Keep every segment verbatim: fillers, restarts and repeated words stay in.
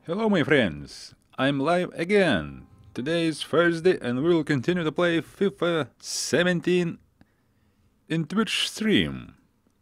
Hello my friends, I'm live again. Today is Thursday and we'll continue to play FIFA seventeen in Twitch stream.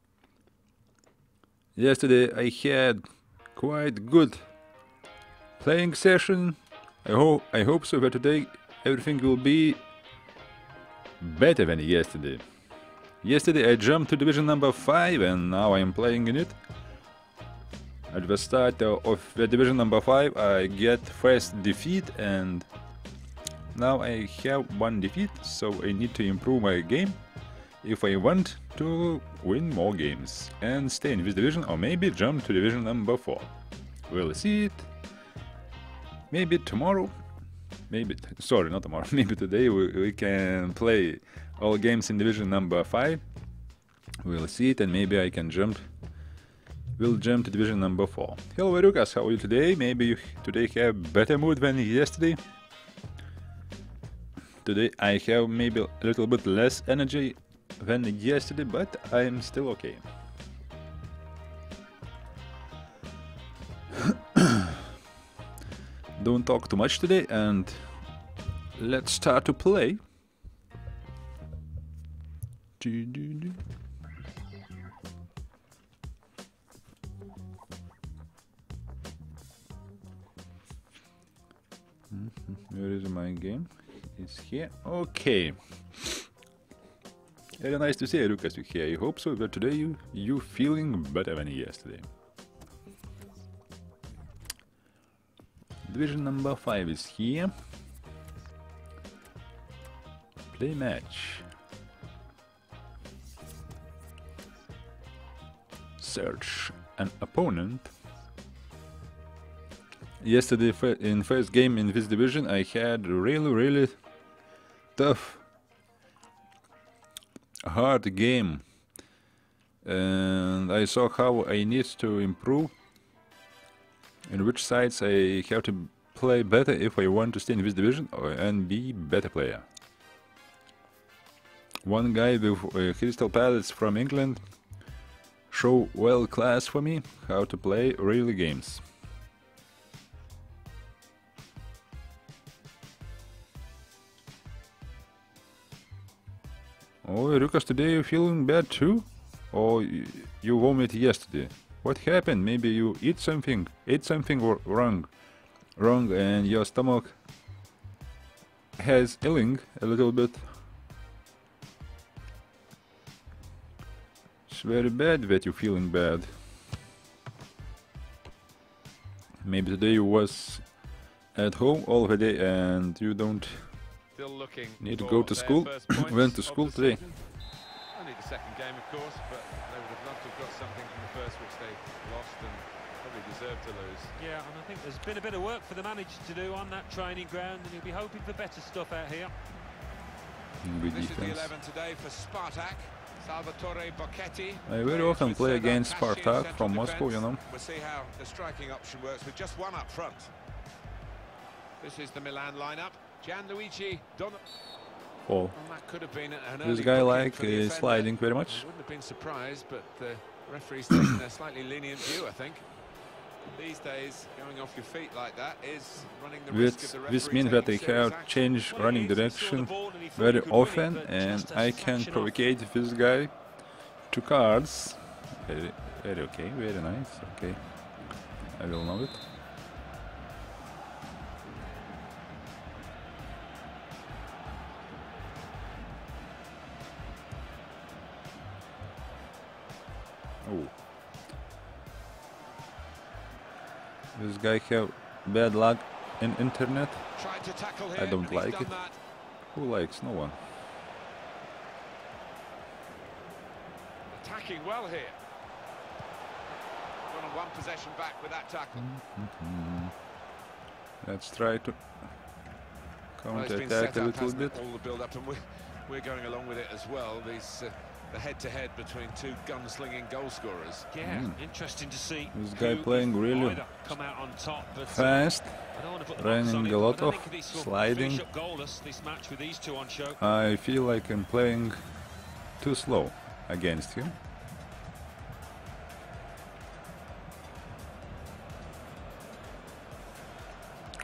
Yesterday I had quite good playing session. I hope I hope so that today everything will be better than yesterday. Yesterday I jumped to division number five and now I am playing in it. At the start of the division number five I get first defeat and now I have one defeat, so I need to improve my game if I want to win more games and stay in this division or maybe jump to division number four. We'll see it. Maybe tomorrow, maybe, sorry not tomorrow, maybe today we, we can play all games in division number five. We'll see it and maybe I can jump We'll jump to division number four. Hello Verukas, how are you today? Maybe you today have better mood than yesterday. Today I have maybe a little bit less energy than yesterday, but I'm still okay. Don't talk too much today and let's start to play. Where is my game? It's here. Okay. Very nice to see you, Lucas, here. I hope so that today you you feeling better than yesterday. Division number five is here. Play match. Search an opponent. Yesterday in first game in this division I had really really tough hard game and I saw how I need to improve in which sides I have to play better if I want to stay in this division or, and be better player. One guy with uh, Crystal Palace from England show well class for me how to play really games. Oh, Rukas, today you feeling bad too? Or you vomited yesterday? What happened? Maybe you eat something, ate something wrong, wrong, and your stomach has ailing a little bit. It's very bad that you're feeling bad. Maybe today you was at home all the day and you don't need to go to school. Went to school today. Only the second game, of course, but they would have loved to have got something from the first, which they lost and probably deserved to lose. Yeah, and I think there's been a bit of work for the manager to do on that training ground, and he'll be hoping for better stuff out here. Good this defense. Is the eleven today for Spartak. Salvatore Bocchetti. I very often play against Spartak from Moscow, you know. We'll see how the striking option works with just one up front. This is the Milan lineup. Gianluigi Don. Oh, well, that could have been an this guy like is sliding very much. I wouldn't have been surprised, but the referee's taken a slightly lenient view, I think. These days, going off your feet like that is running the risk of the referee. This means that I have changed running direction very often, and I can provocate this guy to cards. Very, very okay, very nice. Okay, I will know it. Oh. This guy have bad luck in internet. I don't like it. Who likes? No one. Attacking well here. Got on one possession back with that tackle. Mm-hmm. Let's try to counter attack a little bit. All the build up, and we're, we're going along with it as well. These. Uh, The head-to-head -head between two gunslinging goal scorers. Yeah, mm. interesting to see. This guy playing really come out on top, but fast, running a lot of sliding. This match with these two on show. I feel like I'm playing too slow against him.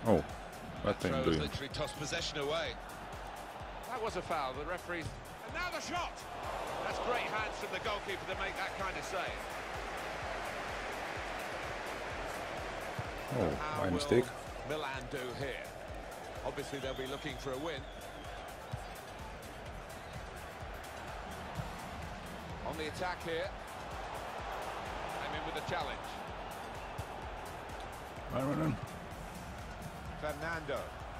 Oh, what I'm doing? Literally tossed possession away. That was a foul. The referee. And now the shot. That's great hands from the goalkeeper to make that kind of save. Oh, How my will mistake. Milan do here? Obviously, they'll be looking for a win. On the attack here. Came in with a challenge. Iron. Fernando.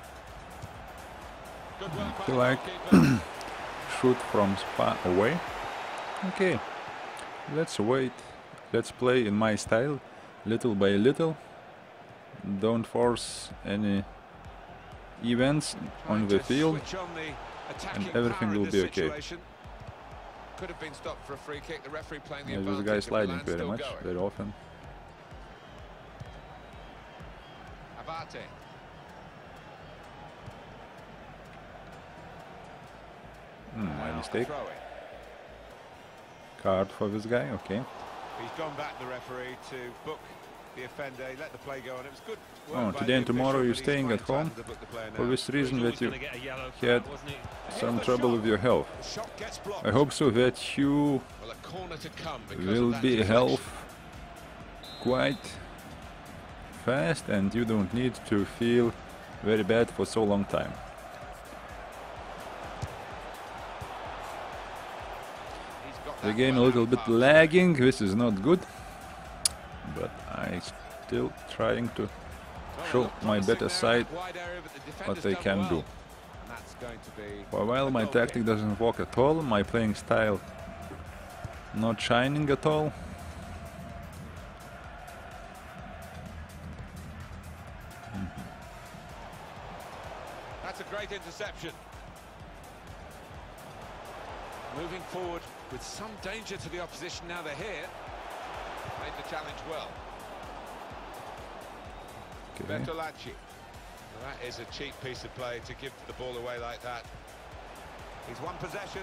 Good work I by feel the like goalkeeper. shoot from far away. Okay, let's wait. Let's play in my style, little by little. Don't force any events on the field, On the and everything will be okay. Could have been stopped for a free kick. The referee playing the Yeah, this advantage. guy sliding Milan very still much, going. very often. Abate. Hmm, my Now mistake. throwing. Card for this guy, okay. He's gone back, the referee, to book the offender. He let the play go on. It was good work Oh, by today the and tomorrow official, you're but he's staying fine at home time to book the player for now. this reason that you Gonna get a yellow for had that, wasn't it? some Here's the trouble shot. with your health. The shot gets blocked. I hope so that you Well, a corner to come because will of that be deflection. health quite fast and you don't need to feel very bad for so long time. He's got The that game a well little out bit past. lagging, this is not good, but I still trying to Well, show look my promising better there in side that wide area, but the what defender's they done can well. do. And that's going to be For a while a my goal tactic kick. doesn't work at all, my playing style not shining at all. That's a great interception. Moving forward with some danger to the opposition now they're here. Made the challenge well. Okay. Bertolacci. Well, that is a cheap piece of play to give the ball away like that. He's won possession.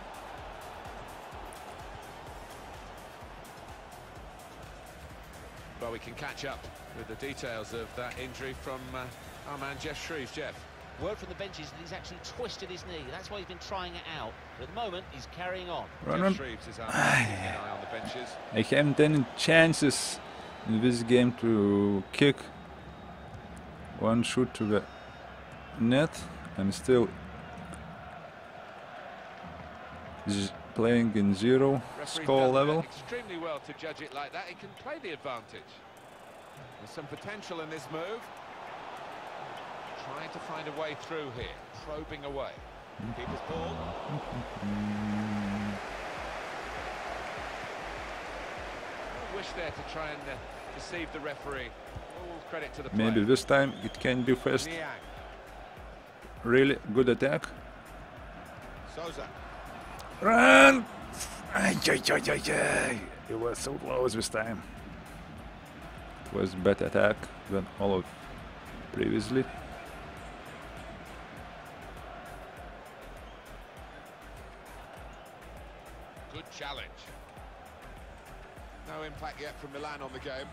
Well, we can catch up with the details of that injury from uh, our man Jeff Shreves. Jeff. Word from the benches that he's actually twisted his knee. That's why he's been trying it out. But at the moment, he's carrying on. Run, Jeff run. Shreves is our man keeping an eye on the benches. I haven't any chances in this game to kick one shoot to the net. I'm still z playing in zero Referee's score done level. extremely well to judge it like that. He can play the advantage. There's some potential in this move. Trying to find a way through here, probing away. Keeper's ball. No wish there to try and uh, deceive the referee. All credit to the player. Maybe this time it can be fast. Niang. Really good attack. Souza. Run! Ay, ay, ay, ay, ay. It was so close this time. It was better attack than all of previously. Good challenge. No impact yet from Milan on the game.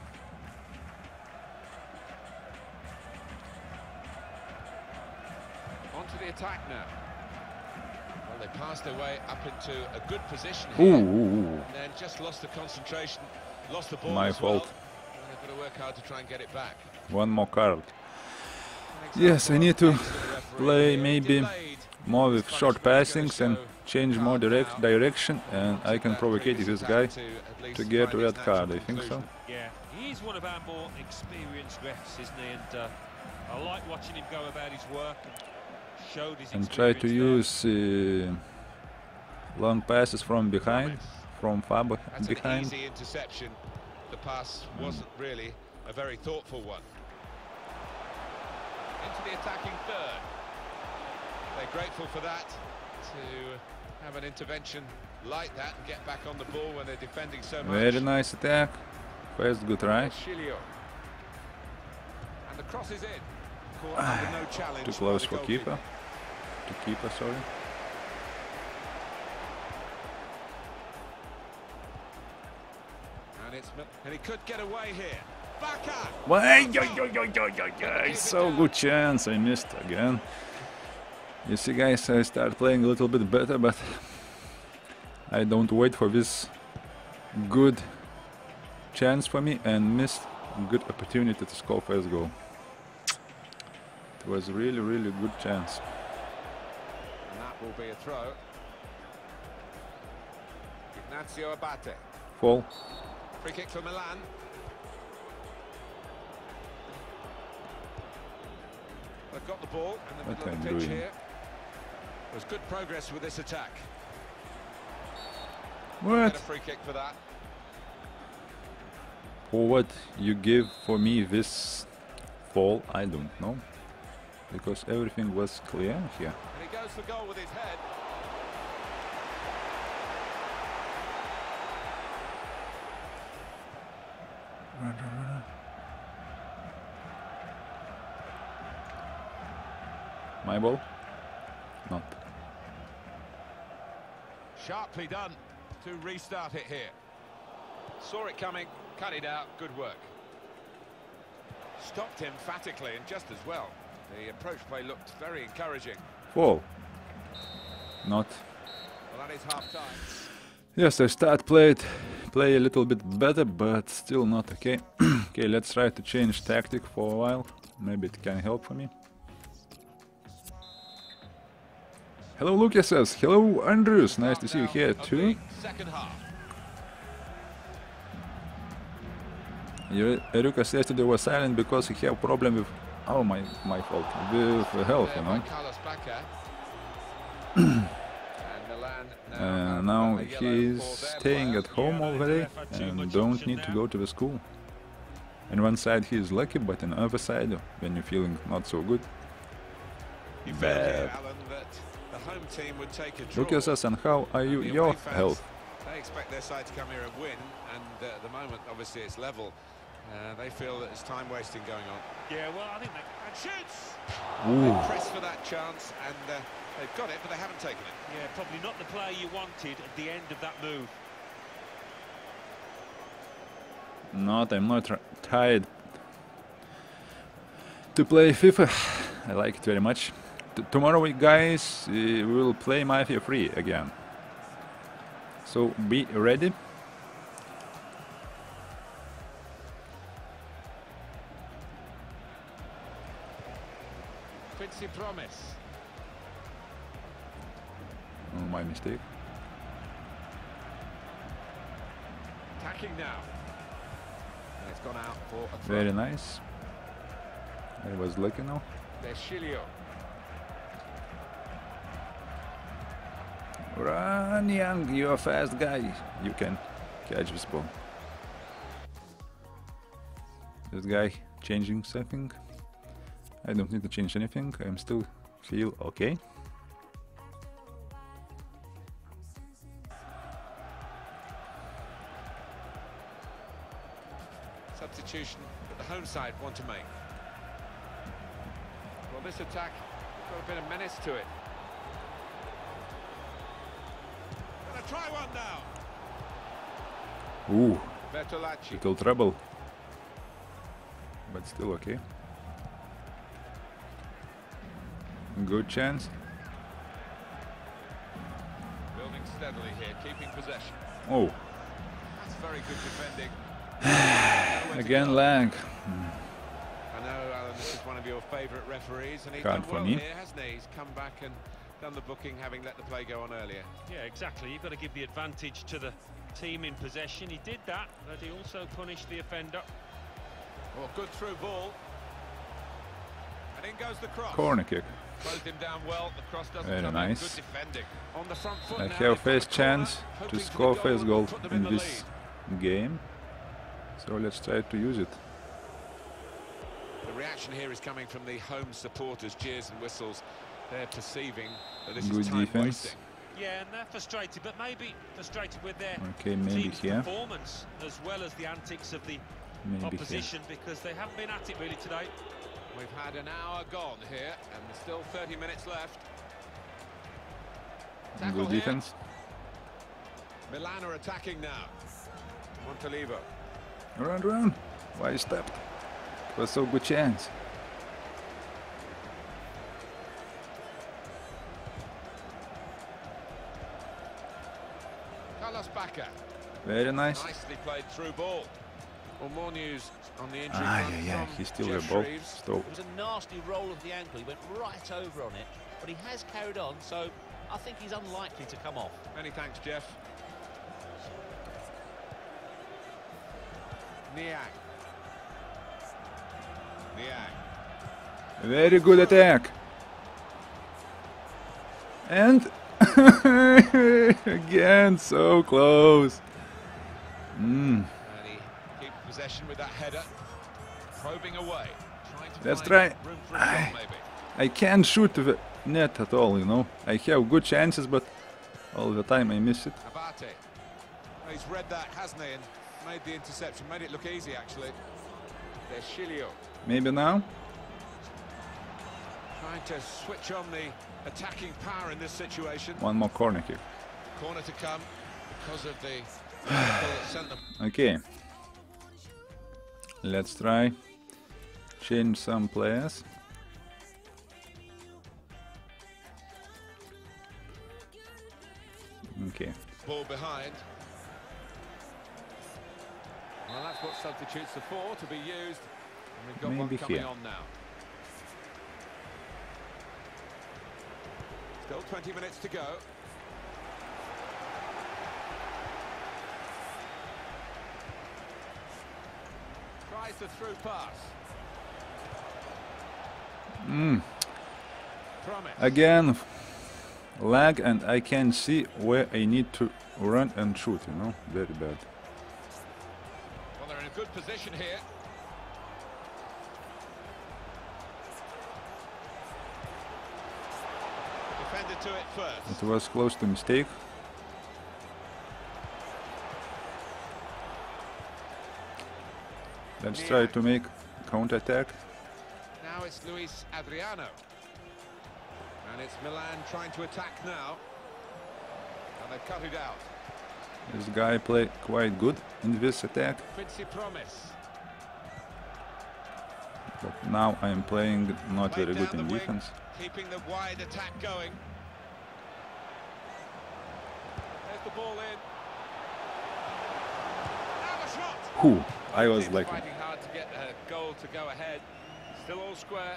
On to the attack now. Well, they passed their way up into a good position Ooh, here. ooh, ooh. And then just lost the concentration, lost the ball My as fault. well. And they've got to work hard to try and get it back. One more card. An Yes, I example need of to thanks the referee play here. maybe Delayed more his with short punishment. He's passings gonna and show change more cards direct now. direction, and I can That provocate previous this attack guy to at least to get find red his card. natural I think so. conclusion. Yeah, he's one of our more experienced refs, isn't he? And uh, I like watching him go about his work and showed his And try to experience there. use uh, long passes from behind, from far be- That's behind. an easy interception. The pass wasn't really a very thoughtful one. Into the attacking third. They're grateful for that, to have an intervention like that and get back on the ball when they're defending so much. Very nice attack. First good try. Chilio. And the cross is in. Caught under no challenge Too by close the for goalkeeper. keeper. To keeper, sorry. And it's and he could get away here. Why? So good chance, I missed again. You see, guys, I start playing a little bit better, but I don't wait for this good chance for me and missed a good opportunity to score first goal. It was really, really good chance. And that will be a throw. Ignacio Abate. Fall. Free kick for Milan. They've got the ball in the What middle of I'm the pitch doing. here. There's good progress with this attack. What? Get a free kick for that. For what you give for me this fall, I don't know. Because everything was clear here. And he goes for goal with his head. Run, run, run. My ball? Not. Sharply done to restart it here. Saw it coming, cut it out, good work. Stopped emphatically and just as well. The approach play looked very encouraging. Fall. Not. Well, that is half time. Yes, I start played, play a little bit better, but still not okay. Okay, let's try to change tactic for a while. Maybe it can help for me. Hello, Lucas says. Hello, Andrews. Nice to see you here too. Second half. Lucas yesterday was silent because he had a problem with. Oh, my my fault. With health, you know. And now he's staying at home all the day and don't need to go to the school. On one side he is lucky, but on the other side, when you're feeling not so good, bad. Lucas says, and how are you, your health? They expect their side to come here and win, and uh, at the moment, obviously, it's level. Uh, they feel that there's time wasting going on. Yeah, well, I think they and shoots. They press for that chance, and uh, they've got it, but they haven't taken it. Yeah, probably not the player you wanted at the end of that move. Not, I'm not tired to play FIFA. I like it very much. T tomorrow, we guys, uh, we will play Mafia three again. So be ready. Quincy Promise. Oh, my mistake. Attacking now. And it's gone out for a throw. Very nice. I was lucky now. Deschilio. Run, young, you're a fast guy. You can catch this ball. This guy changing something. I don't need to change anything. I'm still feel okay. Substitution that the home side want to make. Well, this attack got a bit of menace to it. Gonna try one now. Ooh, Bertolacci. little trouble, but still okay. Good chance. Building steadily here, keeping possession. Oh, That's very good defending. again lag. I know, Alan, this is one of your favourite referees, and he's Can't done for well me. here, hasn't he? He's come back and done the booking, having let the play go on earlier. Yeah, exactly. You've got to give the advantage to the team in possession. He did that, but he also punished the offender. Oh, good through ball. And in goes the cross. Corner kick. Closed him down well. The cross doesn't Very come nice. in. Good defending. On the front foot I now, have they've got first a corner, chance hoping to for the score first that goal will put them in the this game. So let's try to use it. lead. The reaction here is coming from the home supporters, cheers and whistles. They're perceiving that this Good is time defense. wasting. Yeah, and they're frustrated, but maybe frustrated with their Okay, maybe team's here. performance as well as the antics of the Maybe opposition, because they haven't been at it really today. We've had an hour gone here, and there's still thirty minutes left. here. Tackle Good here. defense. Milan are attacking now. Montalivo. Run, run. Why stepped? It was so good chance. Very nice. Nicely played through ball. Well, more news on the injury Ah, front yeah, yeah. from He still Jeff the ball. Shreves. Stop. It was a nasty roll of the ankle. He went right over on it, but he has carried on, so I think he's unlikely to come off. Many thanks, Jeff. Niang. Niang. Very good attack. And again, so close. Mm. And he keeps possession with that header. Probing away. Trying to Let's find try. room for a shot, maybe. I can't shoot the net at all, you know. I have good chances, but all the time I miss it. Abate. Well, he's read that, hasn't he? And made the interception. Made it look easy, actually. There's Shilio. Maybe now? Trying to switch on the attacking power in this situation. One more corner kick. Corner to come because of the that sent them. Okay. Let's try change some players. Okay. Ball behind. Well, that's what substitutes are for, to be used. And we've got Maybe one coming here. on now. Still twenty minutes to go. Tries the through pass. Mm. Promise. Again, lag, and I can see where I need to run and shoot, you know, very bad. Well, they're in a good position here. Defended to it first. It was close to mistake. Let's try to make counter attack. Now it's Luis Adriano. And it's Milan trying to attack now. And they've cut it out. This guy played quite good in this attack, Quincy Promise. but now I'm playing not Played very good down in the wing, defense. keeping the wide attack going. There's the ball in. Now a shot. Whew, I was Team's lucky. fighting hard to get a goal to go ahead. Still all square.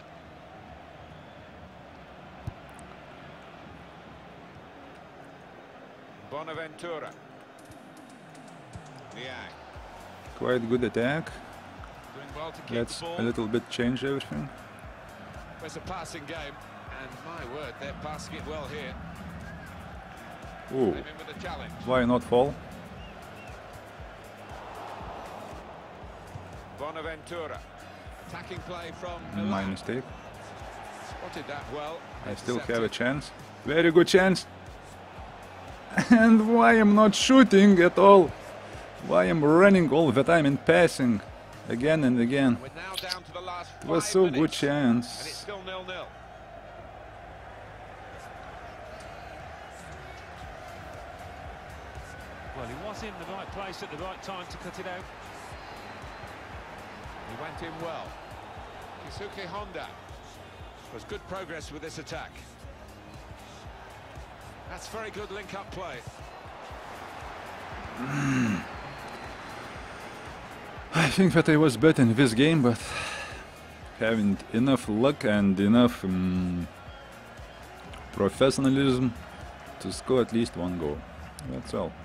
Bonaventura. Niang. Quite good attack. Doing well to keep Let's the ball. a little bit change everything. It's a passing game, and my word, they're passing it well here. Ooh, Came in with a challenge. why not fall? Bonaventura. Attacking play from My Milan. mistake. Spotted that well. I still have a Intercepted. chance. Very good chance. And why I'm not shooting at all? Why I'm running all the time and passing again and again? We're now down to the last It was five so good minutes, and it's chance. still nil nil. Well, he was in the right place at the right time to cut it out. He went in well. Kisuke Honda was good progress with this attack. That's very good link-up play. I think that I was better in this game, but having enough luck and enough um, professionalism to score at least one goal. That's all.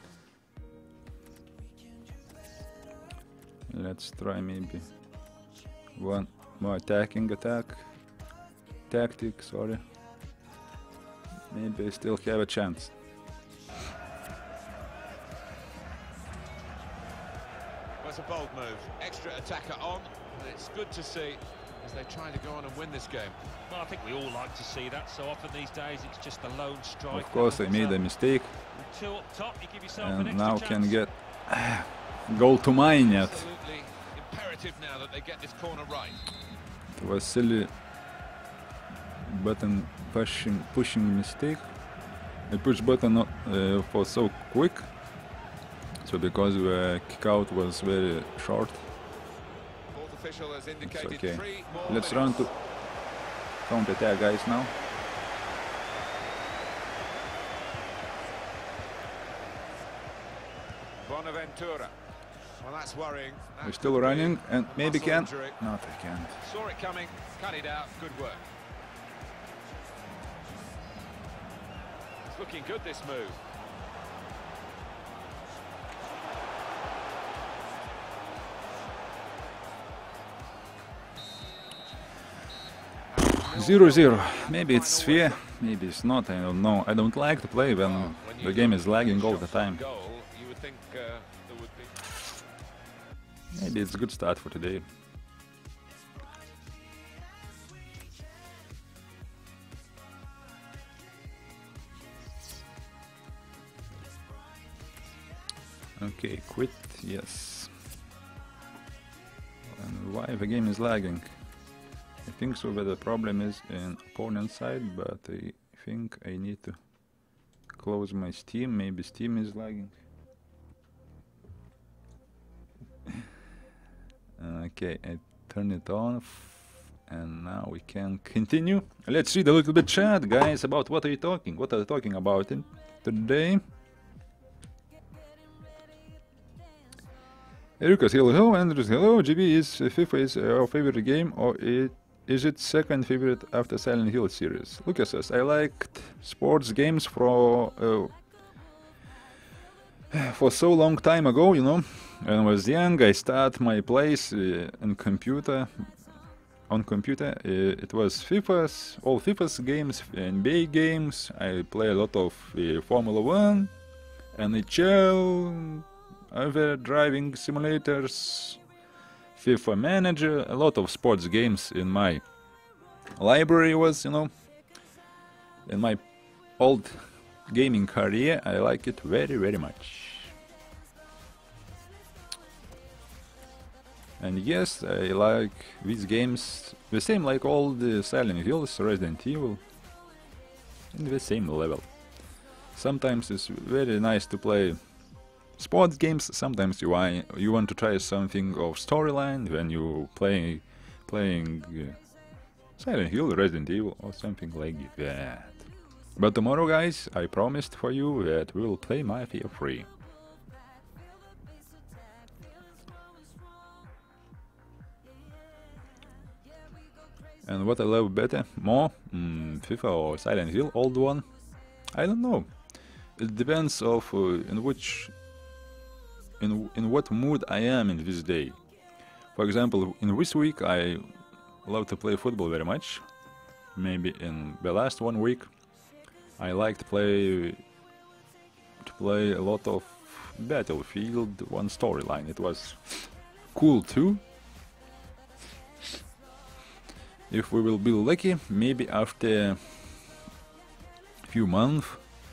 Let's try maybe one more attacking attack. Tactic, sorry. Maybe I still have a chance. Was a bold move. Extra attacker on, and it's good to see as they try to go on and win this game. Well, I think we all like to see that. So often these days, it's just a lone strike. Of course, I made a mistake, With two up top, you give yourself an and extra now chance. can get goal to mine yet. Absolutely imperative now that they get this corner right. It was silly button pushing pushing mistake. I push button not uh, for so quick, so because the kick out was very short. official has It's indicated okay. three more Let's minutes. run to counter attack, guys, now. Bonaventura. Well, that's worrying. That We're still could be running and a maybe muscle can. injury. Not I can't. Saw it coming, cut it out. Good work. It's looking good, this move. Zero zero. Maybe it's fair, maybe it's not, I don't know. I don't like to play when Well, when you the game look is at lagging all shots the on time. goal, you would think uh, there would be... Maybe it's a good start for today. Okay, quit, yes. And why the game is lagging? I think so that the problem is in opponent side, but I think I need to close my Steam. Maybe Steam is lagging. Okay, I turn it off, and now we can continue. Let's read a little bit chat, guys, about what are you talking? What are you talking about in today? Lucas, hello, hello, Andrews, hello. G B, is uh, FIFA is uh, our favorite game, or it, is it second favorite after Silent Hill series? Lucas says, I liked sports games for uh, for so long time ago, you know. When I was young, I started my place uh, on computer. On computer, uh, it was FIFA's, all FIFA's games, N B A games. I play a lot of uh, Formula One, N H L, other driving simulators, FIFA Manager, a lot of sports games in my library was, you know, in my old gaming career. I like it very, very much. And yes, I like these games the same like all the Silent Hills, Resident Evil, in the same level. Sometimes it's very nice to play sports games, sometimes you, want you want to try something of storyline when you play playing uh, Silent Hill, Resident Evil, or something like that. But tomorrow, guys, I promised for you that we will play Mafia three. And what I love better, more, mm, FIFA or Silent Hill, old one? I don't know. It depends of uh, in which, in in what mood I am in this day. For example, in this week I love to play football very much. Maybe in the last one week I like to play to play a lot of Battlefield one storyline. It was cool too. If we will be lucky, maybe after a few months,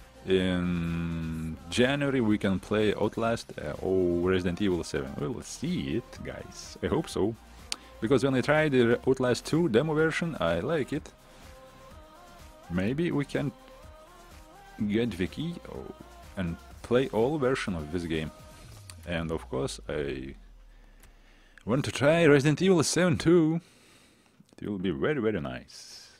in January we can play Outlast uh, or Resident Evil seven. We'll see it, guys. I hope so. Because when I tried the Outlast two demo version, I like it. Maybe we can get the key oh, and play all version of this game. And of course, I want to try Resident Evil seven too. It will be very, very nice.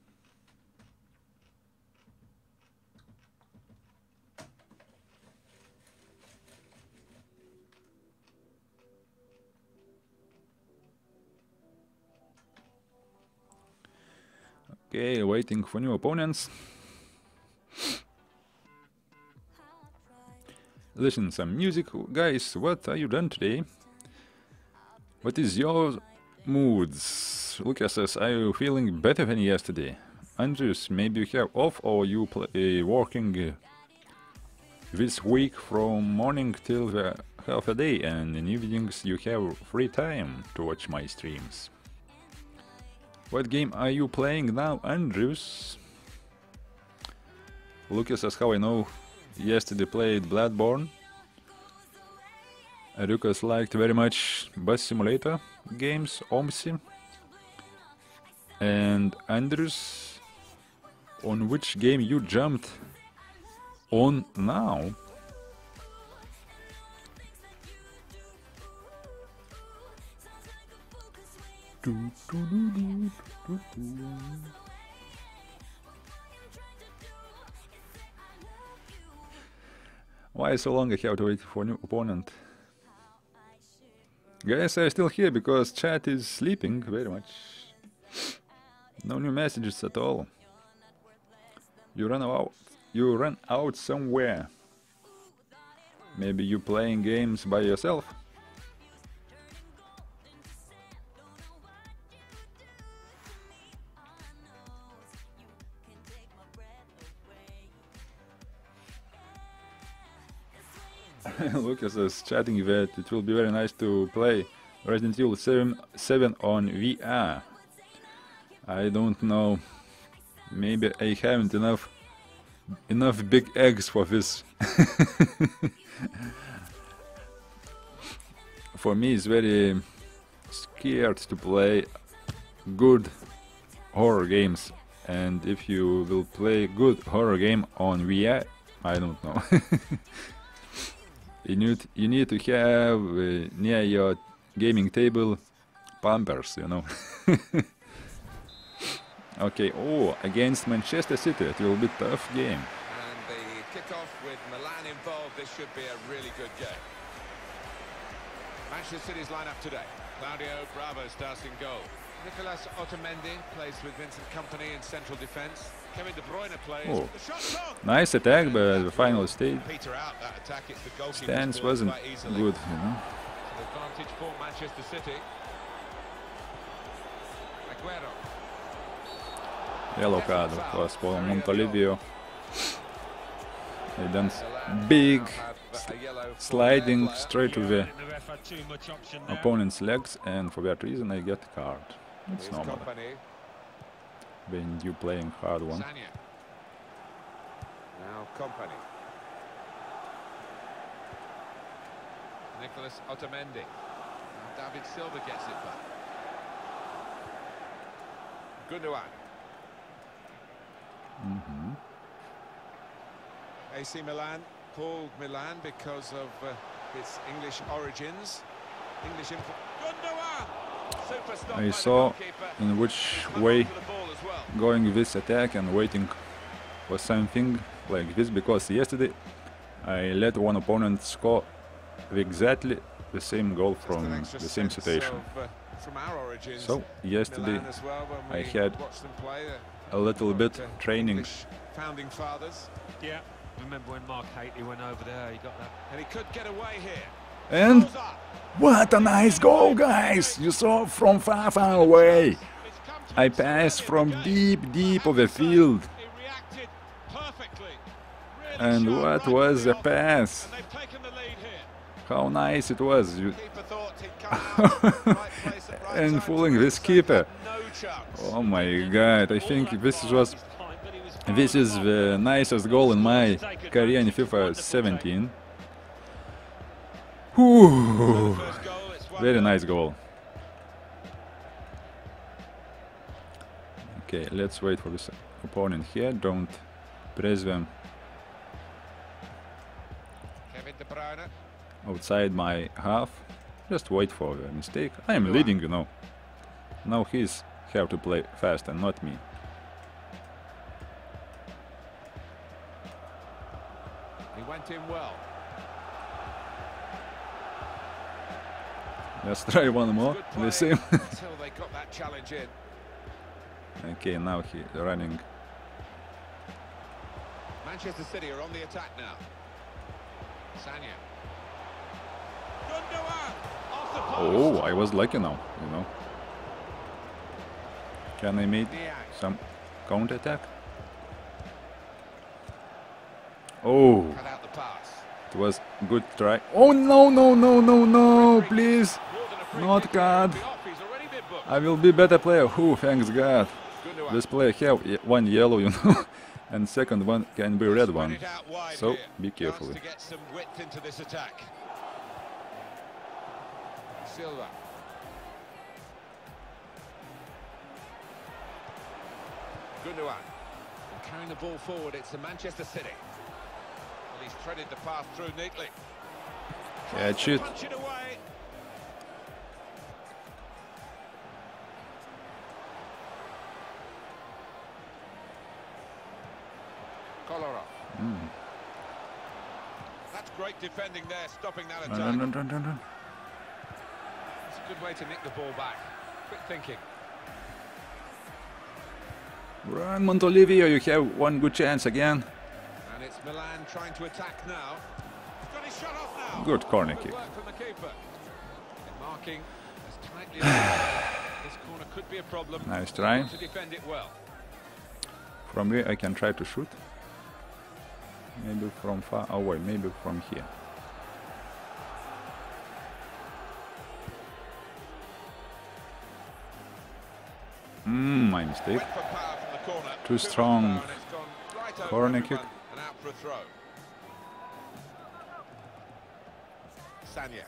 Okay, waiting for new opponents. Listen some music. Guys, what are you done today? What is your moods? Lucas says, are you feeling better than yesterday? Andrews, maybe you have off or you play, uh, working uh, this week from morning till the half a day, and in evenings you have free time to watch my streams. What game are you playing now, Andrews? Lucas says, how I know, yesterday played Bloodborne. Lucas liked very much Bus Simulator games, O M S I. And Andrews, on which game you jumped on now? Why so long I have to wait for new opponent? Guys, I'm still here because chat is sleeping very much. No new messages at all. You run out. You run out somewhere. Maybe you playing games by yourself. Lucas is chatting that it will be very nice to play Resident Evil seven on V R. I don't know. Maybe I haven't enough enough big eggs for this. For me, it's very scared to play good horror games, and if you will play good horror game on V R, I don't know. You need, you need to have uh, near your gaming table pampers, you know. Okay, oh, against Manchester City, it will be a tough game. And the kick-off with Milan involved, this should be a really good game. Manchester City's lineup today. Claudio Bravo starts in goal. Nicolas Otamendi plays with Vincent Kompany in central defence. Kevin De Bruyne plays. Oh, nice attack, but the final stage Peter out that attack. It's the goalkeeper's stance ball wasn't quite easily. good, you know. An advantage for Manchester City. Aguero. Yellow card, of course, for Montolivio. He done big sliding straight to the opponent's legs, and for that reason I get a card. It's normal when you playing hard one. Now Kompany. Nicolas Otamendi. Now David Silva gets it back. Gundogan. Mm-hmm. A C Milan, called Milan because of uh, its English origins. English info. Gundogan! Super stop by I the saw goalkeeper. in which Hung way on to the ball as well. going this attack and waiting for something like this, because yesterday I let one opponent score exactly the same goal Just from an extra the same sense situation. of, uh, from our origins. So yesterday Milan as well, when I we had watched them play, uh, a little bit uh, training. English founding fathers. Yeah, remember when Mark Haley went over there, he got that. And he could get away here. And Goes up. what a nice goal, guys! You saw from far, far away. It's come to I himself passed in from the game. deep, deep I of have the to say, field. he reacted perfectly. Really And sharp what right from was the off. pass? And they've taken the lead here. How nice it was. You Keeper thought he'd come out, right place at right and time fooling to this intercept, keeper. had no chance. Oh my god, I think this was this is the nicest goal in my career in FIFA seventeen. Whew. First goal, it's one Very nil. nice goal. Okay, let's wait for this opponent here. Don't press them Kevin De Bruyne. outside my half. Just wait for the mistake. I am leading, you know. Now he's have to play fast and not me. He went in well. Let's try one more. Good The play same. until they got that challenge in. Okay, now he running. Manchester City are on the attack now. Sanya. Gundogan off the post. Oh, I was lucky now, you know. Can I make Niang. some counter attack? Oh, Cut out the pass. it was good try. Oh no, no, no, no, no, please. More than a free Not kick, card. he'll be off, he's already been booked. I will be better player. Who, thanks God. Gundogan. This player have ye- one yellow, you know, and second one can be red Spread one. it out wide So here. be Chance careful. to get some width into this attack. Silva. Gundogan. And carrying the ball forward, it's to Manchester City. Well, he's threaded the path through neatly. Catch it. Punch it away. Mm. That's great defending there, stopping that attack. Run, run, run, run, run. It's a good way to nick the ball back. Quick thinking. Run, Montolivio, you have one good chance again. And it's Milan trying to attack now. He's got his shot off now. Good corner Good kick. work from the keeper. And marking as tightly as this corner could be a problem. Nice try. To defend it well. From where I can try to shoot. Maybe from far away, maybe from here. Mm, my mistake. Went for power from the corner. Too strong. And it's gone right over Corner kick. everyone and out for a throw. Sanya.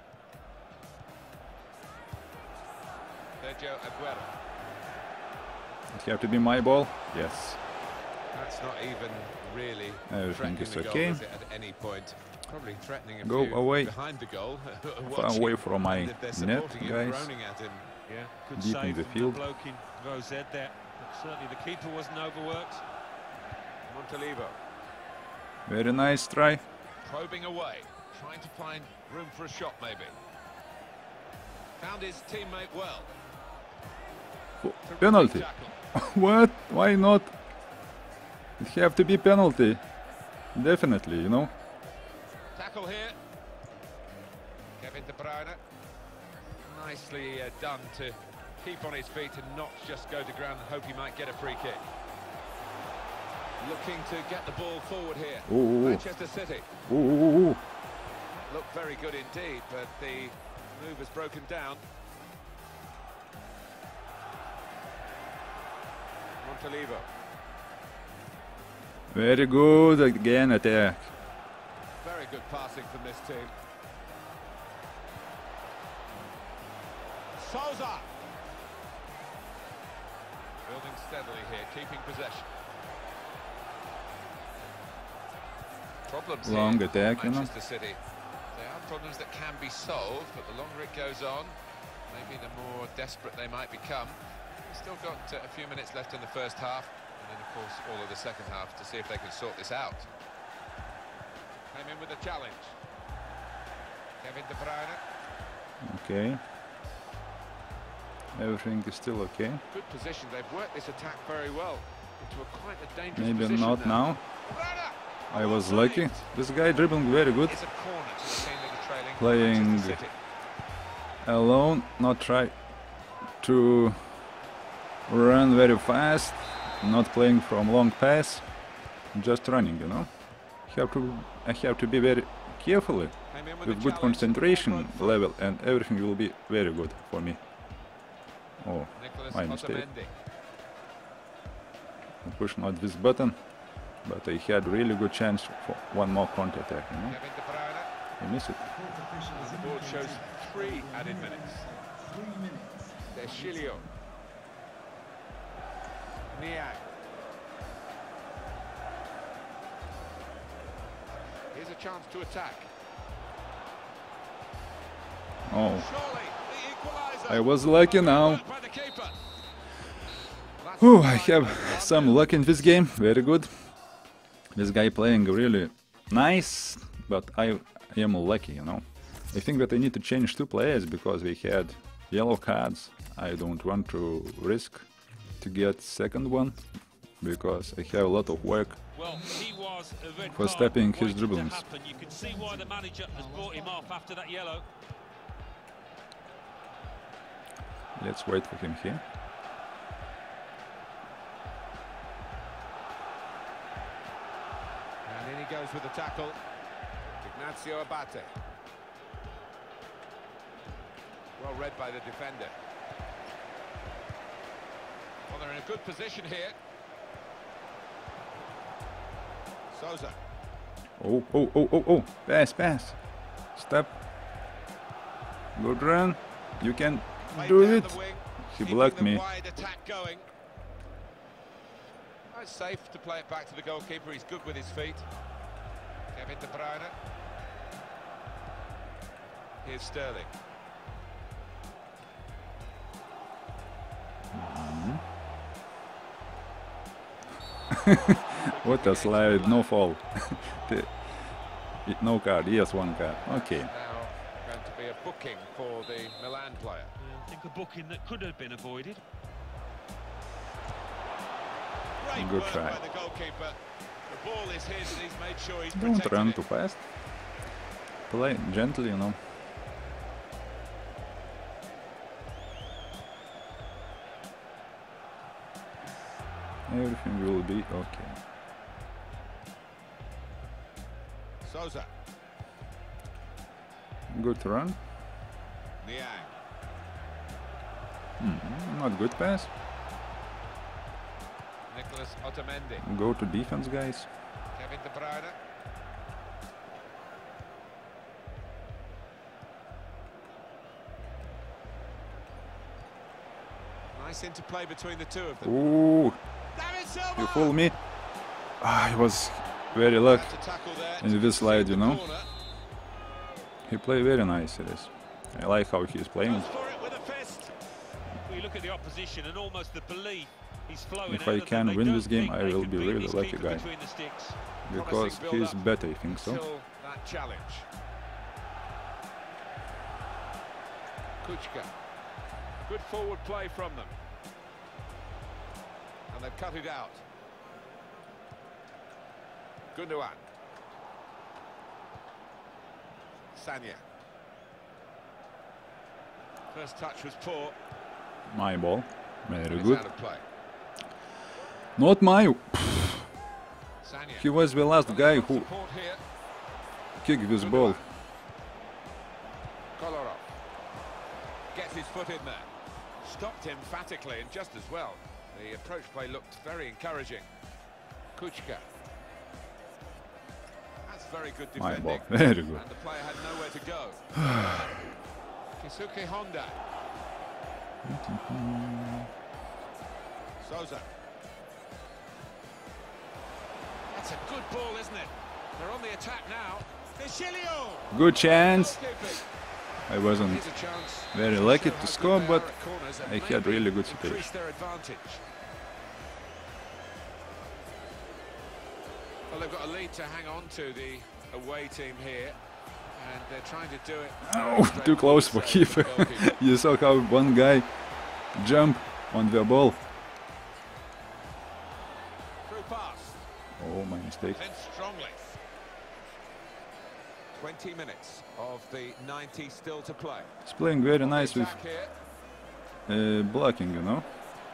Sergio Aguero. It have to be my ball. Yes. That's not even really Everything is threatening the okay. goal, is it, at any point? Probably threatening a Go few away. behind the goal. Far away from my And if they're net, supporting him, guys. groaning at him. Yeah, good Deep in save the from field. the bloke in row Z there. But certainly the keeper wasn't overworked. Montolivo Very nice try. probing away, trying to find room for a shot maybe. Found his teammate well. Oh, Terrific penalty. tackle. What? Why not? It have to be penalty. Definitely, you know. Tackle here. Kevin De Bruyne. Nicely uh, done to keep on his feet and not just go to ground and hope he might get a free kick. Looking to get the ball forward here. Ooh, ooh, ooh. Manchester City Ooh, ooh, ooh. look very good indeed, but the move has broken down. Montolivo. Very good again attack. Very good passing from this team. Souza. Building steadily here, keeping possession. Problems Long here attack, for you know. Manchester City. They are problems that can be solved, but the longer it goes on, maybe the more desperate they might become. Still got uh, a few minutes left in the first half, and then of course all of the second half to see if they can sort this out. Came in with a challenge. Kevin De Bruyne. Okay. Everything is still okay. Good position. They've worked this attack very well into a quite a dangerous Maybe position not now. Bruyne. I Oh, was well lucky. saved. This guy dribbling very good. It's a corner to the team that are trailing. Playing Manchester City. alone, not try to run very fast, not playing from long pass, just running, you know. Have to, I have to be very carefully Came in with with a good challenge. concentration One foot. level, and everything will be very good for me. Oh, Nicholas my mistake. Otamendi. I pushed not this button, but I had really good chance for one more counter attack, you know. Kevin De Bruyne. I miss it. And the board shows three added minutes. Deschilio. Niang. Here's a chance to attack. Oh, Surely the equaliser. I was lucky now. Work by the keeper. That's Whew, all I right. have some luck in this game, very good. This guy playing really nice, but I am lucky, you know. I think that I need to change two players because we had yellow cards. I don't want to risk to get second one because I have a lot of work. Well, he was a red For card stepping his waiting to dribblings. happen. You can see why the manager has brought him off after that yellow. Let's wait for him here. And in he goes with the tackle. Ignacio Abate. Well read by the defender. Well, they're in a good position here. Souza. Oh, oh, oh, oh, oh, pass, pass. Step. Good run. You can Played do down it. the wing, He keeping blocked the me. wide attack going. Oh, it's safe to play it back to the goalkeeper. He's good with his feet. Kevin De Bruyne. Here's Sterling. What a slide, no foul. No card, yes, one card. Okay. Now going to be a booking for the Milan player. Yeah, I think a booking that could have been avoided. Great Good work try. by the goalkeeper. The ball is his and he's made sure he's Don't protected run it. too fast. Play gently, you know. Everything will be okay. Souza. Good run. Niang. Mm, not good pass. Nicholas Otamendi. Go to defense, guys. Kevin De Bruyne. Nice interplay between the two of them. Ooh, David Silva! you fool me. Ah, he was very lucky Had to tackle there in to this slide, concede you the know. corner. He played very nice, it is. I like how he's playing. Goes for it with a fist. We look at the opposition and almost the belief he's flowing If out I of them. can They win don't this game, think I they will can be beat really this lucky keeper guy. between the sticks. Because Promising he's build-up better, I think so. Until that challenge. Kuchka. Good forward play from them. And they've cut it out. Gundogan. Sanya. First touch was poor. My ball. Very It's good. out of play. Not my... Sanya. He was the last guy who Support here. kicked this ball. Kolarov. Gets his foot in there. Stopped emphatically and just as well. The approach play looked very encouraging. Kuchka. That's very good My defending. ball. Very good. And the player had nowhere to go. Kisuke Honda. Souza. That's a good ball, isn't it? They're on the attack now. Vigilio. Good chance. Goalkeeping. I wasn't Here's a chance very to lucky show how to good score, they but are at corners and I had maybe really good increase situation. their advantage. Well, they've got a lead to hang on to, the away team here, and they're trying to do it. Oh, too close for keeper. Goalkeeper. You saw how one guy jumped on the ball. Through pass. Oh, my mistake. Defends strongly. twenty minutes of the ninety still to play. He's playing very nice with Attack here. uh, blocking, you know.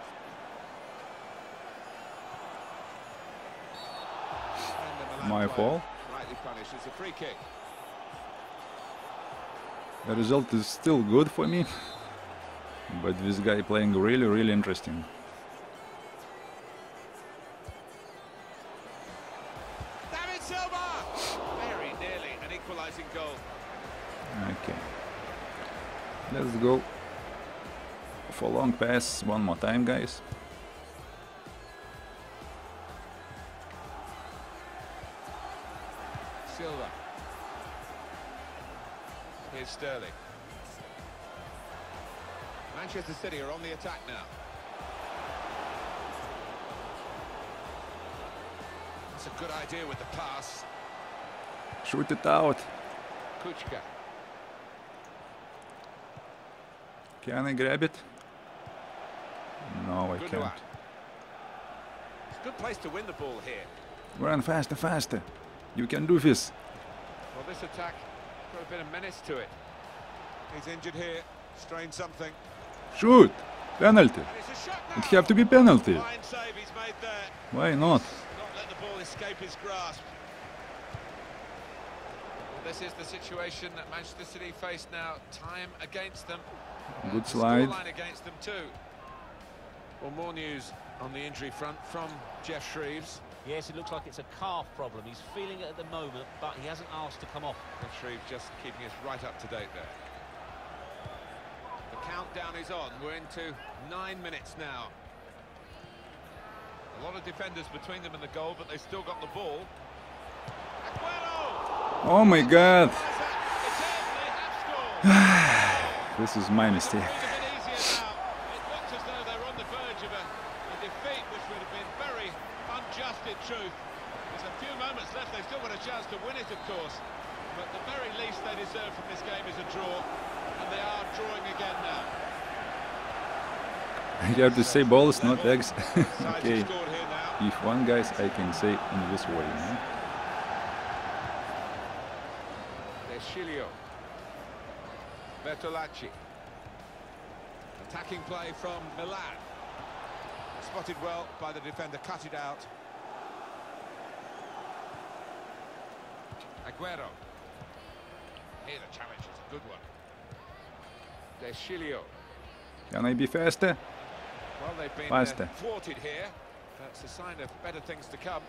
And the Milan My player fault. Rightly punished. It's a free kick. The result is still good for me, but this guy playing really, really interesting. David Silva! Very nearly an equalising goal. Okay. Let's go for long pass one more time, guys. Silva. Here's Sterling. Manchester City are on the attack now. That's a good idea with the pass. Shoot it out. Kuchka. Can I grab it? No, I Gundogan. can't. It's a good place to win the ball here. Run faster, faster. You can do this. Well, this attack got a bit of menace to it. He's injured here, strained something. Shoot! Penalty. And it's a shot now. It have to be penalty. Fine save he's made there. Why not? Not let the ball escape his grasp. Well, this is the situation that Manchester City face now. Time against them. Good And the slide. scoreline against them too. Well, more news on the injury front from Jeff Shreves. Yes, it looks like it's a calf problem. He's feeling it at the moment, but he hasn't asked to come off. Jeff Shreves just keeping us right up to date there. The countdown is on. We're into nine minutes now. A lot of defenders between them and the goal, but they've still got the ball. Aguero! Oh my God! It's in, they have scored. This is my mistake. It's a bit easier now. It looked as though they were on the verge of a, a defeat, which would have been very unjust in truth. to win it, of course, but the very least they deserve from this game is a draw, and they are drawing again now. You have to say balls, not eggs. Okay. Scored here now. If one guys I can say in this way. No? Deschilio. Bertolacci. Attacking play from Milan. Spotted well by the defender, cut it out. Aguero. Here the challenge is a good one. Deschilio. Can I be faster? Well, they've been Faster. uh, thwarted here. That's a sign of better things to come.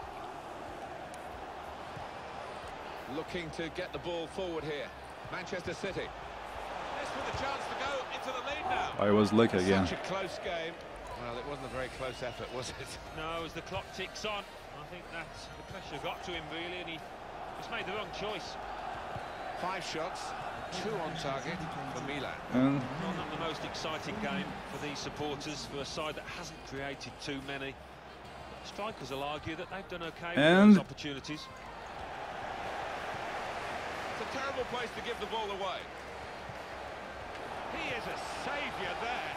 Looking to get the ball forward here. Manchester City. This with a chance to go into the lead now. I was lucky again. Such a close game. Well, it wasn't a very close effort, was it? No, as the clock ticks on, I think that the pressure got to him really, and he just made the wrong choice. Five shots, two on target for Milan. And Well, not the most exciting game for these supporters, for a side that hasn't created too many. Strikers will argue that they've done okay And with those opportunities. It's a terrible place to give the ball away. He is a saviour there.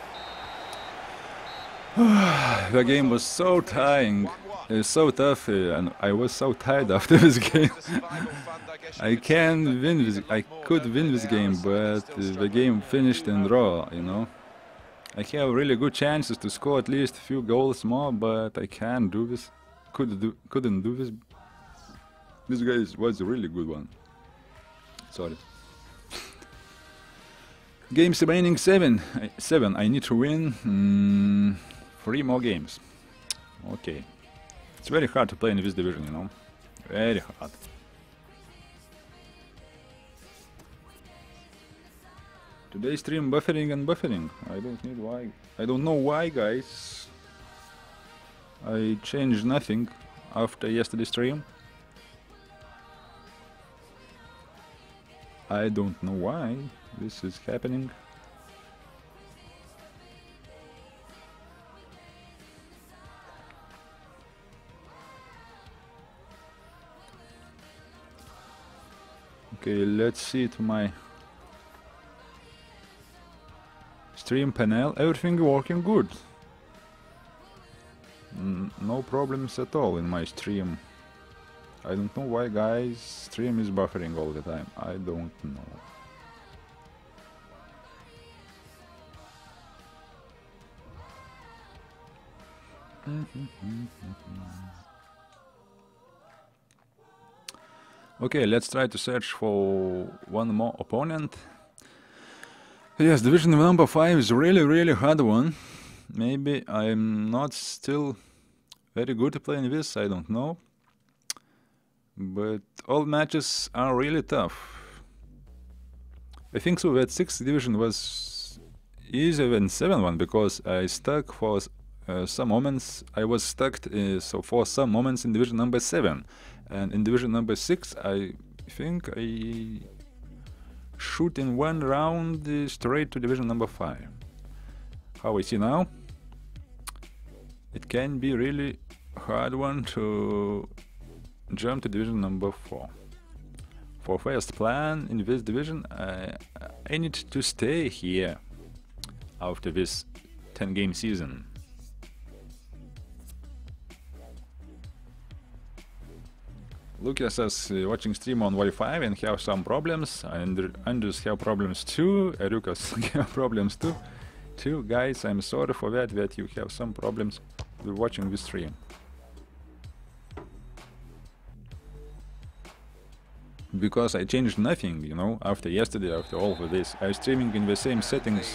the game was so tiring, uh, so tough, uh, and I was so tired after this game. I can win this. I could win this game, but uh, the game finished in draw. You know, I have really good chances to score at least a few goals more, but I can't do this. Could do, couldn't do this. This guy was a really good one. Sorry. Games remaining seven. I, seven. I need to win mm, three more games. Okay. It's very hard to play in this division, you know. Very hard. Today stream buffering and buffering. I don't need why. I don't know why, guys. I changed nothing after yesterday's stream. I don't know why this is happening. Okay, let's see to my stream panel. Everything working good. N no problems at all in my stream. I don't know why, guys, stream is buffering all the time. I don't know. Okay, let's try to search for one more opponent. Yes, division number five is really, really hard one. Maybe I'm not still very good at playing this, I don't know. But all matches are really tough. I think so that sixth division was easier than seventh one, because I stuck for uh, some moments. I was stuck uh, so for some moments in division number seven, and in division number six I think I shoot in one round uh, straight to division number five. How I see now, it can be really hard one to jump to division number four. For first plan in this division, I, I need to stay here after this ten game season. Lucas is uh, watching stream on Wi-Fi and have some problems, and Andrews have problems too, Erukas have problems too. Two guys, I'm sorry for that, that you have some problems with watching this stream. Because I changed nothing, you know, after yesterday, after all of this. I'm streaming in the same settings,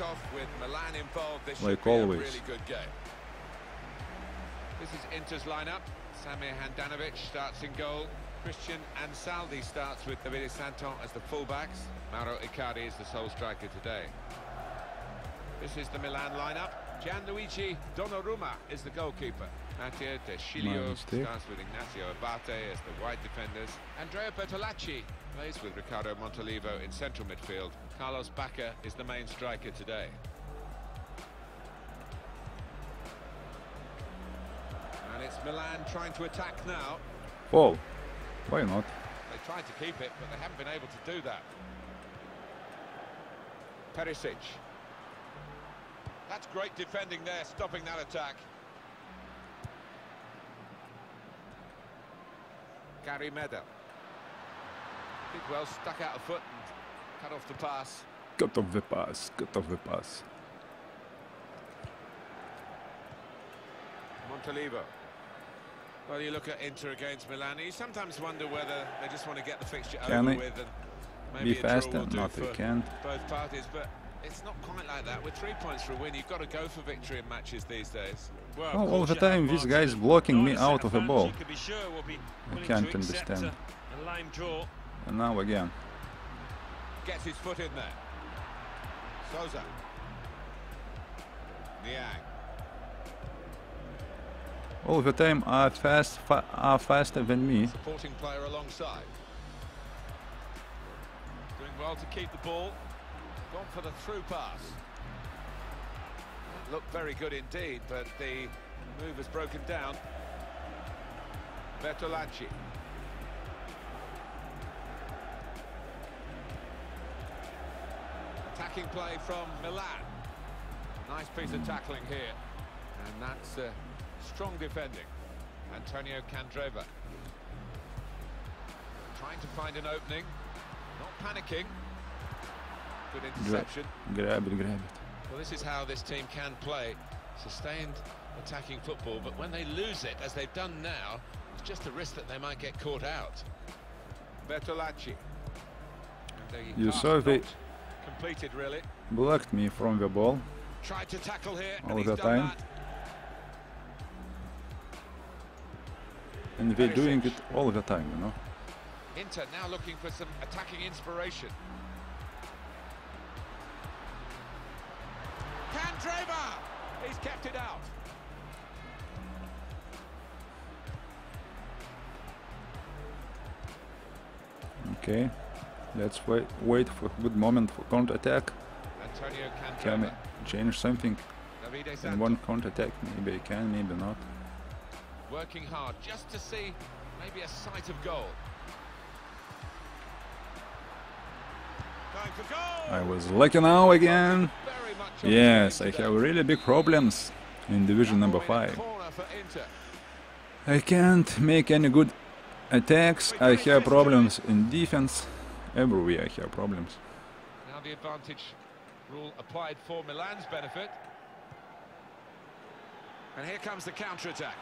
like always. Really good game. This is Inter's lineup. Samir Handanovic starts in goal. Christian Ansaldi starts with Davide Santon as the fullbacks. Mauro Icardi is the sole striker today. This is the Milan lineup. Gianluigi Donnarumma is the goalkeeper. Mattia Deschilio starts with Ignacio Abate as the wide defenders. Andrea Bertolacci plays with Ricardo Montolivo in central midfield. Carlos Bacca is the main striker today. And it's Milan trying to attack now. Fall. Why not? They tried to keep it, but they haven't been able to do that. Perisic. That's great defending there, stopping that attack. Gary Medel. Did well, stuck out a foot and cut off the pass. Cut off the pass, cut off the pass. Montalivo. Well, you look at Inter against Milan, you sometimes wonder whether they just want to get the fixture Can over they with and maybe be a draw faster? will do Not they for can. both parties, but it's not quite like that. With three points for a win, you've got to go for victory in matches these days. Well, Oh, all the time this guy is blocking me out of the ball. Sure we'll I can't understand. A, a lame draw. And now again. Gets his foot in there. Souza. Niang. All the time are fast, fa are faster than me. Supporting player alongside. Doing well to keep the ball. Gone for the through pass. Looked very good indeed, but the move has broken down. Bertolacci. Attacking play from Milan. Nice piece of tackling here. And that's uh, strong defending. Antonio Candreva. Trying to find an opening. Not panicking. Good interception. Grab it, grab it. Well, this is how this team can play. Sustained attacking football, but when they lose it, as they've done now, it's just a risk that they might get caught out. Bertolacci. And the You pass saw they not completed, really. blocked me from the ball Tried to tackle here, all and he's the done time. that. And they're Perisic. doing it all the time, you know. Inter now looking for some attacking inspiration. Candreva! He's kept it out. Okay, let's wait, wait for a good moment for counter-attack. Antonio Can we Candreva. change something Davide in Santos. one counter-attack? Maybe I can, maybe not. Working hard just to see maybe a sight of goal. Going for goal! I was lucky now again. Very much on Yes, the I today. have really big problems in division number Tackle in a five. corner for Inter. I can't make any good attacks. I have problems in defense. Everywhere I have problems. Now the advantage rule applied for Milan's benefit. And here comes the counter-attack.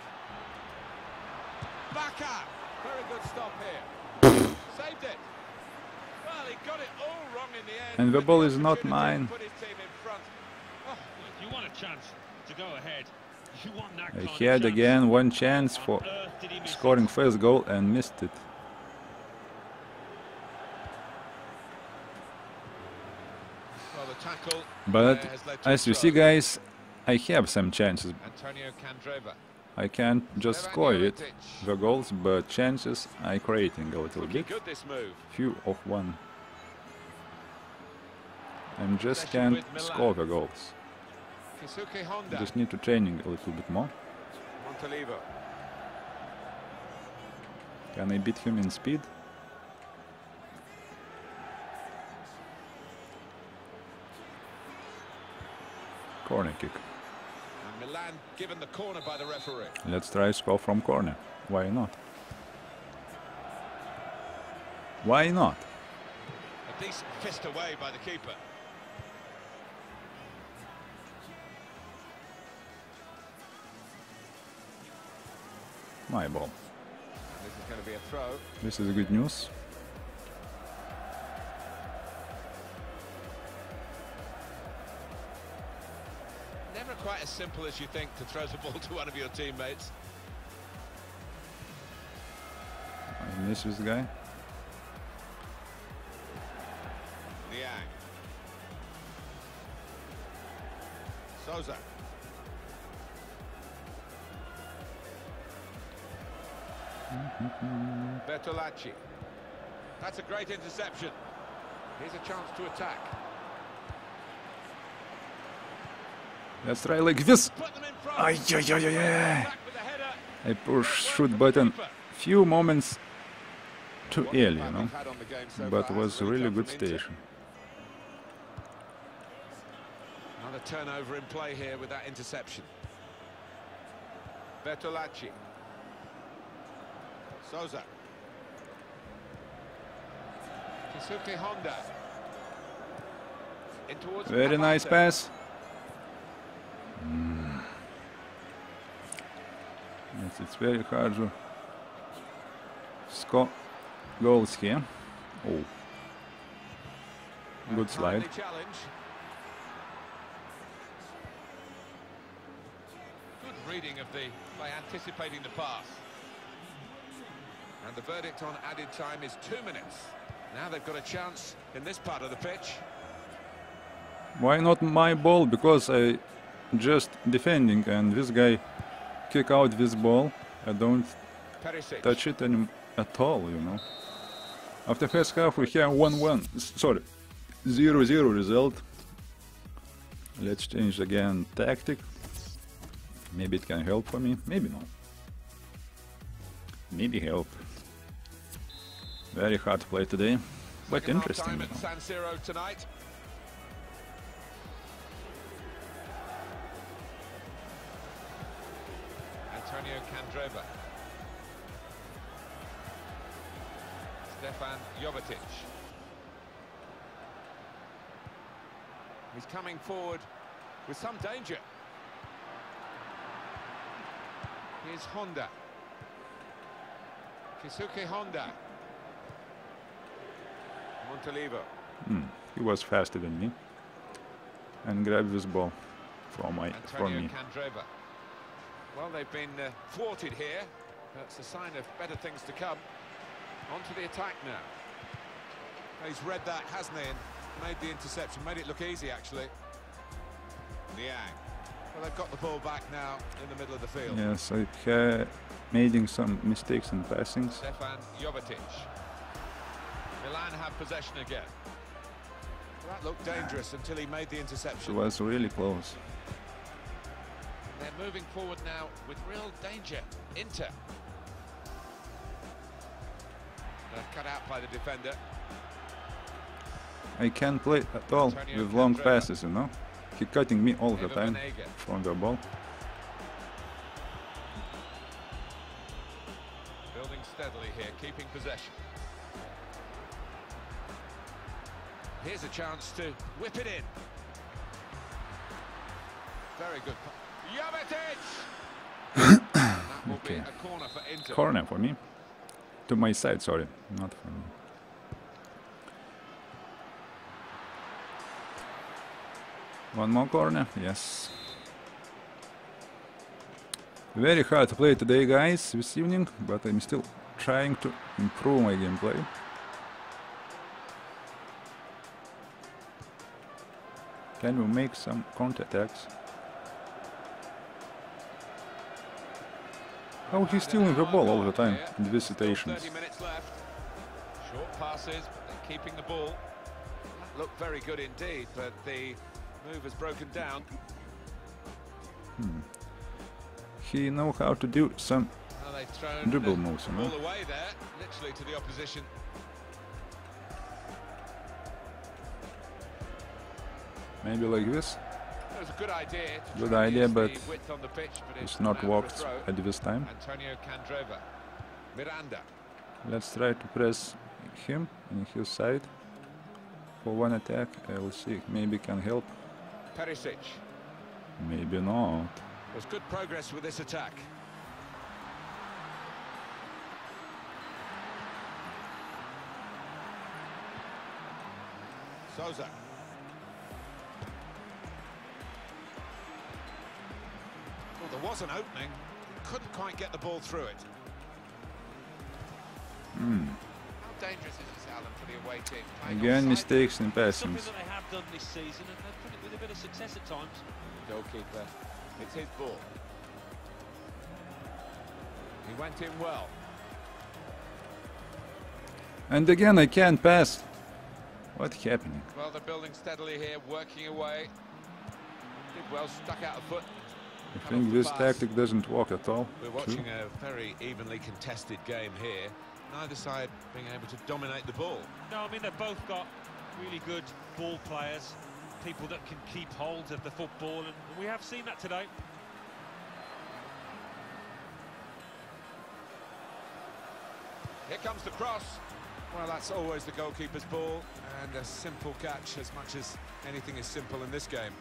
Bacca! Very good stop here. Saved it. Well, he got it all wrong in the end. And the with ball is not opportunity to mine. put his team in front. Oh, If you want a chance to go ahead, you want that I kind of had chance. again one chance for On earth did he miss scoring it? first goal and missed it. well, the tackle But uh, has led to as a you see, throw. guys, I have some chances. Antonio Candreva. I can't just Levan score it, Jovetic. the goals, but chances I creating a little Looking bit. good this move. Few of one. And just Possession can't with Milan. score the goals. Kisuke Honda. Just need to training a little bit more. Montalivo. Can I beat him in speed? Corner kick. And Milan given the corner by the referee. Let's try score from corner. Why not? Why not? A decent fist away by the keeper. My ball. And this is going to be a throw. This is good news. Never quite as simple as you think to throw the ball to one of your teammates. I miss this guy. Niang. Souza. Bertolacci. That's a great interception. Here's a chance to attack. Let's try like this. Put them in front. Ay, ay, ay, ay, ay. Back with the header. I push shoot button. Few moments too early, you know, but it was a really good station. Another turnover in play here with that interception. Bertolacci. Souza. Kisuke Honda. In towards Very nice pass. Mm. Yes, it's very hard to score goals here. Oh, good slide. Good reading of the by anticipating the pass. And the verdict on added time is two minutes. Now they've got a chance in this part of the pitch. Why not my ball? Because I just defending and this guy kick out this ball. I don't Perisic. touch it any at all, you know. After first half we have one one, sorry, zero zero result. Let's change again tactic. Maybe it can help for me, maybe not. Maybe help. Very hard to play today, but Second interesting. Time You at know. San Siro tonight. Antonio Candreva. Stefan Jovetic. He's coming forward with some danger. Here's Honda. Kisuke Honda. Montalivo. Hmm, he was faster than me and grabbed this ball from my from Antonio me. Candreva. Well, they've been uh, thwarted here. That's a sign of better things to come. On to the attack now. He's read that, hasn't he, and made the interception, made it look easy, actually. Niang. Well, they've got the ball back now in the middle of the field. Yes, I have made some mistakes in passing. Stefan Jovetic. Milan have possession again. Well, that looked dangerous until he made the It interception. was really close. They're moving forward now with real danger. Inter. They're cut out by the defender. I can't play at all Antonio with long Candreva. passes, you know. He cutting me all the Eva time Banega. from the ball. Building steadily here, keeping possession. Here's a chance to whip it in. Very good. Jovetic! That will Okay. be a corner for Inter. Corner for me. To my side, sorry, not for me. One more corner, yes. Very hard to play today, guys, this evening, but I'm still trying to improve my gameplay. Can we make some counter-attacks? How he's stealing the ball all the time in these situations? thirty minutes left. Short passes, but they're keeping the ball. That looked very good indeed, but the move has broken down. Hmm. He know how to do some Now they've thrown dribble the moves, you know. ball away there, literally to the opposition. Maybe like this. It was a good idea. To Good try and idea, use but the width on the pitch, but it's it's not gone out for a worked throw. at this time. Antonio Candreva. Miranda. Let's try to press him in his side for one attack. I will see, maybe can help, Perisic. maybe not. There's good progress with this attack. Souza. Well, there was an opening. Couldn't quite get the ball through it. Hmm. How dangerous is this, Alan, for the away team? Playing Again, offside? mistakes in Something passing. that they have done this season, and they've done it with a bit of success at times. Goalkeeper. It's his ball. He went in well. And again, I can't pass. What's happening? Well, they're building steadily here, working away. Did well, stuck out a foot. I think this tactic doesn't work at all. We're too. watching a very evenly contested game here. neither side being able to dominate the ball. No, I mean, they've both got really good ball players, people that can keep hold of the football, and we have seen that today. Here comes the cross. Well, that's always the goalkeeper's ball, and a simple catch, as much as anything is simple in this game.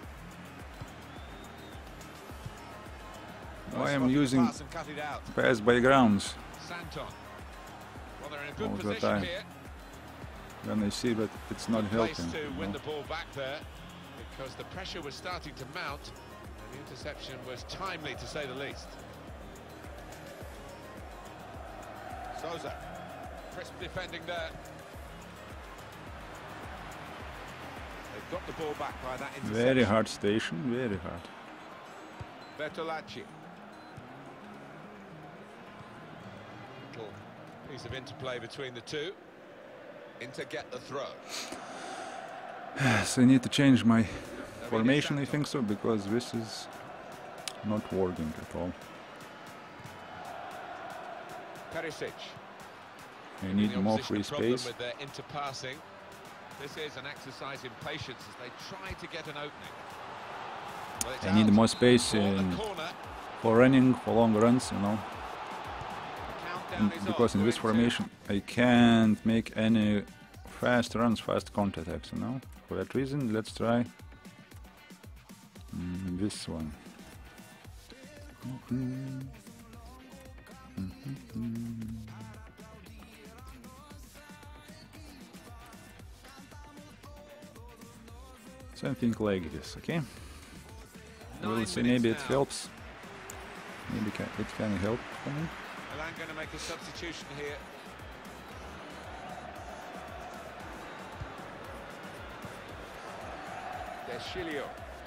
I am using pass by grounds Santon. Well, they're in a good all the position time. here. When I see that it's not Place helping. to you win know. the ball back there, because the pressure was starting to mount, and the interception was timely, to say the least. Souza, crisp defending there. They've got the ball back by that interception. Very hard station, very hard. Bertolacci. Little piece of interplay between the two. Inter get the throw. So I need to change my formation, I think so, because this is not working at all. Perisic. I need The more opposition free a problem space. with their interpassing. This is an exercise in patience as they try to get an opening. Well, it's I need out more space for the in, corner. for running, for long runs, you know. The And countdown is because on. in this Going to- formation I can't make any fast runs, fast counterattacks, you know. For that reason, let's try mm, this one. Mhm. Mhm. Something like this, okay? We'll Nine see, minutes maybe it now. helps. Maybe ca it can help for me. Milan going to make a substitution here. Deschilio.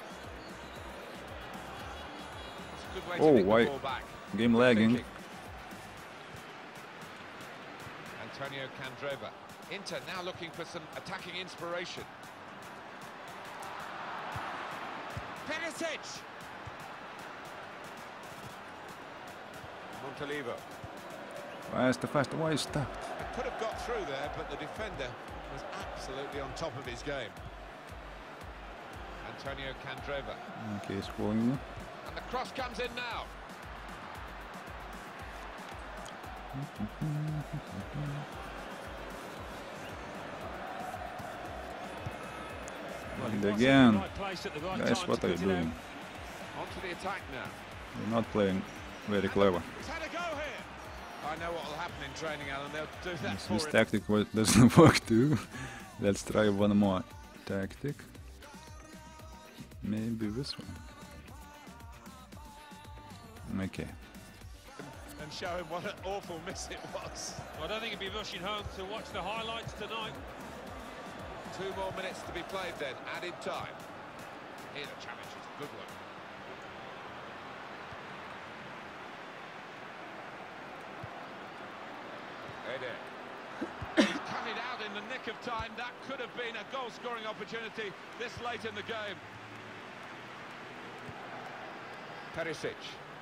It's a good way Oh, to nick why- the ball back. Game Good lagging. thinking. Antonio Candreva. Inter now looking for some attacking inspiration. Perisic. Montalivo. Faster, faster, why is stopped? It could have got through there, but the defender was absolutely on top of his game. Antonio Candreva. Okay, it's following. And the cross comes in now. Well, he And was in again, the right place at the right guys, time what to are you put it out. doing? On to the attack now. You're not playing very clever. He's had a go here. I know what will happen in training, Alan. They'll do that This, for this him. tactic wa- doesn't work too. Let's try one more tactic. Maybe this one. Okay. And show him what an awful miss it was. I don't think he'd be rushing home to watch the highlights tonight. Two more minutes to be played then, added time. Here the challenge is a good one. Eder. He's cut it out in the nick of time. That could have been a goal-scoring opportunity this late in the game. Perisic.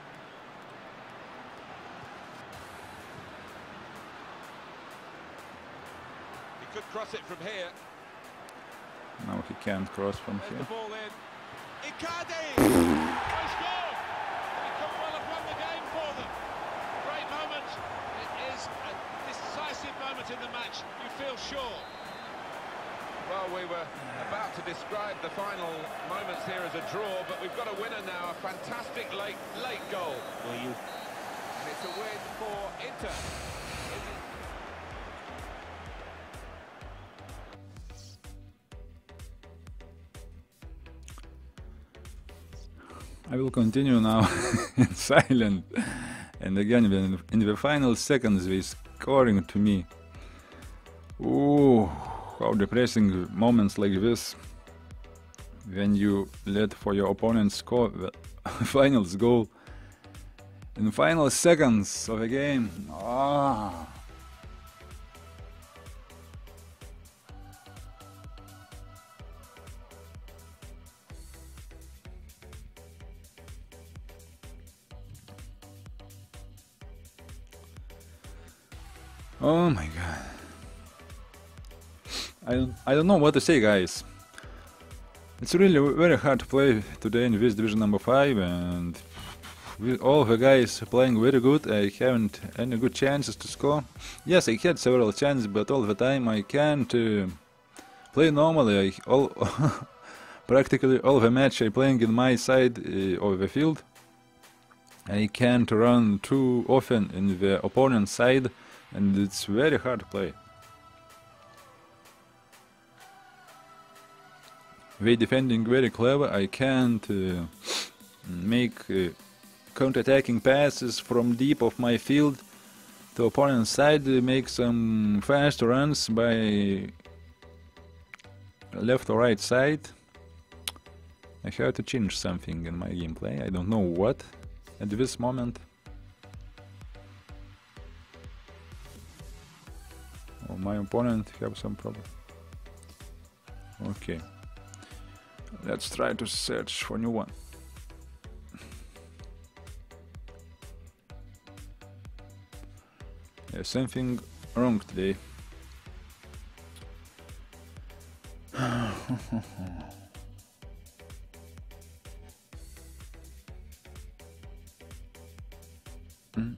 He could cross it from here. Now he can't cross from There's here. the ball in. Icardi! They score! He could well have won the game for them. Great moment. It is a decisive moment in the match, you feel sure. Well, we were about to describe the final moments here as a draw, but we've got a winner now, a fantastic late, late goal. Well, you And it's a win for Inter. I will continue now in silent. And again, when in the final seconds, they scoring to me. Ooh, how depressing moments like this. When you let for your opponent score the finals goal in the final seconds of a game. Ah. Oh my god. I don't, I don't know what to say, guys. It's really very hard to play today in this division number five, and with all the guys playing very good. I haven't any good chances to score. Yes, I had several chances, but all the time I can't uh, play normally. I all practically all the match I playing in my side uh, of the field. I can't run too often in the opponent's side, and it's very hard to play. They defending very clever. I can't uh, make uh, counter-attacking passes from deep of my field to opponent's side, uh, make some fast runs by left or right side. I have to change something in my gameplay. I don't know what at this moment. Oh, my opponent have some problem. Okay. Let's try to search for new one. There's something wrong today. mm.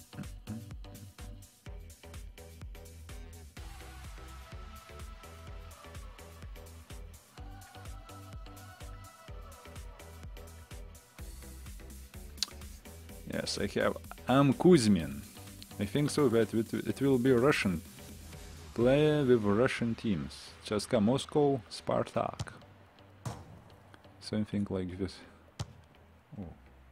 Yes, I have Am Kuzmin. I think so that it, it will be Russian player with Russian teams. C S K A Moscow, Spartak. Something like this. Oh.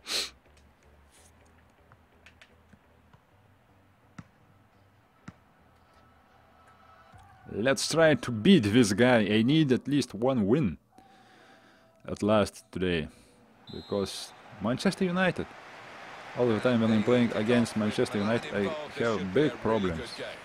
Let's try to beat this guy. I need at least one win at last today, because Manchester United, all the time when I'm playing against Manchester United, I have big problems.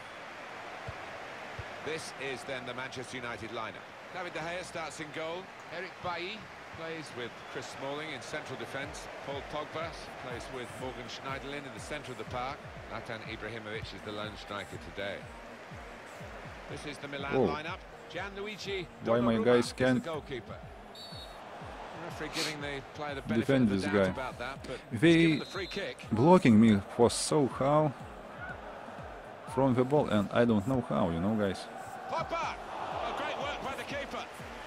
This is then the Manchester United lineup. David De Gea starts in goal. Eric Bailly plays with Chris Smalling in central defence. Paul Pogba plays with Morgan Schneiderlin in the centre of the park. Zlatan Ibrahimovic is the lone striker today. This is the Milan Whoa. lineup. Gianluigi Why my guys can't the goalkeeper. Referee giving the player the benefit defend of the this doubt guy? about that, but he's They given the free kick. blocking me for so how from the ball, and I don't know how, you know, guys. Pogba! Oh, great work by the keeper.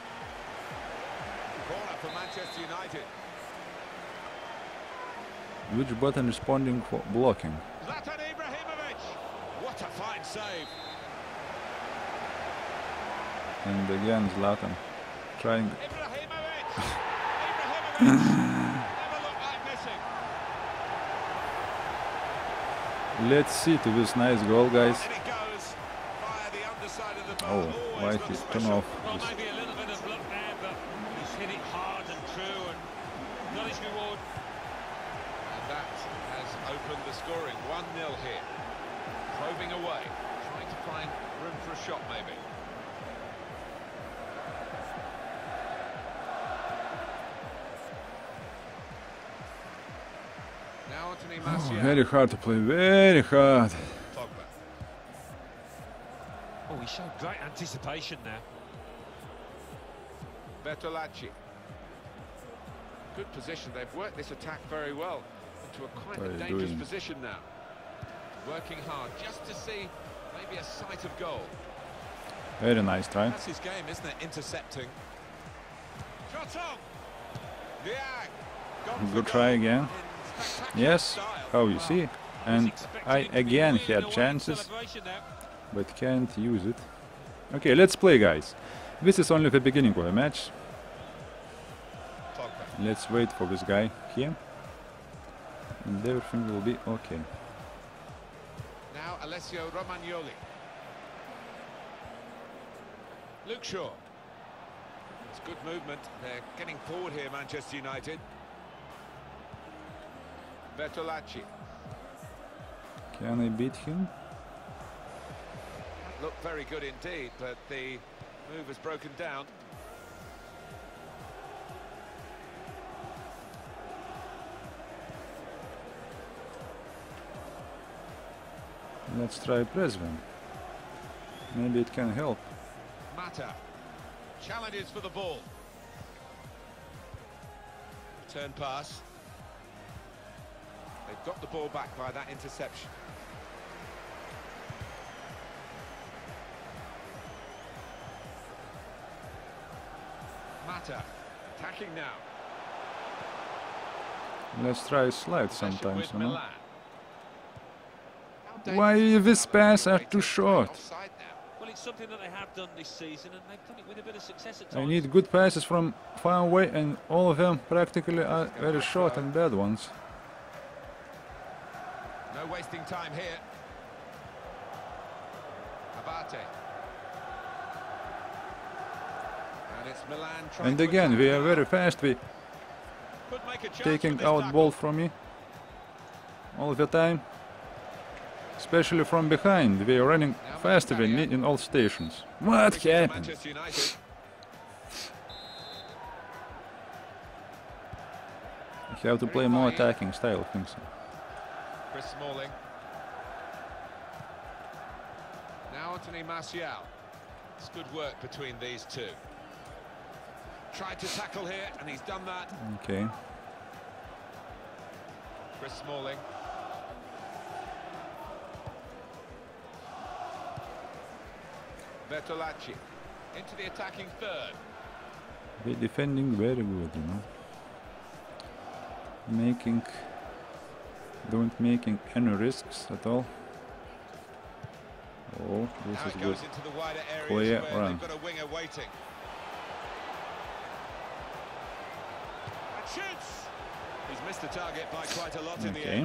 Corner for Manchester United. Which button responding for blocking? Zlatan Ibrahimovic! What a fine save. And again Zlatan trying. Ibrahimovic! Ibrahimovic! Never looked like missing. Let's see to this nice goal, guys. And it goes via the underside of the bar. Oh, Always why looks he special. turn off Well, this? maybe a little bit of luck there, but he's hit it hard and true and got his reward. And that has opened the scoring. one nil here. Probing away. Trying to find room for a shot, maybe. Now Anthony Oh, Martial. very hard to play, very hard. Pogba. Oh, he showed great anticipation there. Bertolacci. Good position. They've worked this attack very well into a quite What are a you dangerous doing? position now. Working hard just to see maybe a sight of goal. Very nice try. That's his game, isn't it? Intercepting. Shot on. Diag. Gone for Good try goal again. in spectacular Yes, style. how you see. And He's expecting I him to be again leading had the way in chances, celebration now. but can't use it. Okay, let's play, guys. This is only the beginning of the match. Pogba. Let's wait for this guy here, and everything will be okay. Now Alessio Romagnoli. Luke Shaw. It's good movement. They're getting forward here, Manchester United. Bertolacci. Can I beat him? Looked very good indeed, but the move has broken down. Let's try press them. Maybe it can help. Mata challenges for the ball. Turn pass. They've got the ball back by that interception. Mata attacking now. Let's try slide Possession sometimes, with you know. Milan. How Why dangerous this is it pass to are break too it? short? Offside now. Well, it's something that they have done this season, and they've done it with a bit of success at I times. need good passes from far away, and all of them practically are very short and bad ones. No wasting time here. Abate. And it's Milan trying And to again, we attack are now. very fast. We Could make a chance taking with this out tackle. ball from me all the time, especially from behind. We are running faster than me in all stations. What Switching to happened? Manchester United. You have to play more attacking style, I think so. Chris Smalling. Now Anthony Martial. It's good work between these two. Tried to tackle here, and he's done that. Okay. Chris Smalling. Bertolacci into the attacking third. We're defending very good, you know. Making, don't making any risks at all. Oh, this Now is it good. goes into the wider areas Clear where run. they've got a winger waiting. And shoots! He's missed the target by quite a lot in the Okay. end.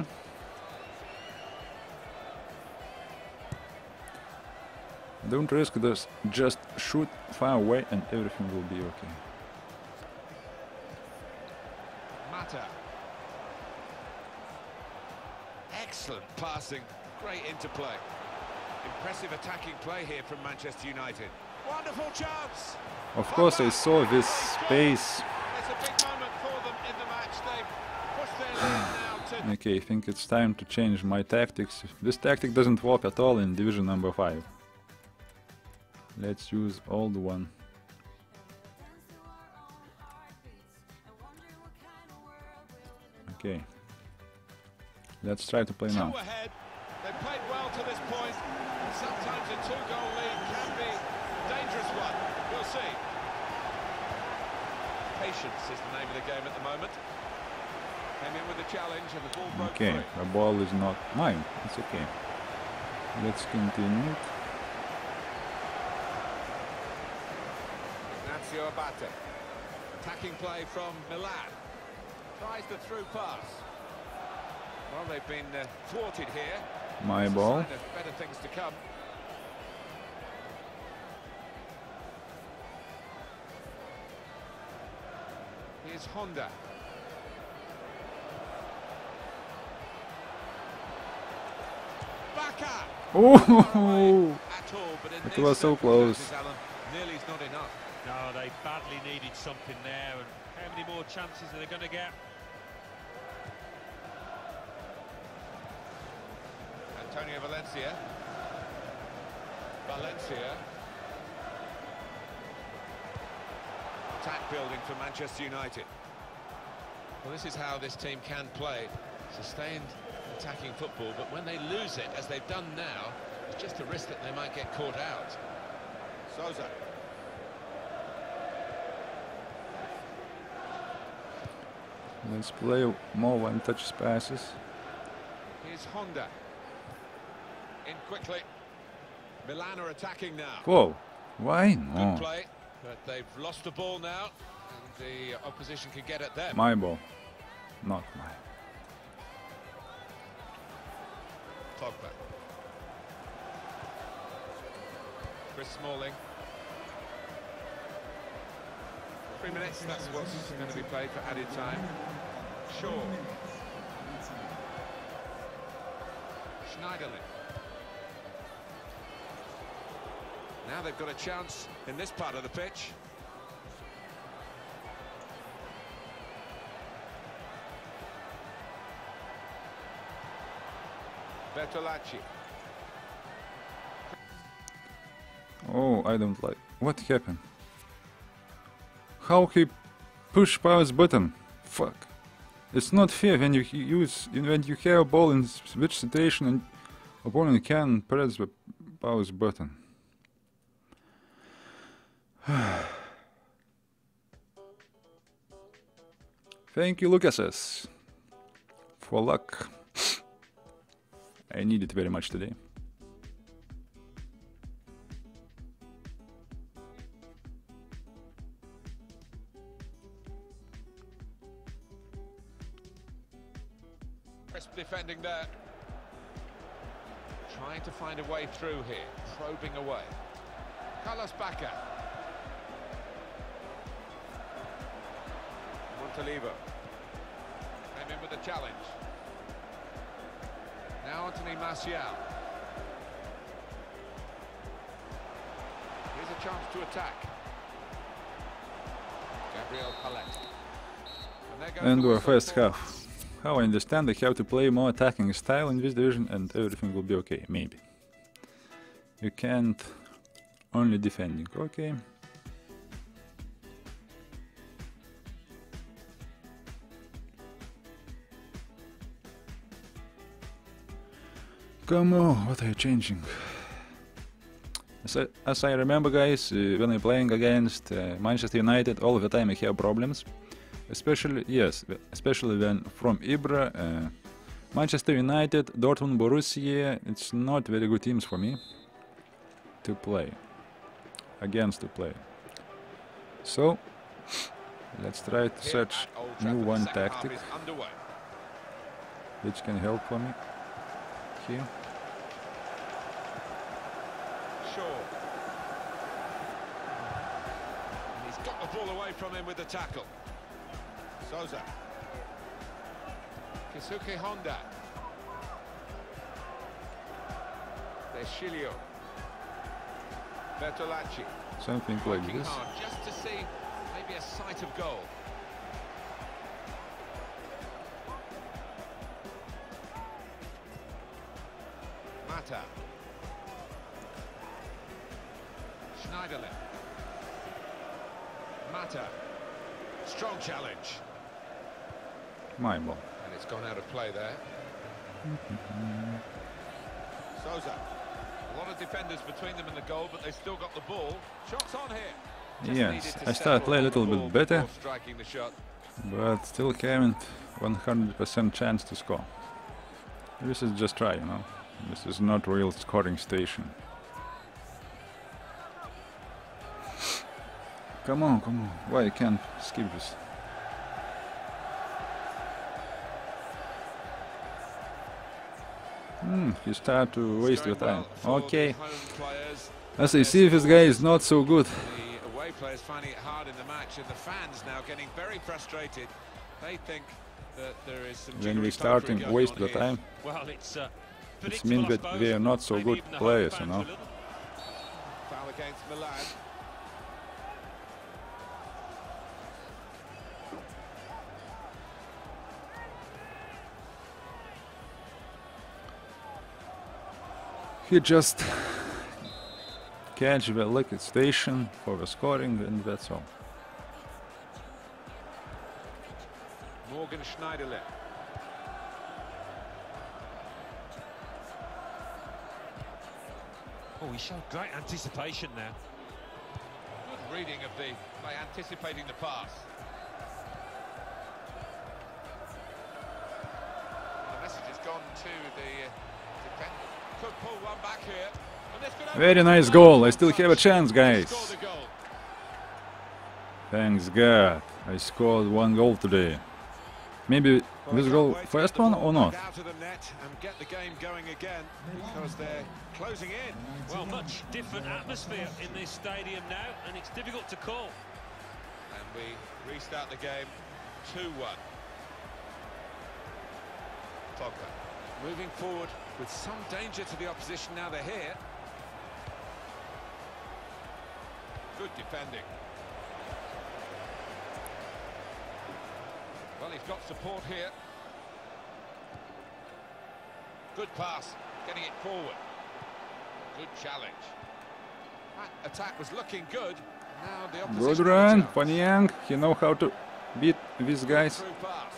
Don't risk this. Just shoot far away, and everything will be okay. Mata. Excellent passing, great interplay. Impressive attacking play here from Manchester United. Wonderful chance! Of course, I saw this space. It's a big moment for them in the match. They've pushed their lead now to... Okay, I think it's time to change my tactics. This tactic doesn't work at all in division number five. Let's use old one. Okay. Let's try to play now. Two ahead. They've played well to this point. Sometimes a two-goal lead can be a dangerous one. We'll see. Patience is the name of the game at the moment. Came in with a challenge and the ball broke Okay, free. the ball is not mine. It's okay. Let's continue. Ignacio Abate. Attacking play from Milan. Tries the through pass. Well, they've been uh, thwarted here. My It's a ball. sign of better things to come. Here's Honda. Baka. Oh, At all, but in it these was so close. circumstances, Alan, nearly is not enough. No, they badly needed something there, and how many more chances are they going to get? Antonio Valencia. Valencia. Attack building for Manchester United. Well, this is how this team can play. Sustained attacking football, but when they lose it, as they've done now, it's just a risk that they might get caught out. Souza. let's play more one-touch passes. Here's Honda. In quickly. Milan are attacking now. Whoa, why Good no? play, but they've lost the ball now, and the opposition can get at them. My ball, not mine. Pogba. Chris Smalling. Three minutes, that's what's going to be played for added time. Shaw. Schneiderlin. Now they've got a chance in this part of the pitch. Bertolacci. Oh, I don't like. What happened? How he push pause button? Fuck. It's not fair when you use when you have a ball in which situation and opponent can press the pause button. Thank you, Lucas, for luck. I need it very much today. Crisp defending there. Trying to find a way through here, probing away. Carlos Bacca. Montalivo. Came in with a challenge. Now Anthony Martial. Here's a chance to attack. Gabriel Palette. And our first half. How I understand, I have to play more attacking style in this division and everything will be okay, maybe. You can't only defending, okay. Come on, what are you changing? As I, as I remember, guys, uh, when I'm playing against uh, Manchester United, all the time I have problems. Especially, yes, especially when from Ibra, uh, Manchester United, Dortmund, Borussia, it's not very good teams for me to play, against to play. So, let's try to search new one tactic, which can help for me here. Sure. He's got the ball away from him with the tackle. Souza. Kisuke Honda. Deschilio. Bertolacci. Something like Working this. hard just to see maybe a sight of goal. Mata. Schneiderlin. Mata. Strong challenge. My ball. And it's gone out of play there. Souza. A lot of defenders between them and the goal, but they still got the ball. Shots on here. Just Yes, needed to I start play a settle little on the bit ball better, before striking the shot. but still haven't one hundred percent chance to score. This is just try, you know. This is not real scoring station. Come on, come on. Why I can't skip this? Hmm, he start to waste your time. Okay. As I see, this guy is not so good. The away players finding it hard in the match, and the fans now getting very frustrated. They think that there is some When we jiggery starting pokery waste going the on here. time, Well, it's uh, it means that we are not so good players, you know. Foul against Milan. He just catch the liquid station for the scoring, and that's all. Morgan Schneiderlin. Oh, he showed great anticipation there. Good reading of the by anticipating the pass. The message has gone to the uh, defender. Could pull one back here. And this could Very nice goal. I still have a chance, guys. Thanks God, I scored one goal today. Maybe this goal first one or not? Out of the net and get the game going again because they're closing in. Well, much different atmosphere in this stadium now, and it's difficult to call. And we restart the game two one. Pogba moving forward with some danger to the opposition now they're here. Good defending. Well, he's got support here. Good pass, getting it forward. Good challenge. That attack was looking good. Now the Good opposition run, have a Fan Yang. He know how to beat these guys. chance. Through pass.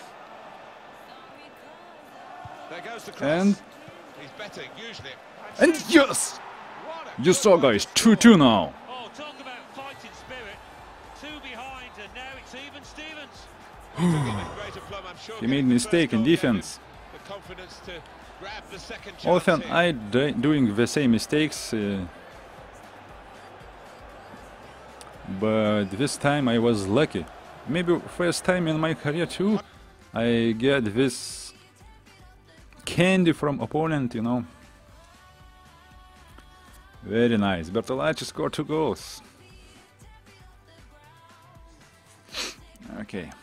There goes the cross. And He's betting usually. and yes, What a you good saw, one to guys, score. two two now. Oh, talk about fighting spirit. Two behind, and now it's even Stevens. Took him in great aplomb, I'm sure, He getting made the mistake first in goal gave him defense. the confidence to grab the second chance Often here. I do doing the same mistakes, uh, but this time I was lucky. Maybe first time in my career too, I get this candy from opponent, you know. Very nice. Bertolacci scored two goals. Okay.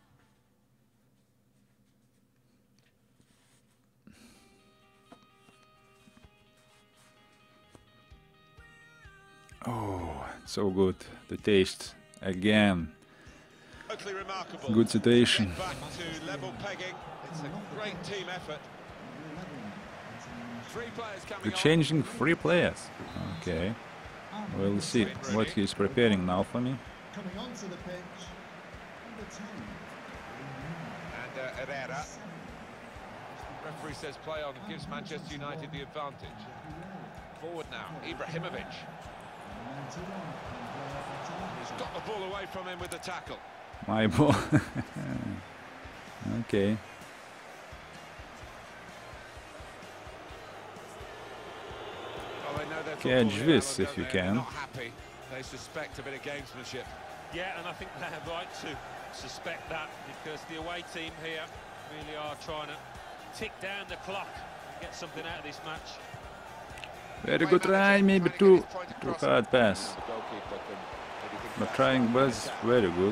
Oh, so good. The taste again. Totally remarkable. Good situation. Get back to level pegging. It's a great team effort. Three players coming We're on. changing three players. Okay. We'll see what he's preparing now for me. Coming onto the pitch, number ten. And uh, Herrera. Referee says play on, gives Manchester United the advantage. Forward now, Ibrahimovic. He's got the ball away from him with the tackle. My ball. Okay. Well, they know their Catch football this here, if you they're can. not happy. They suspect a bit of gamesmanship. Yeah, and I think they have right to suspect that, because the away team here really are trying to tick down the clock and get something out of this match. Very good try, maybe too, too hard pass. But trying was very good.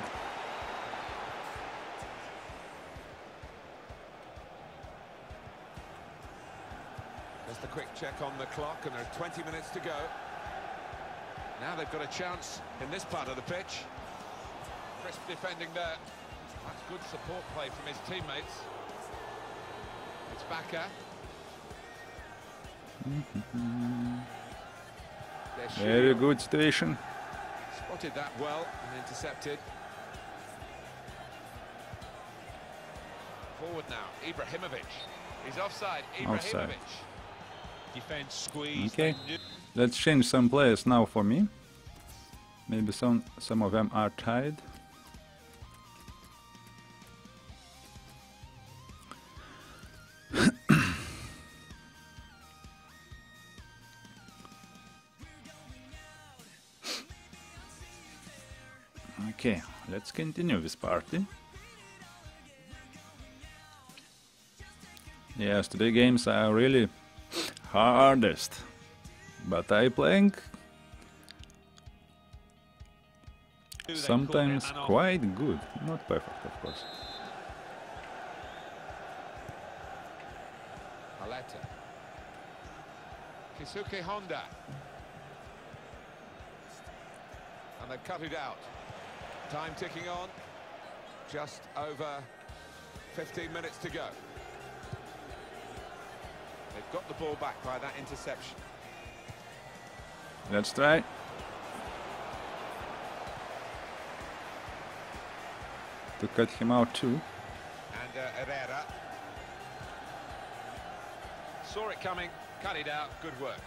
Just a quick check on the clock, and there are twenty minutes to go. Now they've got a chance in this part of the pitch. Crisp defending there. That's good support play from his teammates. It's Baka. Very good situation. Spotted that well and intercepted. Forward now, Ibrahimovic. He's offside, Ibrahimovic. Offside. Defense squeeze. Okay. Let's change some players now for me. Maybe some some of them are tied. Okay, let's continue this party. Yes, today games are really hardest, but I playing sometimes quite good, not perfect, of course. Aleta. Kisuke Honda. And they've cut it out. Time ticking on. Just over fifteen minutes to go. They've got the ball back by that interception. Let's try. To cut him out too. And uh, Herrera. Saw it coming, cut it out, good work.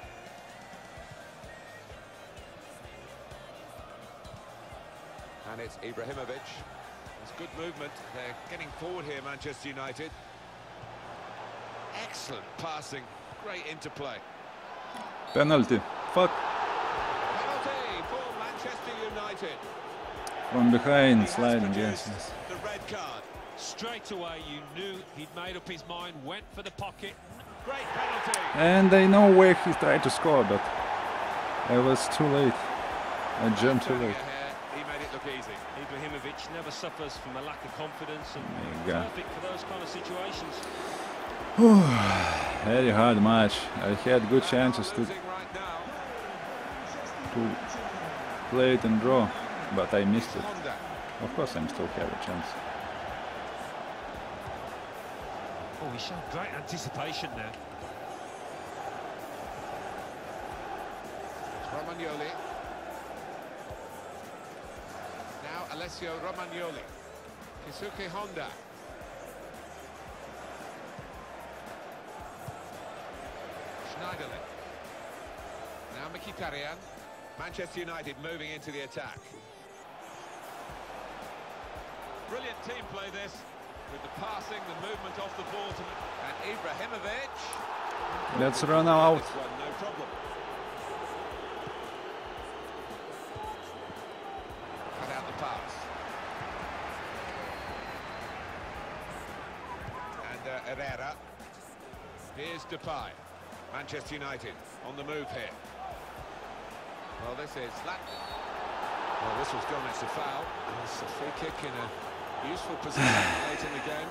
And it's Ibrahimovic. It's good movement. They're getting forward here, Manchester United. Excellent passing, great interplay. Penalty. Fuck. Penalty for Manchester United. From behind, He has sliding, produced yes, yes. the red card. Straight away, you knew he'd made up his mind, went for the pocket. Great penalty. And I know where he tried to score, but I was too late. I jumped too Turning late. ahead, he made it look easy. Ibrahimovic never suffers from a lack of confidence, and There you go. perfect for those kind of situations. Very hard match. I had good chances to, Losing right now. to play it and draw, but I missed it. Honda. Of course, I still have a chance. Oh, he showed great anticipation there. It's run Romagnoli. Now Alessio Romagnoli. Kisuke Honda. Schneiderlin. Now Mkhitaryan. Manchester United moving into the attack. Brilliant team play this, with the passing, the movement off the ball to... And Ibrahimovic. Let's run out. This one, no problem. Cut out the pass. And uh, Herrera. Here's Depay. Manchester United on the move here. Well, this is Lat. Well, this was gone. It's a foul. And it's a free kick in a useful position late in the game.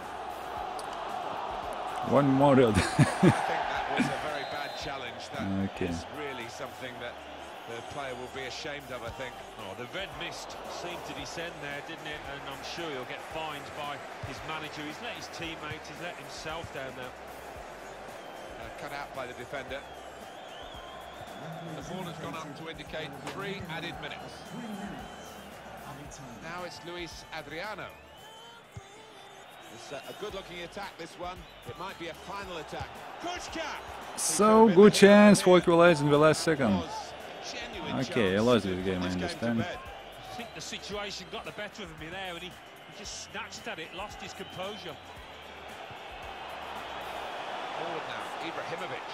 One more. I think that was a very bad challenge. That Okay. is really something that the player will be ashamed of, I think. Oh, the red mist seemed to descend there, didn't it? And I'm sure he'll get fined by his manager. He's let his teammates, he's let himself down now. Uh, cut out by the defender. The ball has gone up to indicate three added minutes. Three minutes. Added time. Now it's Luis Adriano. It's uh, a good-looking attack, this one. It might be a final attack. Kuchka! So good chance for equalizing the last second. Was genuine Okay, I chance lost to this game, I put this to understand. bed. I think the situation got the better of him there, and he, he just snatched at it, lost his composure. Forward now, Ibrahimovic.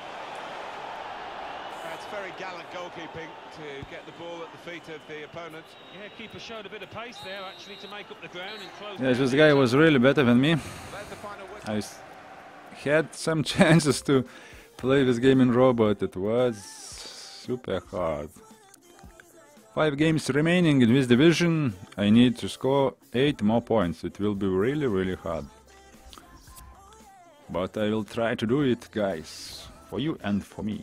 That's very gallant goalkeeping to get the ball at the feet of the opponent. Yeah, keeper showed a bit of pace there, actually, to make up the ground and close. Yes, down this the guy attack. was really better than me. There's the final whistle. I s- had some chances to play this game in raw, but it was super hard. Five games remaining in this division. I need to score eight more points. It will be really, really hard. But I will try to do it, guys. For you and for me.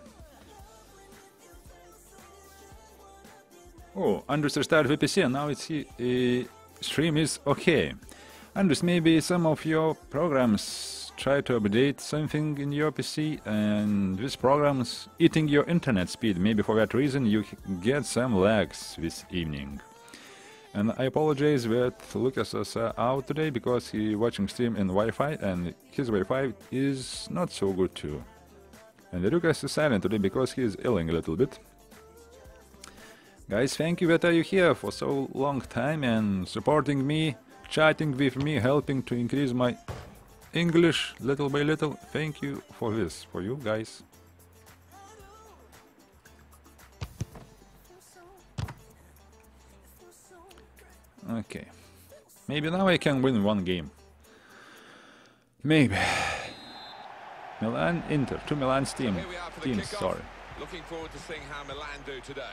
Oh, Andres restarted V P C, and now it's uh, stream is okay. Andres, maybe some of your programs try to update something in your P C, and these programs eating your internet speed. Maybe for that reason you get some lags this evening. And I apologize that Lucas is uh, out today because he watching stream in Wi-Fi, and his Wi-Fi is not so good too. And Lucas is silent today because he is ailing a little bit. Guys, thank you that are you here for so long time and supporting me, chatting with me, helping to increase my English little by little. Thank you for this, for you guys. Okay, maybe now I can win one game. Maybe. Milan, Inter, two Milan's team. Here we are for the Teams, kickoff. sorry. Looking forward to seeing how Milan do today.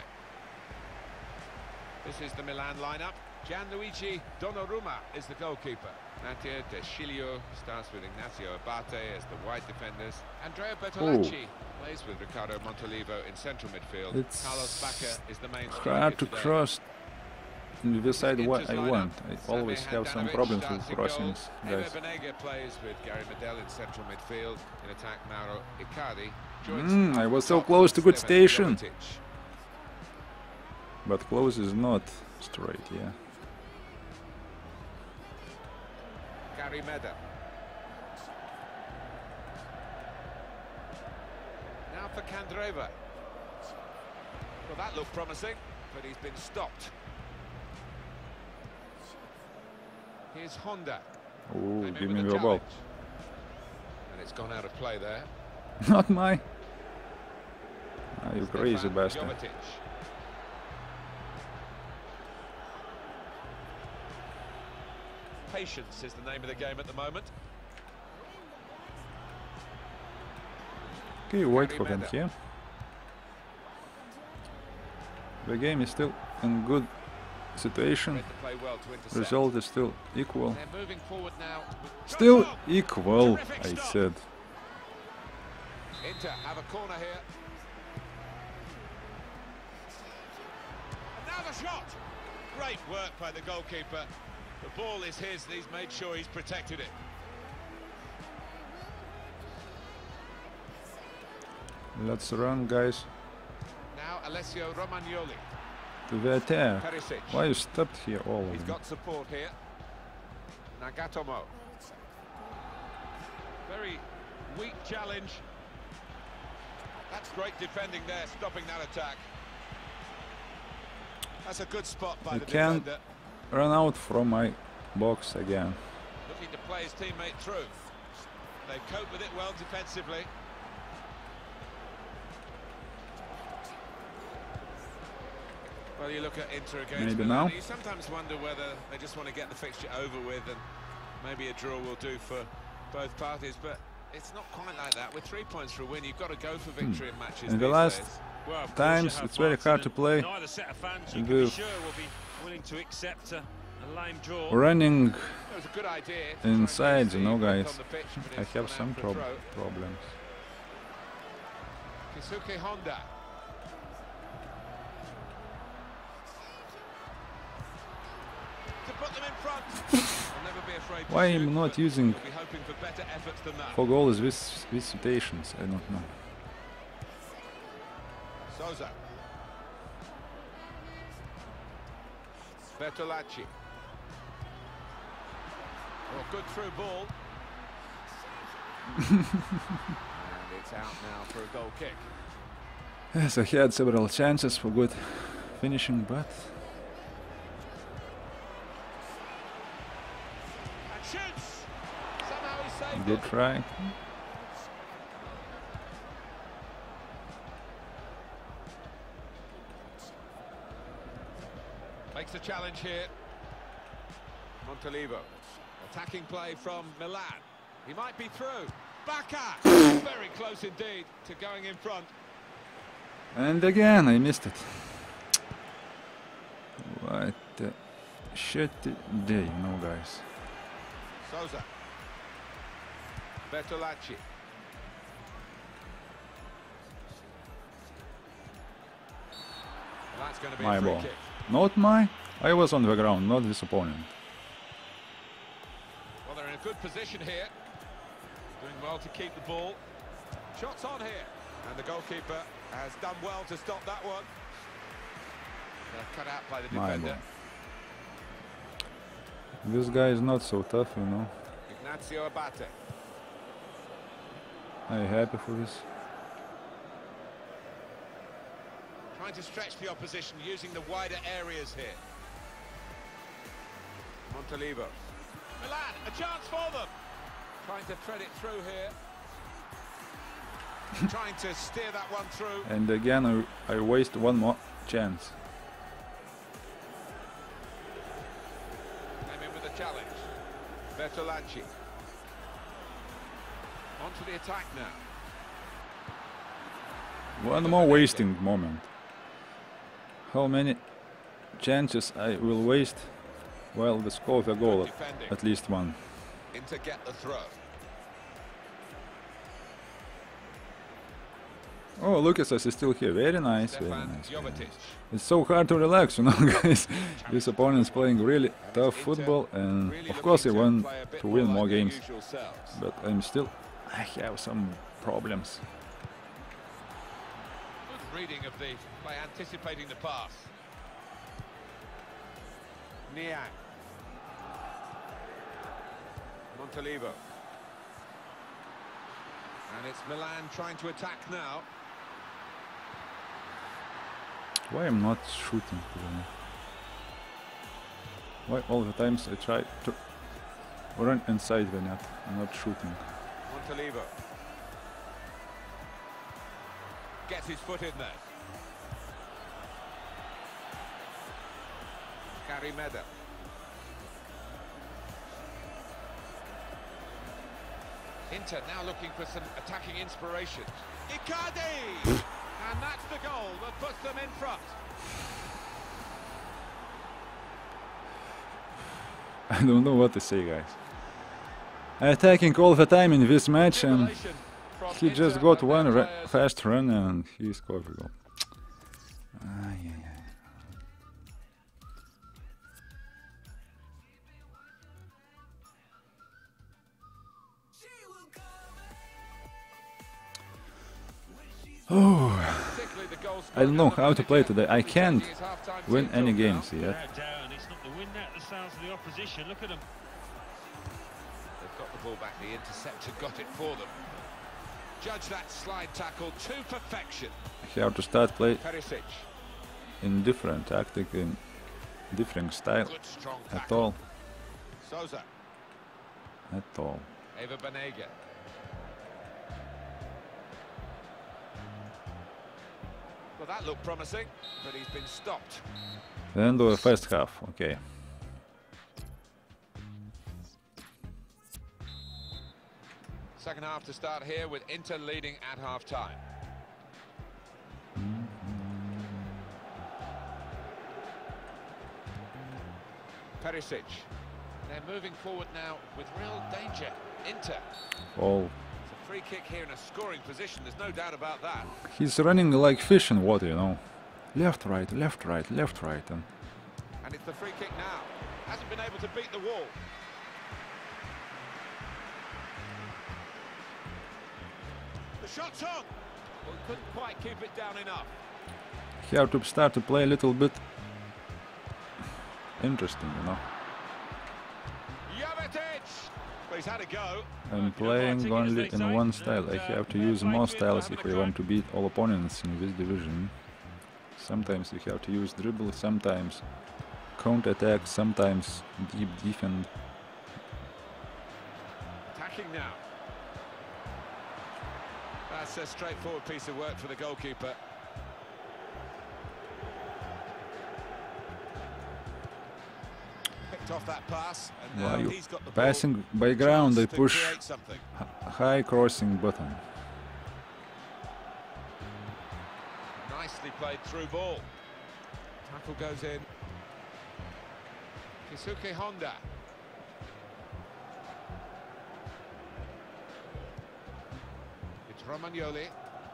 This is the Milan lineup. Gianluigi Donnarumma is the goalkeeper. Mattia De Sciglio starts with Ignacio Abate as the wide defenders. Andrea Bertolacci plays with Riccardo Montolivo in central midfield. It's Carlos Bacca is the main striker hard to today. cross in the side what Inter's I lineup, want. I Samir always have some Handanovic problems with starts in crossings, goal. guys. Emer Banega plays with Gary Medel in central midfield. In attack, Mauro Icardi joins Mm, I up was so top close with to good Stevan station. Jovetic. But close is not straight, yeah. Gary Medel. Now for Candreva. Well, that looked promising, but he's been stopped. Here's Honda. Oh, Came in give with me a the ball. challenge. And it's gone out of play there. Not mine. Are you crazy, Stefan bastard? Jovetic. Patience is the name of the game at the moment. Okay, wait Gary for him Medel. here. The game is still in good situation. Read the play well to intercept. Result is still equal. They're moving forward now. with- Still Goal! equal, Terrific I stop. said. Inter have a corner here. Now the shot! Great work by the goalkeeper. The ball is his, and he's made sure he's protected it. Let's run, guys. Now Alessio Romagnoli. To the attack. Perisic. Why you stopped here all of He's them? got support here. Nagatomo. Very weak challenge. That's great defending there, stopping that attack. That's a good spot by I the can't defender. run out from my box again. Looking to play his teammate through. They cope with it well defensively. Well, you look at Inter against Maybe Milan, now. you sometimes wonder whether they just want to get the fixture over with and maybe a draw will do for both parties, but it's not quite like that. With three points for a win, you've got to go for victory in matches In the these last days. Well, of course times you have, it's very Martin, hard to and play. Neither set of fans, you And can be with sure, will be willing to accept a, a lame draw. running It was a good idea to try and inside, get you know, Steve back guys, on the pitch, but I it's have gone some out for a prob throw. problems. Kisuke Honda. To put them in front. They'll never be afraid to Why shoot, I'm not but using we'll be hoping for better efforts than that. for goals with with situations? I don't know. Souza. Bertolacci. Oh, good through ball. And it's out now for a goal kick. Yes, I had several chances for good finishing, but And shoots. Somehow he saved good it. try. Makes the challenge here. Montalivo. Attacking play from Milan. He might be through. Bacca. Very close indeed to going in front. And again, I missed it. What a shitty day, no, guys. Souza. Bertolacci. That's going to be My a free ball. kick. Not my. I was on the ground, not this opponent. Well, they're in a good position here. Doing well to keep the ball. Shots on here. And the goalkeeper has done well to stop that one. They're cut out by the My defender. ball. This guy is not so tough, you know. Ignacio Abate. I'm happy for this. Trying to stretch the opposition using the wider areas here. Montalivo. Milan, a chance for them. Trying to thread it through here. Trying to steer that one through. And again, I, I waste one more chance. Came in with a challenge. Bertolacci. On to the attack now. One more wasting moment. How many chances I will waste while the score of a goal? Defending. At least one. In to get the throw. Oh, Lucas is still here. Very nice, very Stefan nice. Very nice. Jovetic. It's so hard to relax, you know, guys. This opponent's playing really tough football, and Really of course, I looking to want play a bit to win like more their games. usual selves. But I'm still, I have some problems. Good reading of the play, anticipating the pass. Niang. Montalivo. And it's Milan trying to attack now. Why I'm not shooting? To the net? Why all the times I try to run inside the net, I'm not shooting? Montalivo. Gets his foot in there. Carimeda. Inter now looking for some attacking inspiration. Icardi! And that's the goal that puts them in front. I don't know what to say, guys. Attacking all the time in this match, and Tribulation from he just Inter got and one their ra players. fast run and he scored a goal. Ay, ay, ay. Oh, Particularly the I don't know how to play today. I can't win any games yet. It's not the wind out the sails of the opposition. Look at them. They've got the ball back. The interceptor got it for them. Judge that slide tackle to perfection. I have to start play Perisic. in different tactic, in different style. Good, strong At tackle. all. Souza. At all. Eva Banega. Well, that looked promising, but he's been stopped. The end of the first half. Okay. Second half to start here with Inter leading at half time. Perisic. They're moving forward now with real danger. Inter. Oh, It's a free kick here in a scoring position, there's no doubt about that. he's running like fish in water, you know. Left, right, left, right, left, right, and And it's the free kick now. Hasn't been able to beat the wall. The shot's on. Well, couldn't quite keep it down enough. he have to start to play a little bit interesting, you know. Jovetic! Well, he's had a go. I'm playing only in one style. I have to use more styles if I want to beat all opponents in this division. Sometimes you have to use dribble, sometimes counter attack, sometimes deep defend. Attacking now. That's a straightforward piece of work for the goalkeeper. Picked off that pass, and now Wow, you he's got the ball. passing by ground, I Chance to push create something. h- high crossing button. Nicely played through ball. Tackle goes in. Kisuke Honda. It's Romagnoli.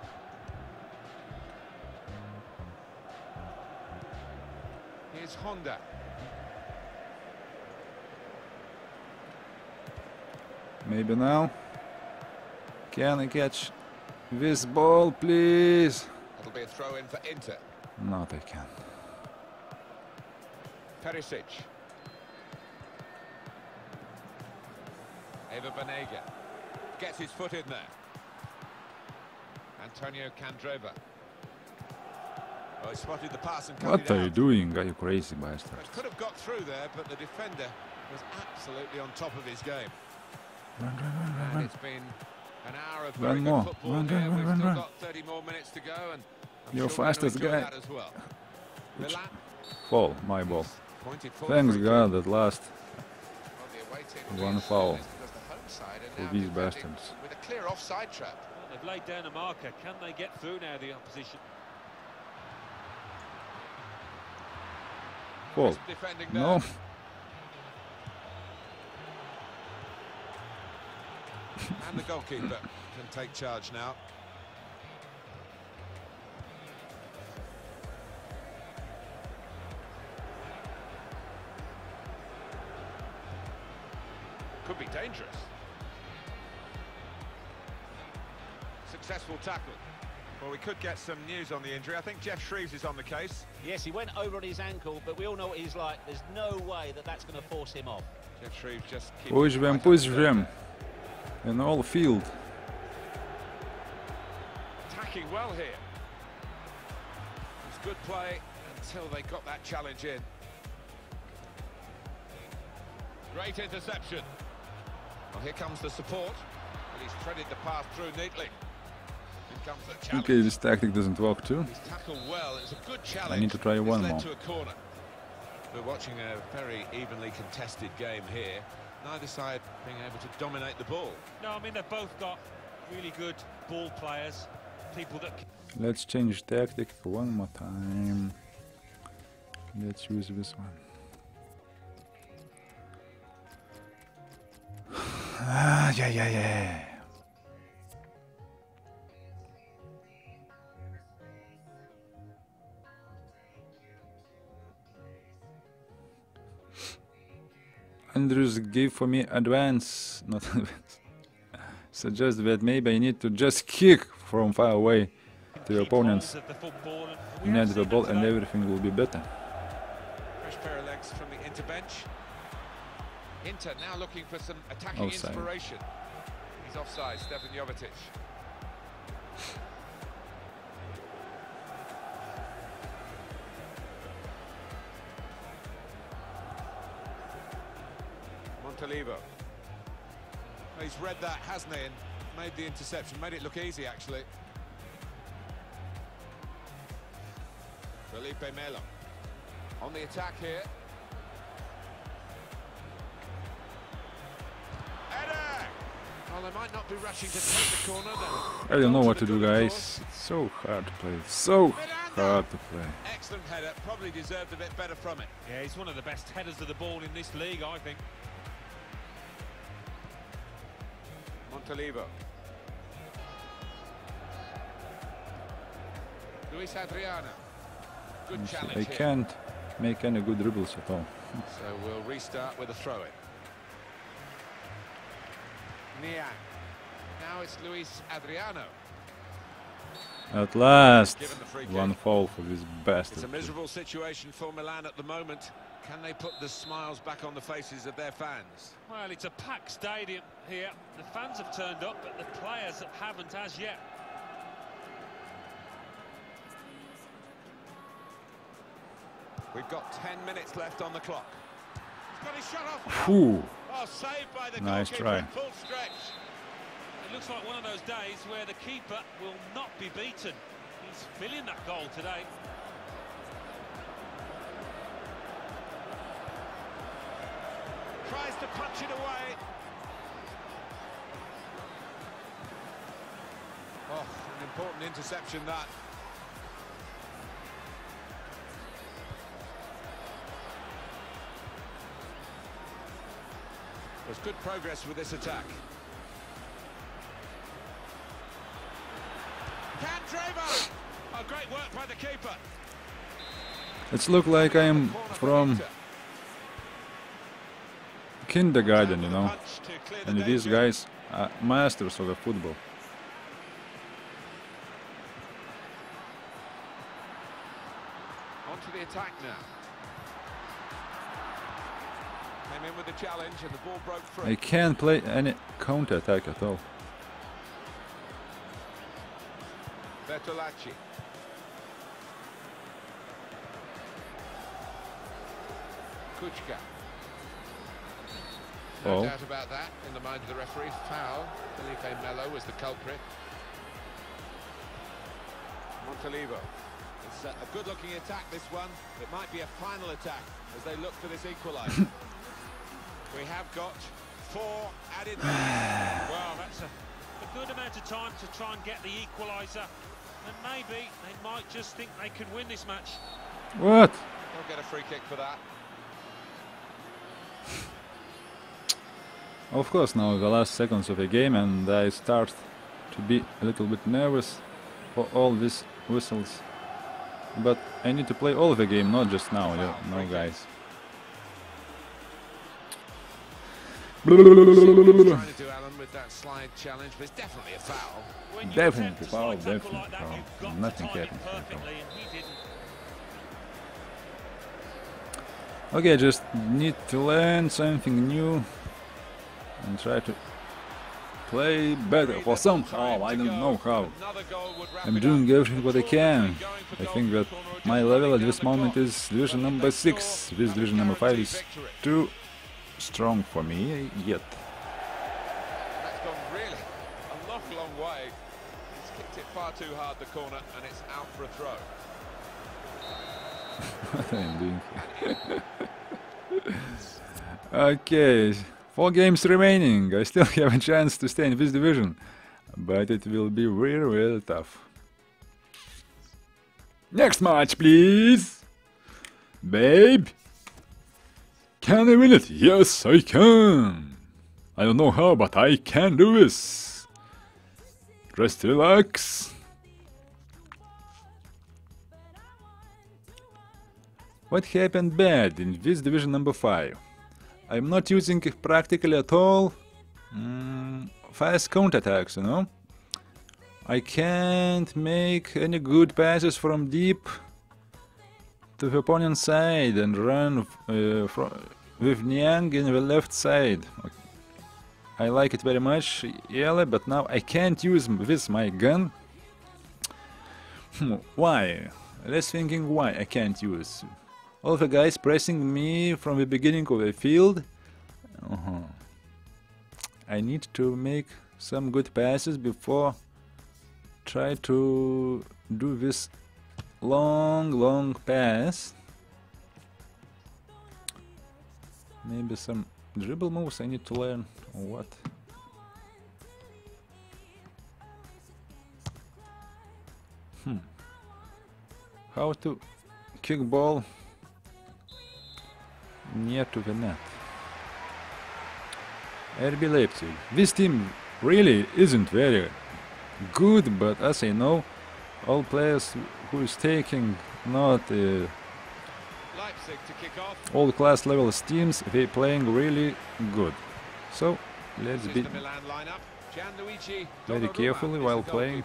Here's Honda. Maybe now. Can I catch this ball, please? It'll be a throw in for Inter. Not I can. Perisic. Eva Banega gets his foot in there. Antonio Candreva. Oh, he spotted the pass and cut What it are out. you doing? Are you crazy bastard? But could have got through there, but the defender was absolutely on top of his game. Run, run, run, run, And run. it's been an hour of Run very more. good football Run, here. run, We've run, still run. got thirty more minutes to go, and I'm You're sure we're gonna fastest enjoy guy. that as well. Which- Milan Fall, my ball. pointed forward Thanks for a God at last. Well, the away team One leads foul because the home side are for now these defending bastards. with a clear offside trap. Well, they've laid down a marker. Can they get through now, the opposition? Fall. Defending there. No. And the goalkeeper can take charge now. Could be dangerous. Successful tackle. Well, we could get some news on the injury. I think Jeff Shreves is on the case. Yes, he went over on his ankle, but we all know what he's like. There's no way that that's going to force him off. Jeff Shreves just keeping Push it them, right push up them. there. In all field. Attacking well here. It was good play until they got that challenge in. Great interception. Well, here comes the support. And he's threaded the path through neatly. Here comes the challenge. Okay, this tactic doesn't work too. He's tackled well. It's a good challenge. I need to try It's one led more. to a corner. We're watching a very evenly contested game here. Neither side being able to dominate the ball. No, I mean, they've both got really good ball players, people that... Let's change tactic one more time. Let's use this one. Ah, yeah, yeah, yeah. Andrews gave for me advance, not advance. Suggest that maybe I need to just kick from far away. to your opponents net the ball and everything will be better. Fresh pair of legs from the Inter bench. Inter now looking for some attacking Offside. inspiration. He's offside, Stefan Jovetic. Montalivo. He's read that, hasn't he, and made the interception, made it look easy actually. Felipe Melo on the attack here. Header! Well, they might not be rushing to take the corner though. I don't know what to do, guys. It's so hard to play. So hard to play. Excellent header, probably deserved a bit better from it. Yeah, he's one of the best headers of the ball in this league, I think. Montalivo. Luis Adriano. Good challenge I here. can't make any good dribbles at all. So we'll restart with a throw-in. Niang. Now it's Luis Adriano. At last, Given the free kick. one foul for this It's bastard. a miserable situation for Milan at the moment. Can they put the smiles back on the faces of their fans? Well, it's a packed stadium here. The fans have turned up, but the players haven't as yet. We've got ten minutes left on the clock. He's got his shot off. Ooh, Oh, saved by the Nice goalkeeper try. at full stretch. It looks like one of those days where the keeper will not be beaten. He's filling that goal today. Tries to punch it away. Oh, an important interception that. There's good progress with this attack. Candreva! Oh, great work by the keeper. it's look like I am from kindergarten, you know. And these guys are masters of the football. On to the attack now. Came in with the challenge and the ball broke free. I can't play any counter attack at all. Bertolacci. Kuchka. No Oh. doubt about that in the mind of the referee. Foul. Felipe Melo was the culprit. Montalivo. It's a, a good-looking attack, this one. It might be a final attack as they look for this equaliser. We have got four added minutes. Well, that's a, a good amount of time to try and get the equaliser. And maybe they might just think they can win this match. What? They'll get a free kick for that. Of course, now the last seconds of the game, and I start to be a little bit nervous for all these whistles. But I need to play all of the game, not just now, yeah, no guys. Trying to do Alan with that slide challenge, but it's definitely a foul. When you Definitely attempt a foul, slide tackle definitely like that, foul. you've got Nothing to time it happens at all. perfectly, and he didn't. Okay, just need to learn something new and try to play better. For somehow, I don't know how. Another goal would wrap I'm it doing up. everything what I can. Going for I goal think from that the corner or my just level at running this down the moment clock. is division Well, if number they six. score, This that division would number five guarantee is victory. too strong for me yet. That's gone really a long, long way. He's kicked it far too hard, the corner, and it's out for a throw. What am I doing here? Okay, four games remaining. I still have a chance to stay in this division, but it will be really, really tough. Next match, please! Babe! Can I win it? Yes, I can! I don't know how, but I can do this! Just relax. What happened bad in this division number five? I'm not using it practically at all. Mm, fast counterattacks, you know? I can't make any good passes from deep to the opponent's side and run uh, from, with Niang in the left side. I like it very much, Yele, but now I can't use this my gun. Why? Let's thinking why I can't use. All the guys pressing me from the beginning of the field. Uh-huh. I need to make some good passes before try to do this long, long pass. Maybe some dribble moves I need to learn, or what? Hmm. How to kick ball near to the net. R B Leipzig. This team really isn't very good, but as I know, all players who is taking not uh, all class level teams, they playing really good. So let's be very carefully while playing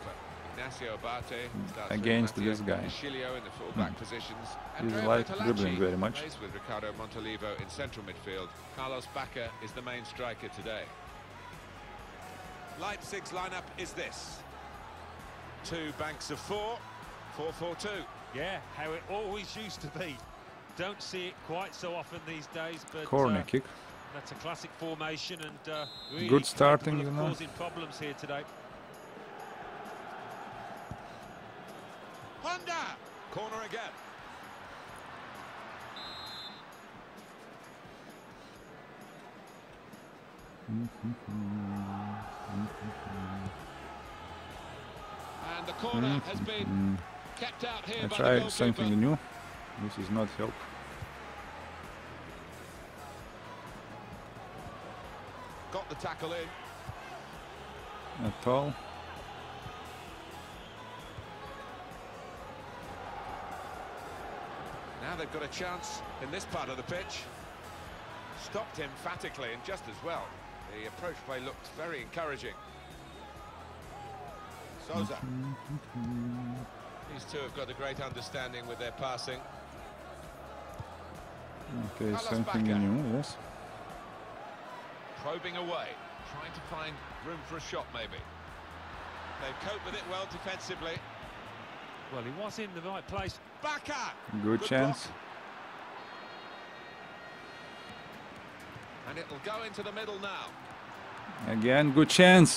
against this guy. Hmm. He's like dribbling very much. With Ricardo Montolivo in central midfield. Carlos Bacca is the main striker today. Leipzig's lineup is this. Two banks of four, four four two. Yeah, how it always used to be. Don't see it quite so often these days, but corner uh, kick. That's a classic formation and uh, really good starting, you know. Causing problems here today. Honda, corner again. And the corner has been kept out here. I by try the something new. This is not help. Got the tackle in. At all. Now they've got a chance in this part of the pitch. Stopped emphatically and just as well. The approach play looked very encouraging. Souza. These two have got a great understanding with their passing. Okay, Carlos something Bacca. new, yes. Probing away, trying to find room for a shot maybe. They've coped with it well defensively. Well, he was in the right place. Bacca! Good, Good chance. block. And it'll go into the middle now. Again, good chance.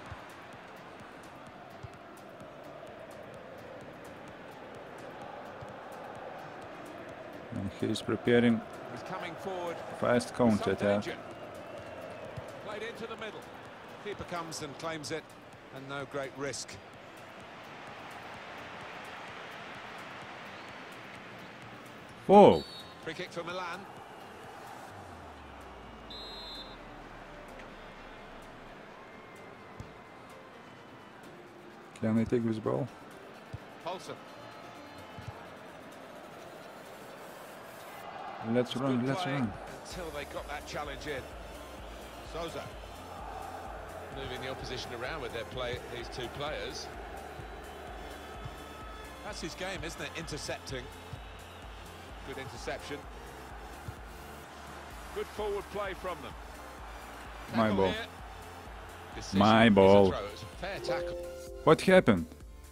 And he's preparing He's coming forward. fast counter attack. Played into the middle. Keeper comes and claims it, and no great risk. Oh, Free kick for Milan. can I take this ball? Paulson. Let's It's run, good let's play run. until they got that challenge in. Souza. Moving the opposition around with their play, these two players. That's his game, isn't it? Intercepting. Good interception. Good forward play from them. My Tackle ball. here. Decision My is a ball. throw. It's a fair tackle. What happened?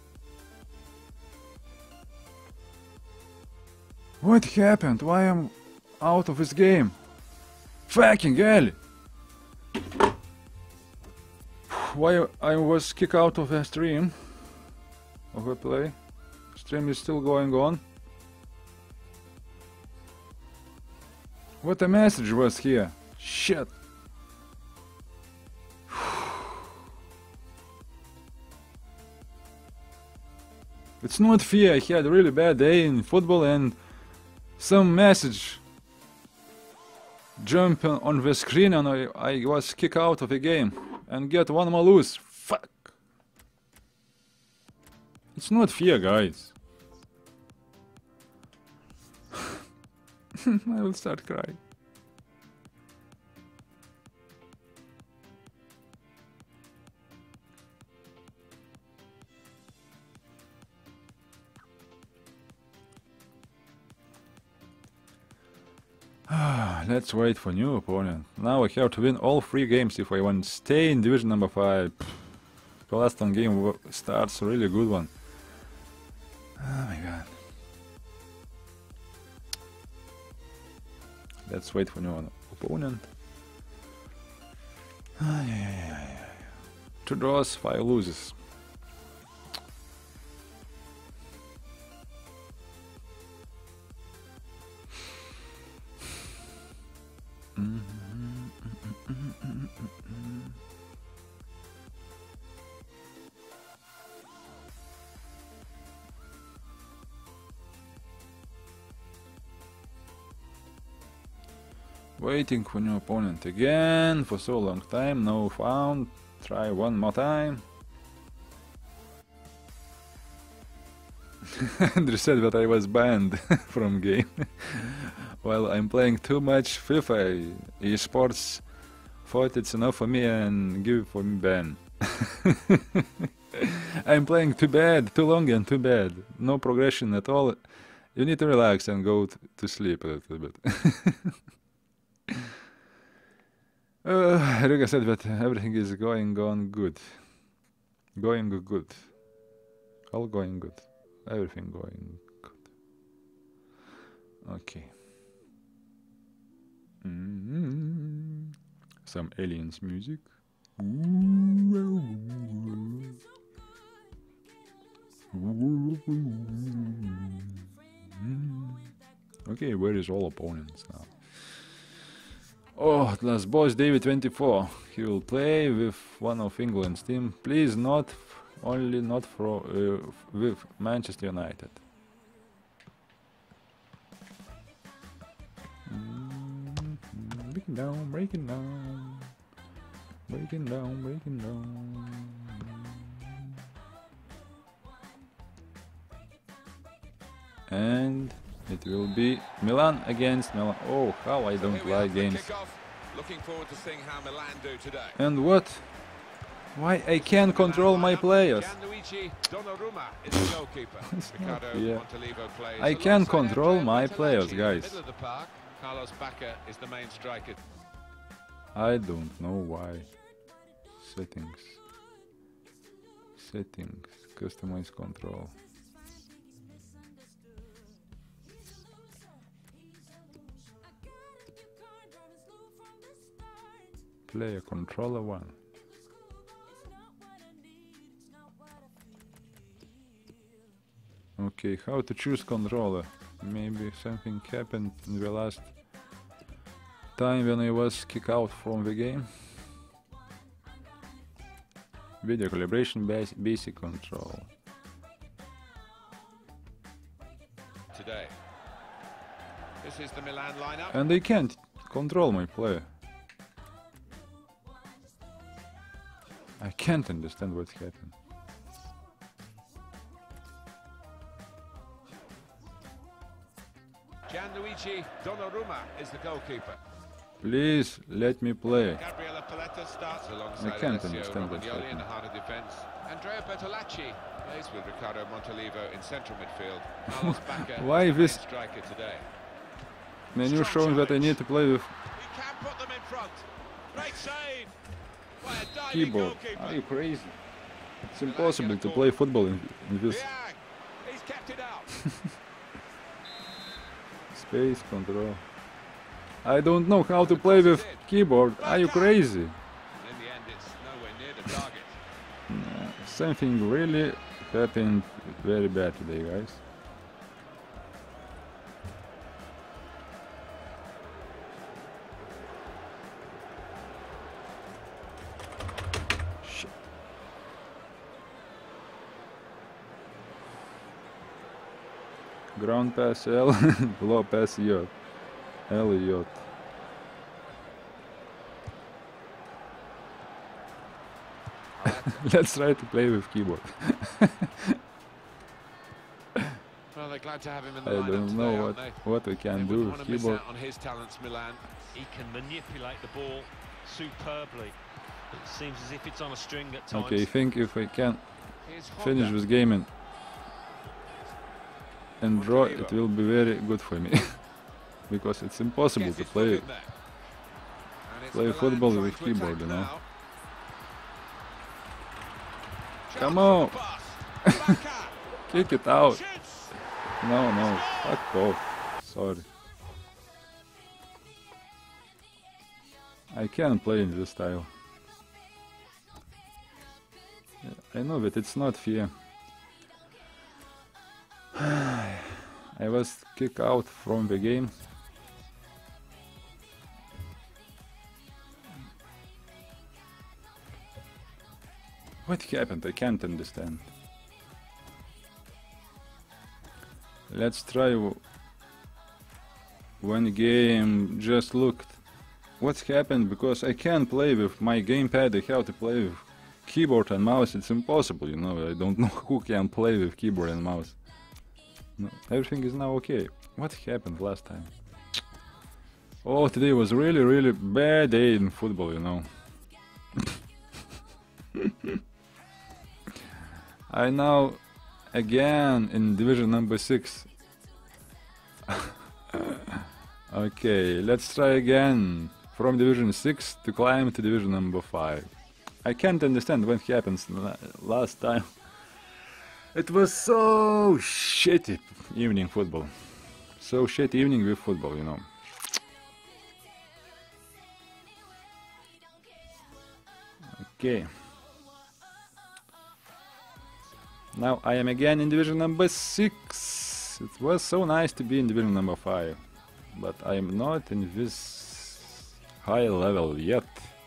What happened? Why am out of this game? Fucking hell! Why I was kicked out of the stream of the play? Stream is still going on. What a message was here? Shit! It's not fair. I had a really bad day in football and some message jumped on the screen and I, I was kicked out of the game and get one more lose. Fuck. It's not fair, guys. I will start crying. Let's wait for new opponent. Now I have to win all three games if I want to stay in division number five. The last one game starts a really good one. Oh my god. Let's wait for new opponent. Ah, yeah, yeah, yeah, yeah. Two draws, five loses. Waiting for new opponent again for so long time, no found. Try one more time. Andrew said that I was banned from game. Well, I'm playing too much FIFA. eSports thought it's enough for me and give for me ban. I'm playing too bad, too long and too bad. No progression at all. You need to relax and go to sleep a little bit. Uh, Riga said that everything is going on good. Going good. All going good. Everything going good. Okay. Mm-hmm. Some aliens music. Okay, where is all opponents now? Oh, last boss David twenty-four. He will play with one of England's team. Please not, only not for uh, with Manchester United. Mm-hmm. Breaking down, breaking down, breaking down, breaking down. And it will be Milan against Milan. Oh, how I don't like games. Looking forward to seeing how Milan do today. And what? Why I can't control my players? Yeah. I can't control my players, guys. I don't know why. Settings. Settings. Customize control. Player controller one. Okay, how to choose controller? Maybe something happened in the last time when I was kicked out from the game. Video calibration, bas basic control. Today, this is the Milan lineup. And I can't control my player. I can't understand what happened. Gianluigi Donnarumma is the goalkeeper. Please let me play. Gabriella Paletta starts alongside I can't Alessio understand what's Romagnoli in happening. the heart of defence. Andrea Bertolacci plays with Riccardo Montolivo in central midfield. Carlos Bacca Why is the this main striker today. menu showing that I need to play with He can put them in front. Great save. By a diving keyboard? goalkeeper. Are you crazy? It's impossible to play football in, in this Liang, he's kept it out. space control. I don't know how to play with keyboard. Are you crazy? In the end, it's nowhere near the target. Nah, something really happened very bad today, guys. Shit. Ground pass L, low pass J. L J. Let's try to play with keyboard. Well, they're glad to have him in the I lineup don't today, know aren't what they? what we can They do wouldn't with want to miss keyboard. out on his talents, Milan. He can manipulate the ball superbly. It seems as if it's on a string at times. Okay, I think if I can Here's finish Honda. this game and, and draw, it will be very good for me. because it's impossible to play play football with keyboard, you know. Come on! Kick it out! No, no, fuck off. Sorry. I can't play in this style. I know that it's not fair. I was kicked out from the game. What happened? I can't understand. Let's try one game. Just looked. What's happened? Because I can't play with my gamepad. I have to play with keyboard and mouse. It's impossible, you know. I don't know who can play with keyboard and mouse. No, everything is now okay. What happened last time? Oh, today was really, really bad day in football, you know. I now again in division number six. Okay, let's try again from division six to climb to division number five. I can't understand what happens last time. It was so shitty evening football. So shitty evening with football, you know. Okay. Now I am again in division number six. It was so nice to be in division number five, but I am not in this high level yet.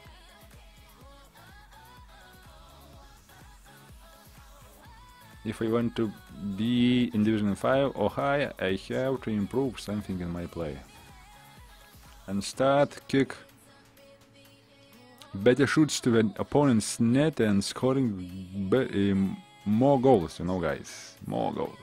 If I want to be in division five or higher, I have to improve something in my play and start kick better shoots to the opponent's net and scoring be um, more goals, you know, guys, more goals.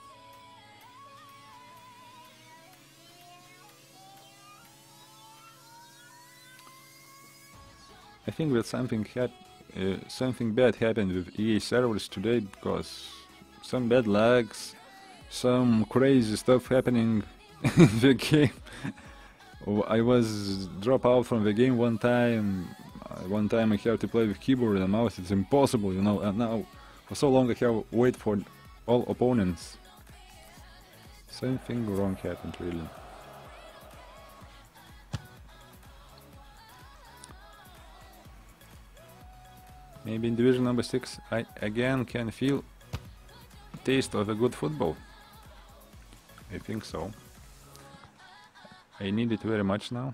I think that something had uh, something bad happened with E A servers today, because some bad lags, some crazy stuff happening in the game. I was dropped out from the game one time. Uh, one time I have to play with keyboard and mouse. It's impossible, you know. And now for so long I have to wait for all opponents. Something wrong happened, really. Maybe in division number six I again can feel taste of a good football. I think so. I need it very much now.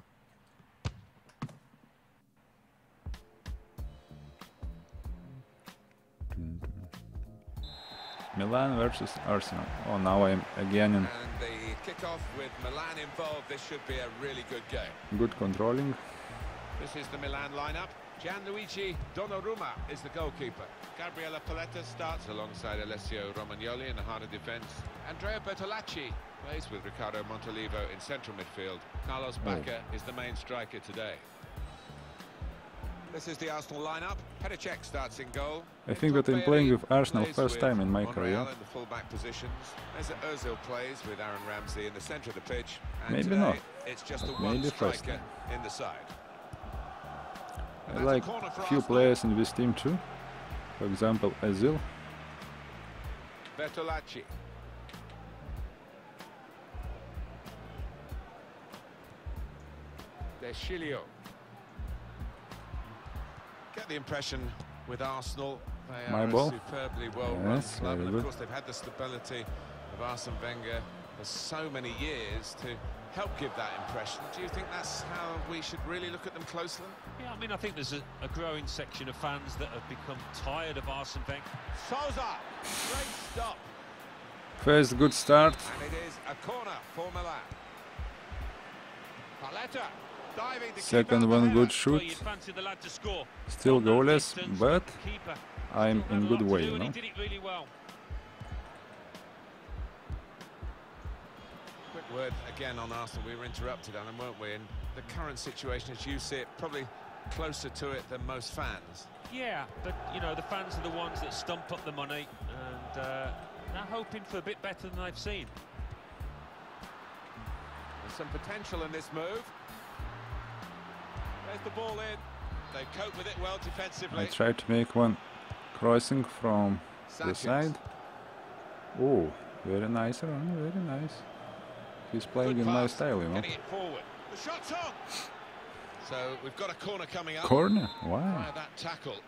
Milan versus Arsenal. Oh, now I'm again in. And the kickoff with Milan involved. This should be a really good game. Good controlling. This is the Milan lineup. Gianluigi Donnarumma is the goalkeeper. Gabriele Paletta starts alongside Alessio Romagnoli in the heart of defence. Andrea Bertolacci plays with Riccardo Montolivo in central midfield. Carlos Bacca oh. is the main striker today. This is the Arsenal lineup. Petacek starts in goal. I think that I'm playing with Arsenal first time in my career. In the full-back positions. There's Ozil plays with Aaron Ramsey in the centre of the pitch. And maybe today, not. It's just the Maybe one first striker time. in the side. I like a few players in this team too. For example, Ozil. Bertolacci. Deschilio. Get the impression with Arsenal, they My are ball. a superbly well Yes, run club, and of good. course they've had the stability of Arsene Wenger for so many years to help give that impression. Do you think that's how we should really look at them closely? Yeah, I mean, I think there's a, a growing section of fans that have become tired of Arsene Wenger. Souza, great stop. First good start. And it is a corner for Milan. Paletta. Second one good shoot. Still goalless, but I'm in good way, you know. Quick word again on Arsenal. We were interrupted, Alan, weren't we? And the current situation, as you see it, probably closer to it than most fans. Yeah, but you know, the fans are the ones that stump up the money, and uh, they're hoping for a bit better than they've seen. The some potential in this move. There's the ball in. They cope with it well defensively. I tried to make one crossing from Sanchez. the side. Oh, very nice run, very nice. He's playing Good in my pass, style, you know. getting it forward. The shot's on. So we've got a corner coming up. Corner? Wow. Via that tackle.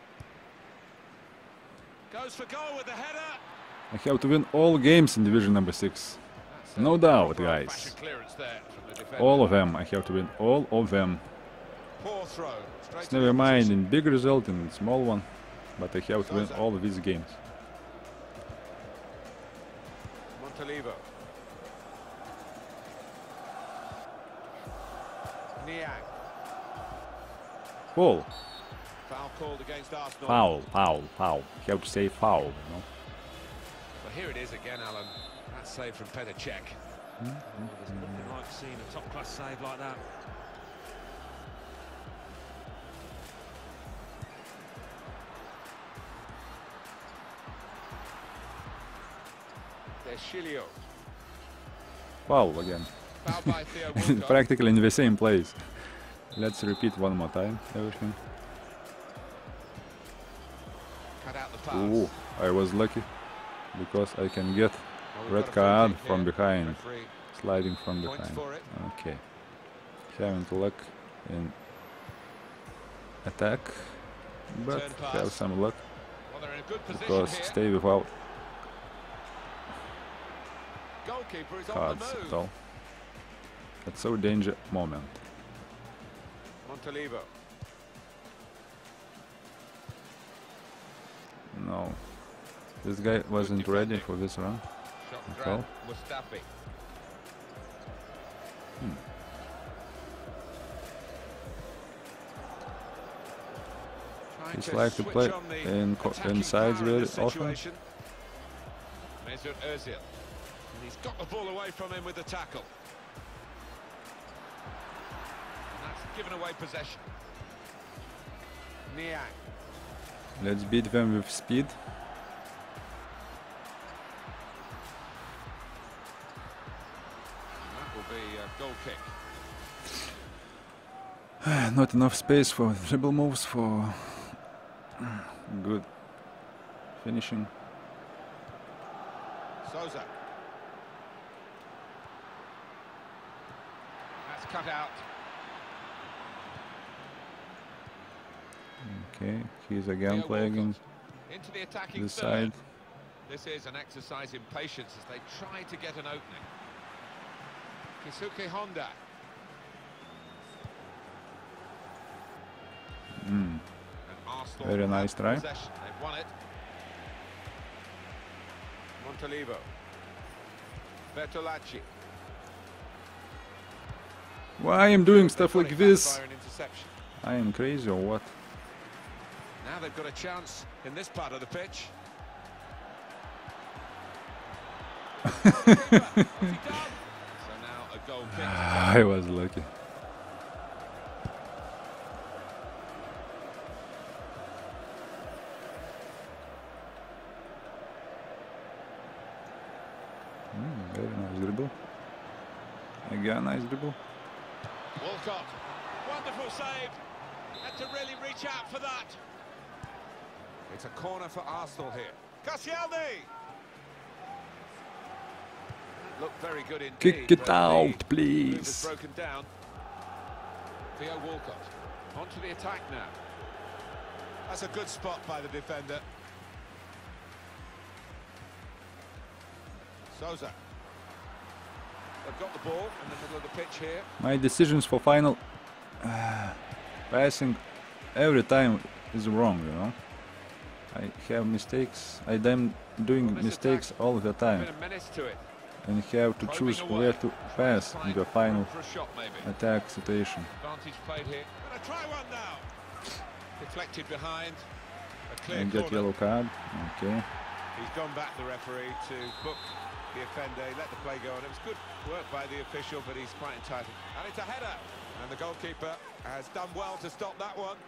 Goes for goal with the header. I have to win all games in division number six. That's No a doubt, proper guys. old-fashioned clearance there from the defender. All of them. I have to win all of them. Poor throw. Straight It's to the never mind opposition. in big result and small one, but I have to win all of these games. Montalivo. Niang. Foul, Foul called against Arsenal. foul, foul, foul. You have to say foul, you know. Well, here it is again, Alan. That save from Petr Cech. There's nothing like seeing a top-class save like that. There's Chilio. Foul again. Foul by Theo Walcott. Practically in the same place. Let's repeat one more time everything. Cut out the pass. Ooh, I was lucky because I can get Well, we've red got a free card kick from here. behind, Referee sliding from points behind. for it. Okay, having luck in attack, but Turn pass. have some luck Well, they're in a good position because here. stay without Goalkeeper is on cards the at move. all. That's so danger moment. Montalivo. No, this guy wasn't ready defending. for this run. Shot at grab. all. Mustafi. Hmm. Trying He's to like to switch play on the in co- attacking insides power in very this often. situation. Mesut Özil. And he's got the ball away from him with the tackle. And that's given away possession. Niang. Let's beat them with speed. And that will be a goal kick. Not enough space for dribble moves, for good finishing. Souza. That's cut out. Okay, he's again Theo playing Walcott into the attacking this third. side. This is an exercise in patience as they try to get an opening. Kisuke Honda. Mm. And Arsenal Very have nice try. possession. They've won it. Montalivo. Bertolacci. Why I'm doing They've stuff got like it back this? via an interception. I am crazy or what? Now they've got a chance in this part of the pitch. What's he done? So now a goal kick. I was lucky. Mm, very nice dribble. Again, nice dribble. Walcott. Wonderful save. Had to really reach out for that. It's a corner for Arsenal here. Koscielny. Looked very good indeed. Kick it but the out, move is please. broken down. Theo Walcott. Onto the attack now. That's a good spot by the defender. Souza. They've got the ball in the middle of the pitch here. My decisions for final uh, passing every time is wrong, you know. I have mistakes. I am doing Well, this mistakes attack all the time, Been a menace to it. and have to choose Probing away. where to pass in the final For a shot maybe. attack situation. Advantage played here. Gonna try one now. Deflected behind. A clear And get corner. yellow card. Okay. He's gone back, the referee, to book the offender. He let the play go on. It was good work by the official, but he's quite entitled. And it's a header. And the goalkeeper has done well to stop that one.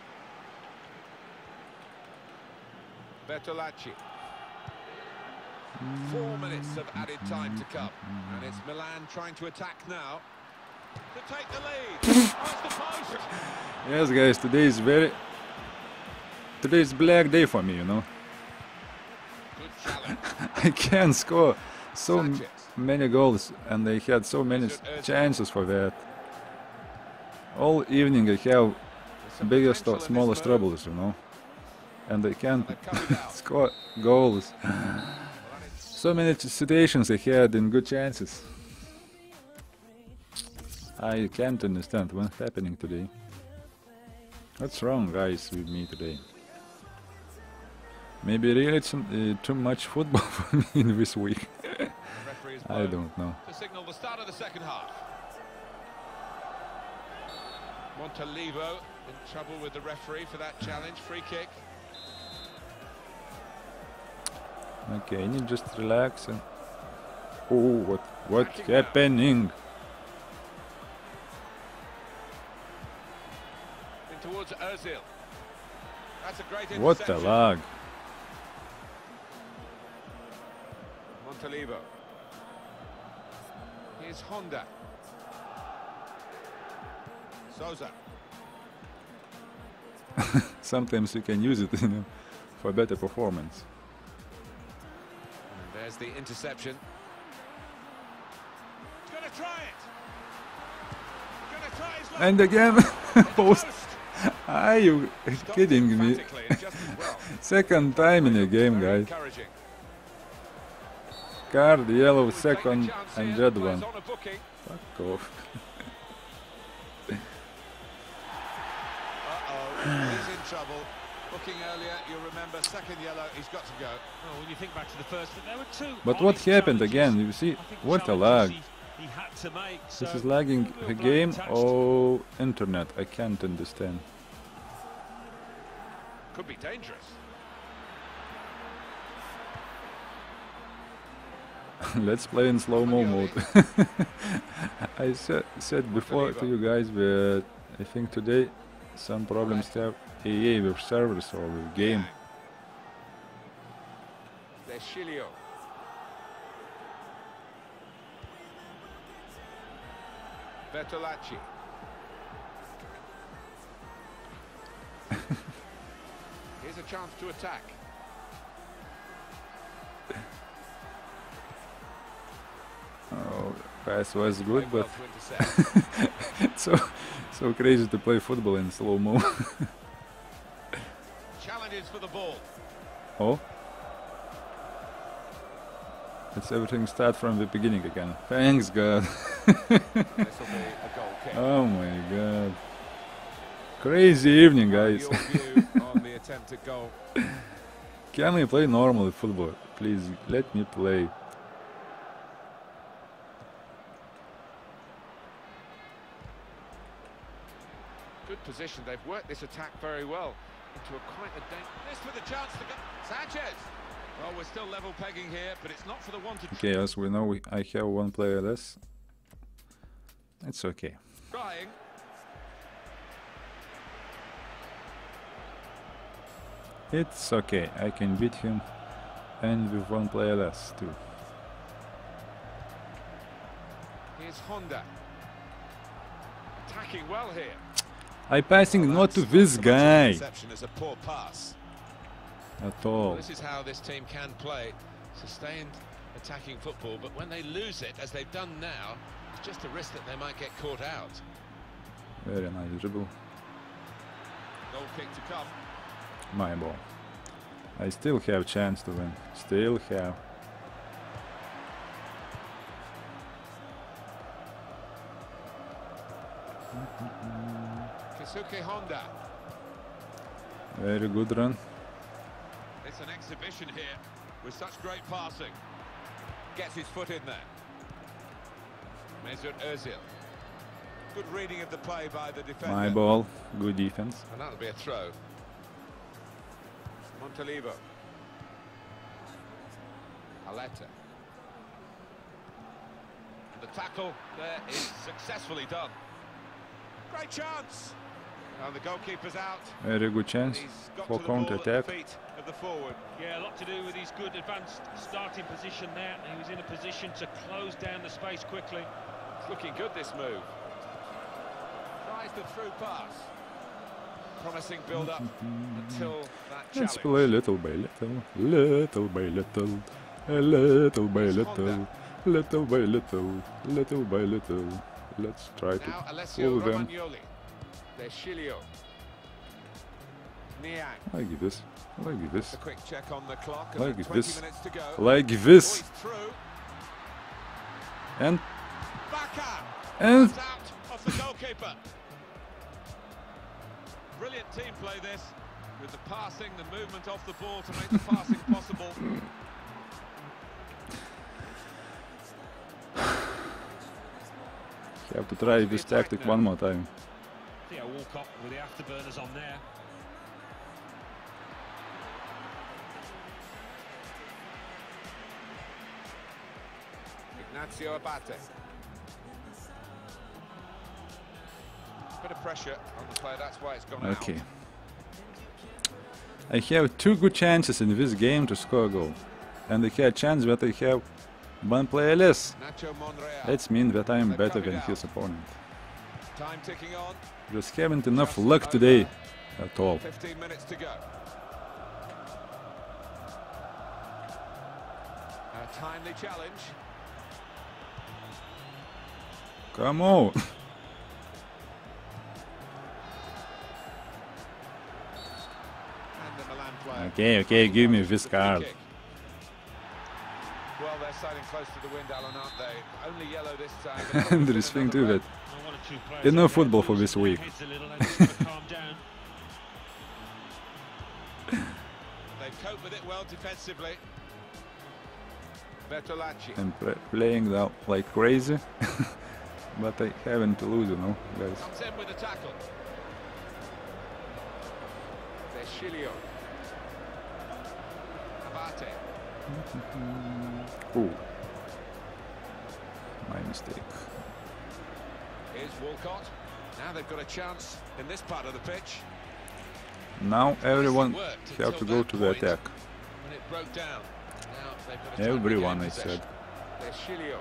Bertolacci. Four minutes of added time to come. And it's Milan trying to attack now. To take the lead. Past the post. Yes, guys, today is very... Today is black day for me, you know. Good challenge. I can't score so m Sanchez. many goals, and I had so many s- chances for that. All evening I have Some biggest or potential in this smallest move. troubles, you know. And I can't They've cut it out. score goals. So many situations I had in good chances. I can't understand what's happening today. What's wrong, guys, with me today? Maybe really it's uh, too much football for me in this week. The referee is I blown don't know. to signal the start of the second half. Montalivo in trouble with the referee for that challenge. Free kick. Okay, I need just relax and... Oh, what, what's Attacking now. happening? In towards Ozil. That's a great What a interception. lag. Montalivo. Here's Honda. Souza. Sometimes you can use it, you know, for better performance. And there's the interception. He's gonna try it. Gonna try his luck. And again, post. Post. Are you Stopped kidding me? emphatically and just as well. Second time in a game, Very guys. encouraging. Card, yellow, We've taken second, a chance and here. red Players one. on a booking. Fuck off. Uh-oh, he's in trouble. Booking earlier, you remember, second yellow, he's got to go. Well, when you think back to the first, there were two. But what honest happened challenges. again? You see, I think what a challenges lag. He, he had to make, This so is lagging no real the blame game attached. or internet? I can't understand. Could be dangerous. Let's play in slow-mo mode. I said, said before to you guys that I think today some problems have E A with servers or with game. There's Shilio. Bertolacci. Here's a chance to attack. Oh, pass was good, Played well but to intercept. it's so so crazy to play football in slow-mo. Challenges for the ball. Oh. It's everything start from the beginning again. Thanks God. This will be a goal kick. Oh my God. Crazy evening, guys. Your view on the attempt at goal. Can we play normal football? Please let me play. Good position. They've worked this attack very well into a quite a danger. This with a chance to go. Sanchez. Well, we're still level pegging here, but it's not for the one to Okay, as we know, we, I have one player less. It's okay. trying. It's okay. I can beat him, and with one player less too. Here's Honda. Attacking well here. I passing not to this guy Interception is a poor pass. at all. This is how this team can play. Sustained attacking football, but when they lose it, as they've done now, it's just a risk that they might get caught out. Very nice dribble. Goal kick to come. My ball. I still have chance to win. Still have. Keisuke Honda. Very good run. It's an exhibition here with such great passing. Gets his foot in there. Mesut Ozil. Good reading of the play by the defender. My ball. Good defense. And that'll be a throw. Montalivo. Aleta. And the tackle there is successfully done. Great chance. And the goalkeeper's out. Very good chance He's got for to the ball counter at the attack. feet of the forward. Yeah, a lot to do with his good advanced starting position there. He was in a position to close down the space quickly. It's looking good, this move. Tries the through pass. Promising build-up until that challenge. Let's play little by little, little by little, a little by little, little by little, little by little. Let's try to Now fool Alessio them. Romagnoli. Deschilio. Niang. Like this, like this, A quick check on the clock. Like and twenty this. minutes to go. like Oh, this, he's through. and Baka. and It's out of the goalkeeper. Brilliant team play this, with the passing, the movement off the ball to make the passing possible. you have to try this tactic one more time. Theo Walcott with the afterburners on there. Ignacio Abate. Bit of pressure on the play, that's why it's gone Okay. out. I have two good chances in this game to score a goal, and I have a chance that I have one player less. Nacho Monreal. That means that I am They're better coming than out. his opponent. Time ticking on. Just haven't enough Just luck over. today at all. fifteen minutes to go. A timely challenge. Come on! And the Milan player. Okay, okay, give me this The free card. kick. Well, they're sailing close to the wind, Alan, aren't they? Only yellow this time. but And it's there is been thing to another it. Well, one or two players There's no out there football for losing this their week. heads a little, they just gotta calm down. They've coped with it well defensively. Bertolacci. And pl playing now like crazy, but I haven't to lose, you know, guys. Comes in with a tackle. Deschilio. Abate. Ooh, my mistake. Here's Walcott. Now they've got a chance in this part of the pitch. Now everyone Worked have until to go that to the point attack. When it broke down. Now they've got a time to Everyone, regain I possession. said. Deschilio.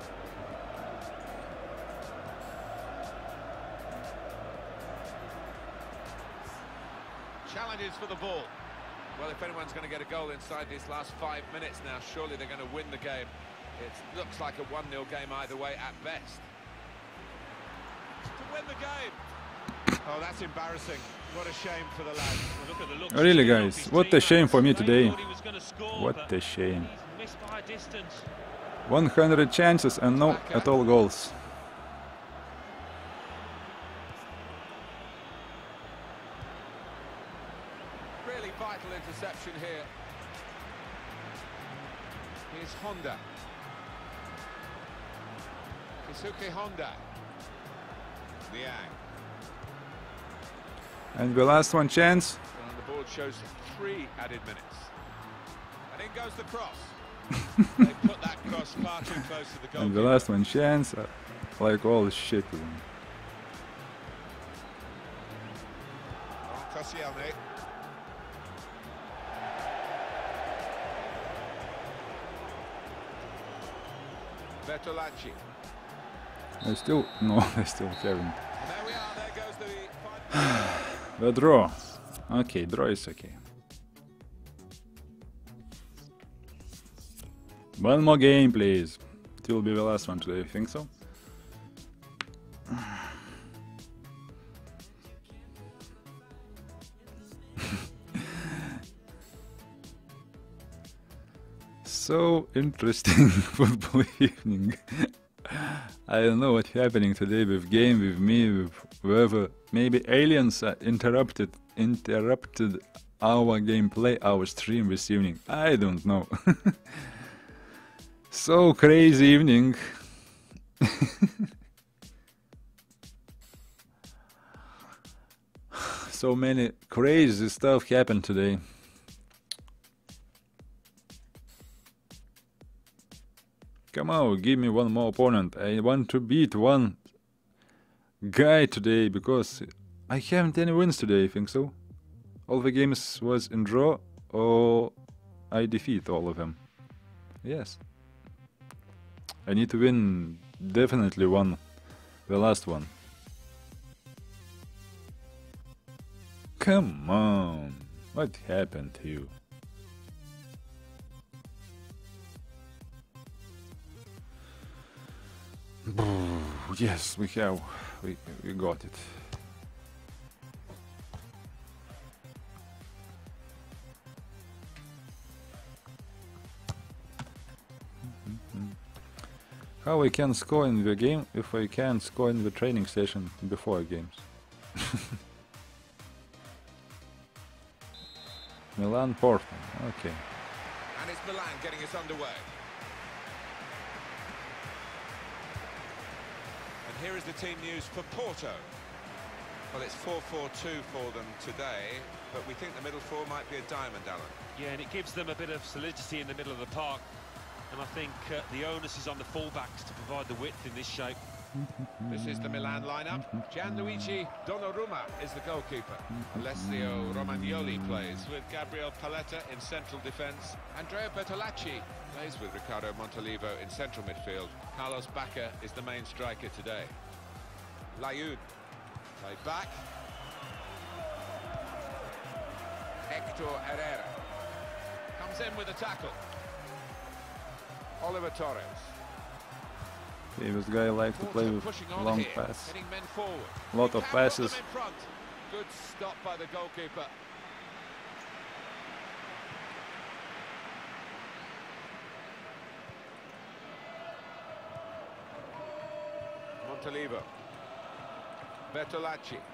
Challenges for the ball. Well, if anyone's going to get a goal inside these last five minutes now, surely they're going to win the game. It looks like a one nil game either way at best. To win the game. Oh, that's embarrassing. What a shame for the lad. Look at the looks Really, of guys, his what a teammates. shame for me They today. thought he was gonna score, What but a shame. he's missed by a distance. one hundred chances and no at all goals. Really vital interception here. Here's Honda. Kisuke Honda. Niang. And the last one chance. And the board shows three added minutes. And in goes the cross. They put that cross far too close to the goal. And the last one chance. uh, Like all shit. Koscielny. Bertolacci. I still no, I still haven't. And there we are, there goes the final. The draw. Okay, draw is okay. One more game, please. It will be the last one today, I think so. So interesting football evening. I don't know what's happening today with game, with me, with whoever. Maybe aliens uh, interrupted interrupted our gameplay, our stream this evening. I don't know. So crazy evening. So many crazy stuff happened today. Come on, give me one more opponent. I want to beat one guy today because I haven't any wins today, I think so. All the games was in draw, or I defeat all of them. Yes. I need to win definitely one, the last one. Come on, what happened to you? Yes, we have, we, we got it. How I can score in the game if I can't score in the training session before games? Milan Portland, okay. And it's Milan getting us underway. And here is the team news for Porto. Well, it's four four two for them today, but we think the middle four might be a diamond, Alan. Yeah, and it gives them a bit of solidity in the middle of the park. And I think uh, the onus is on the fullbacks to provide the width in this shape. This is the Milan lineup. Gianluigi Donnarumma is the goalkeeper. Alessio Romagnoli plays with Gabriel Paletta in central defence. Andrea Bertolacci plays with Riccardo Montolivo in central midfield. Carlos Bacca is the main striker today. Layun played back. Hector Herrera comes in with a tackle. Oliver Torres. Okay, this guy likes to play with long here, pass. A lot of passes. Good stop by the goalkeeper. Montolivo. Bertolacci.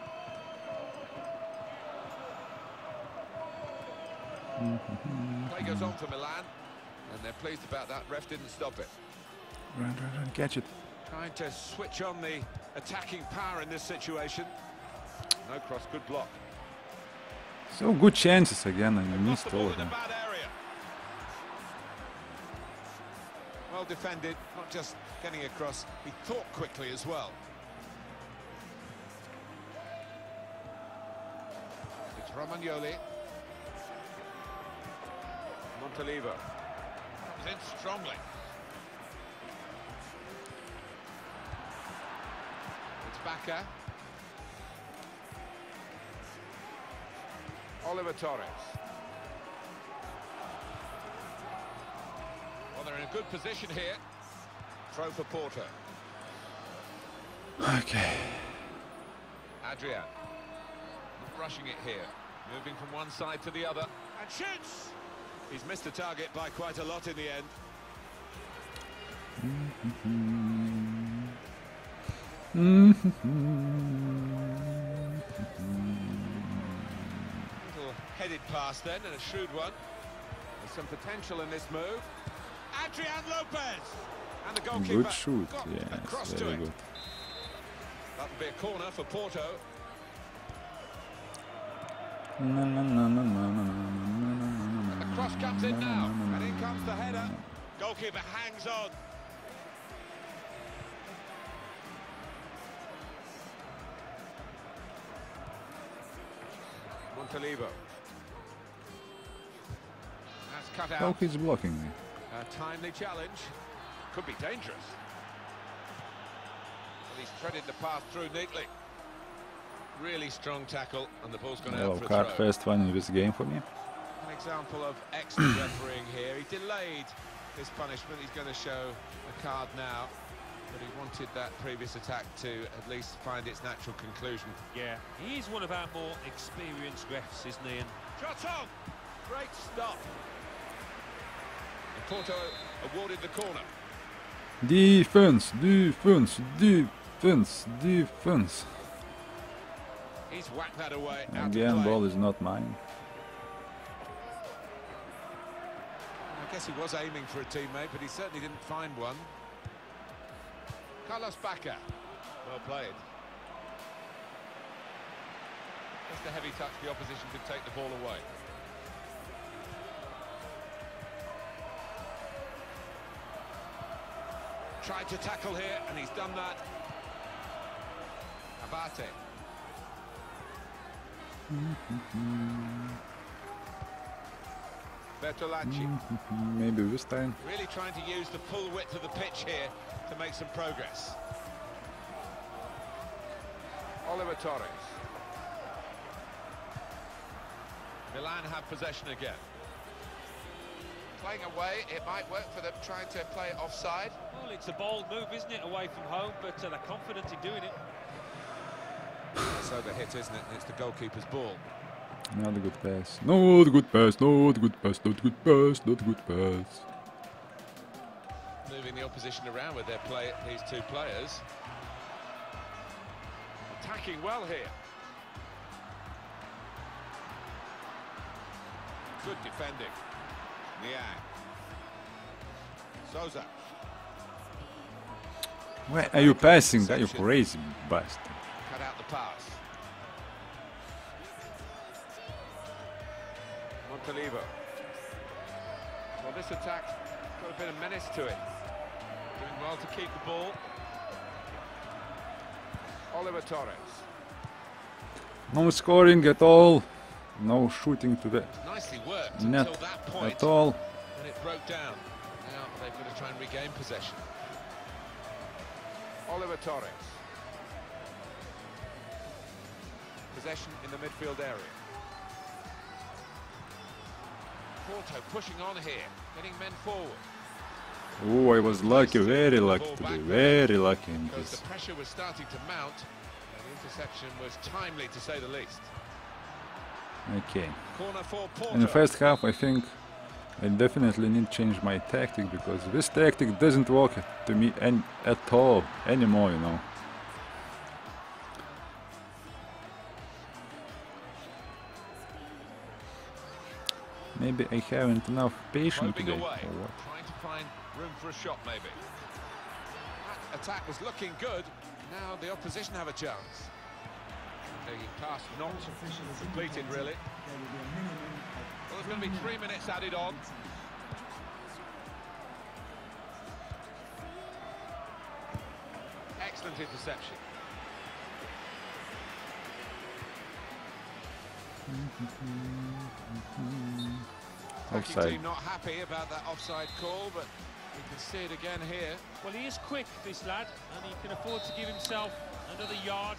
Play goes on for Milan. And they're pleased about that. Ref didn't stop it. Run, run, run, catch it. Trying to switch on the attacking power in this situation. No cross, good block. So good chances again, and you missed all of them. Bad area. Well defended, not just getting across, he thought quickly as well. It's Romagnoli. Montolivo. In strongly. It's Bacca. Oliver Torres. Well, they're in a good position here. Throw for Porto. Okay. Adrian. Not rushing it here. Moving from one side to the other. And shoots! He's missed the target by quite a lot in the end. Little headed pass then, and a shrewd one. There's some potential in this move. Adrian Lopez! And the goalkeeper Good shoot, got yes, across to very it. good. That would be a corner for Porto. No, no, no, no, no, no, no, no. The cross comes in now, and in comes the header. Goalkeeper hangs on. Montolivo. That's cut out. Oh, he's blocking me. A timely challenge. Could be dangerous. And he's threaded the path through neatly. Really strong tackle, and the ball's gone Yellow out for a card throw. first one in this game for me. An example of excellent refereeing here. He delayed his punishment. He's going to show a card now, but he wanted that previous attack to at least find its natural conclusion. Yeah, he is one of our more experienced refs, isn't he? And Shot on! Great stop. And Porto awarded the corner. Defense, defense, defense, defense. He's whacked that away. Out Again, to play. ball is not mine. I guess he was aiming for a teammate, but he certainly didn't find one. Carlos Bacca. Well played. Just a heavy touch, the opposition could take the ball away. Tried to tackle here, and he's done that. Abate. Bertolacci. Maybe this time. Really trying to use the full width of the pitch here to make some progress. Oliver Torres. Milan have possession again. Playing away, it might work for them, trying to play it offside. Well, it's a bold move, isn't it, away from home, but uh, they're confident in doing it. It's overhit, isn't it? It's the goalkeeper's ball. Not a good pass. Not a good pass. Not a good pass. Not a good pass. Not a good pass. Moving the opposition around with their play, these two players. Attacking well here. Good defending. Niang. Souza. Why are you passing? Are you crazy bastard? Cut out the pass. Montalivo. Well, this attack's got a bit of menace to it. Doing well to keep the ball. Oliver Torres. No scoring at all. No shooting to the Nicely worked net until that point. at all. And it broke down. Now they've got to try and regain possession. Oliver Torres. Possession in the midfield area. Porto pushing on here, getting men forward. Oh, I was lucky, very lucky today, very lucky in Because this. the pressure was starting to mount, and the interception was timely to say the least. Okay. Corner for Porto. In the first half, I think I definitely need to change my tactic because this tactic doesn't work to me any, at all anymore, you know. Maybe I haven't enough patience Probing today. away, Or what? trying to find room for a shot maybe. That attack was looking good. Now the opposition have a chance. The pass not completed really. Well, there's going to be three minutes added on. Excellent interception. Attacking Offside. team not happy about that offside call, but we can see it again here. Well, he is quick, this lad, and he can afford to give himself another yard.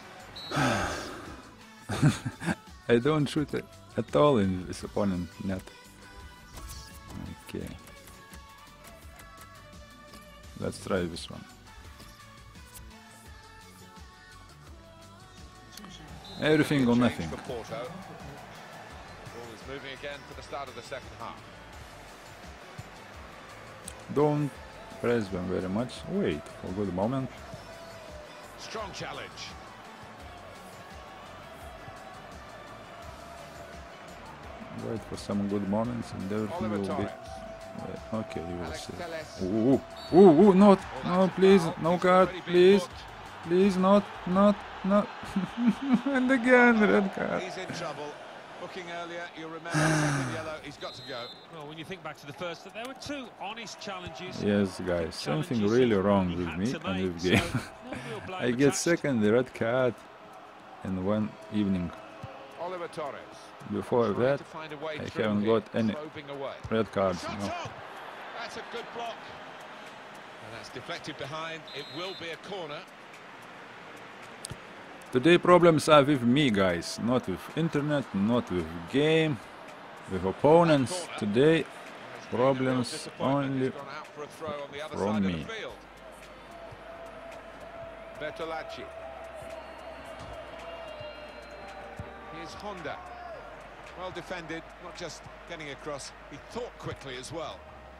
I don't shoot it at all in this opponent net. Okay. Let's try this one. Everything or nothing. For Porto. Ball is moving again for the start of the second half. Don't press them very much. Wait for a good moment. Strong challenge. Wait for some good moments and everything Oliver will Torres. be... Uh, okay, you will Alex see. Telles. Ooh, ooh, ooh, not, Well, no, that's a please, foul. no He's card, already been please, booked. please, not, not, not, and again, red card. He's in trouble. Booking earlier, you remember second yellow, he's got to go. Well, when you think back to the first, there were two honest challenges. Yes, guys, something Challenges really he wrong had with to me make, and with so game. no real blame I get attached. second red card in one evening. Oliver Torres. Before Trying that, to find a way I through haven't here, got any probing away. red cards. Shot No. on! That's a good block. And that's deflected behind. It will be a corner. Today problems are with me, guys, not with internet, not with game, with opponents. Today There's been a real problems disappointment. only He's gone out for a throw on the other from side me. of the field. Bertolacci. Here's Honda. Well defended, not just getting across, he thought quickly as well.